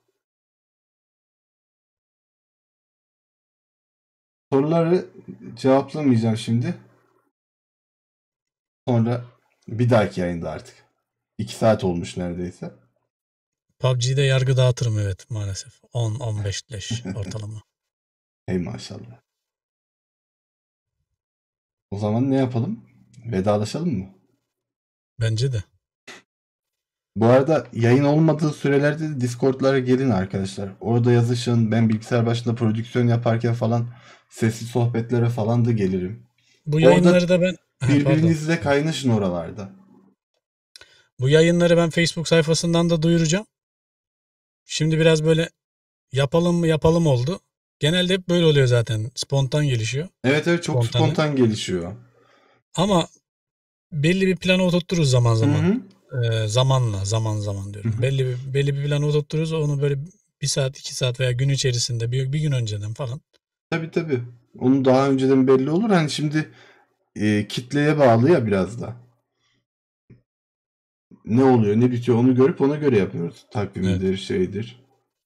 Soruları cevaplamayacağım şimdi. Sonra bir dahaki yayında artık. iki saat olmuş neredeyse. P U B G'de yargı dağıtırım evet maalesef. on on beş leş ortalama. Hey maşallah. O zaman ne yapalım? Vedalaşalım mı? Bence de. Bu arada yayın olmadığı sürelerde de Discord'lara gelin arkadaşlar. Orada yazışın. Ben bilgisayar başında prodüksiyon yaparken falan sesli sohbetlere falan da gelirim. Bu Orada yayınları da ben ha, pardon. birbirinizle kaynaşın oralarda. Bu yayınları ben Facebook sayfasından da duyuracağım. Şimdi biraz böyle yapalım mı yapalım oldu. Genelde hep böyle oluyor zaten. Spontan gelişiyor. Evet evet çok Spontane. spontan gelişiyor. Ama belli bir plana oturturuz zaman Hı zaman. hı. Ee, zamanla, zaman zaman diyorum. Hı hı. Belli bir belli bir plana oturturuz. Onu böyle bir saat, iki saat veya gün içerisinde bir, bir gün önceden falan. Tabii tabii. Onu daha önceden belli olur. Hani şimdi e, kitleye bağlı ya biraz da. Ne oluyor, ne bitiyor onu görüp ona göre yapıyoruz. Evet. Takvimidir, şeydir.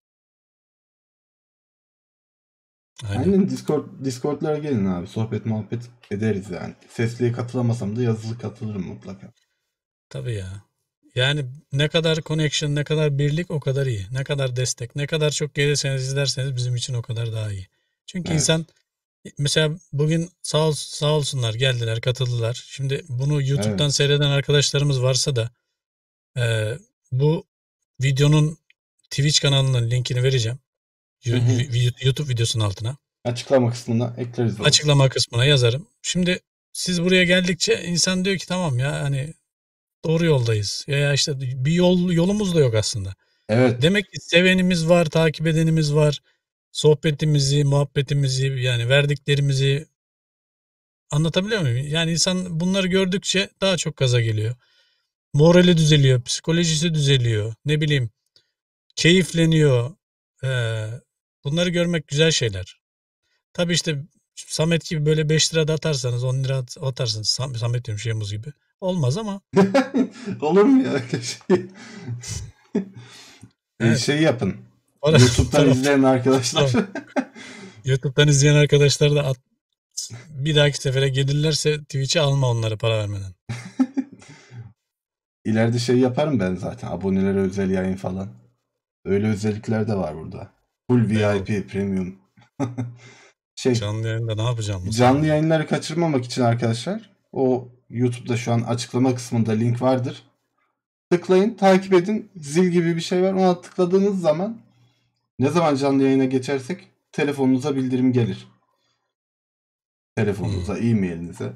Aynen. Aynen Discord Discord'lara gelin abi. Sohbet muhabbet ederiz yani. Sesliye katılamasam da yazılı katılırım mutlaka. Tabii ya. Yani ne kadar connection, ne kadar birlik o kadar iyi. Ne kadar destek, ne kadar çok gelirseniz izlerseniz bizim için o kadar daha iyi. Çünkü Evet. insan mesela bugün sağ, ol, sağ olsunlar geldiler, katıldılar. Şimdi bunu YouTube'dan Evet. seyreden arkadaşlarımız varsa da e, bu videonun Twitch kanalının linkini vereceğim. Hı hı. YouTube videosunun altına. Açıklama kısmına ekleriz onu. Açıklama kısmına yazarım. Şimdi siz buraya geldikçe insan diyor ki tamam ya hani doğru yoldayız. Ya işte bir yol yolumuz da yok aslında. Evet. Demek ki sevenimiz var, takip edenimiz var. Sohbetimizi, muhabbetimizi yani verdiklerimizi anlatabiliyor muyum? Yani insan bunları gördükçe daha çok gaza geliyor. Morali düzeliyor, psikolojisi düzeliyor. Ne bileyim, keyifleniyor. Ee, bunları görmek güzel şeyler. Tabii işte Samet gibi böyle beş lira da atarsanız, on lira atarsınız. Sam- Samet diyorum Şemuz gibi. Olmaz ama Olur mu ya öyle şey? E, evet. şey yapın. Para, YouTube'dan para, izleyen arkadaşlar. tamam. YouTube'dan izleyen arkadaşlar da at, bir dahaki sefere gelirlerse Twitch'e alma onları para vermeden. İleride şey yaparım ben zaten. Abonelere özel yayın falan. Öyle özellikler de var burada. Full Eyvallah. V I P Premium. Şey, Canlı yayında ne yapacağım Mustafa canlı ya? yayınları kaçırmamak için arkadaşlar o YouTube'da şu an açıklama kısmında link vardır. Tıklayın, takip edin. Zil gibi bir şey var. Ona tıkladığınız zaman ne zaman canlı yayına geçersek telefonunuza bildirim gelir. Hmm. Telefonunuza, e-mailinize.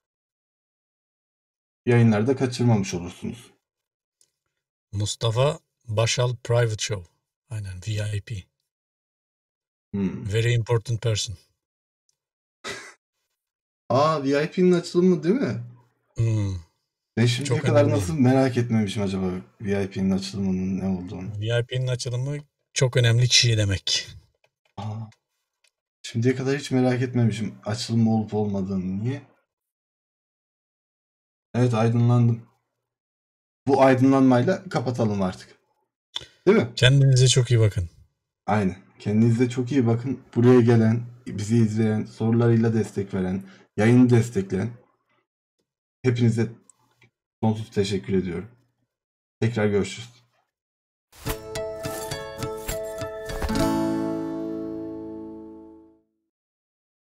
Yayınlarda kaçırmamış olursunuz. Mustafa Başal Private Show. Aynen V I P. Hmm. Very important person. Aa V I P'nin açılımı değil mi? Hmm. Ben şimdiye Çok kadar önemli. nasıl merak etmemişim acaba V I P'nin açılımının ne olduğunu. V I P'nin açılımı çok önemli kişi demek. Aa, şimdiye kadar hiç merak etmemişim açılım olup olmadığını. Niye? Evet aydınlandım. Bu aydınlanmayla kapatalım artık. Değil mi? Kendinize çok iyi bakın. Aynen. Kendinize çok iyi bakın. Buraya gelen, bizi izleyen, sorularıyla destek veren, yayını destekleyen hepinize sonsuz teşekkür ediyorum. Tekrar görüşürüz.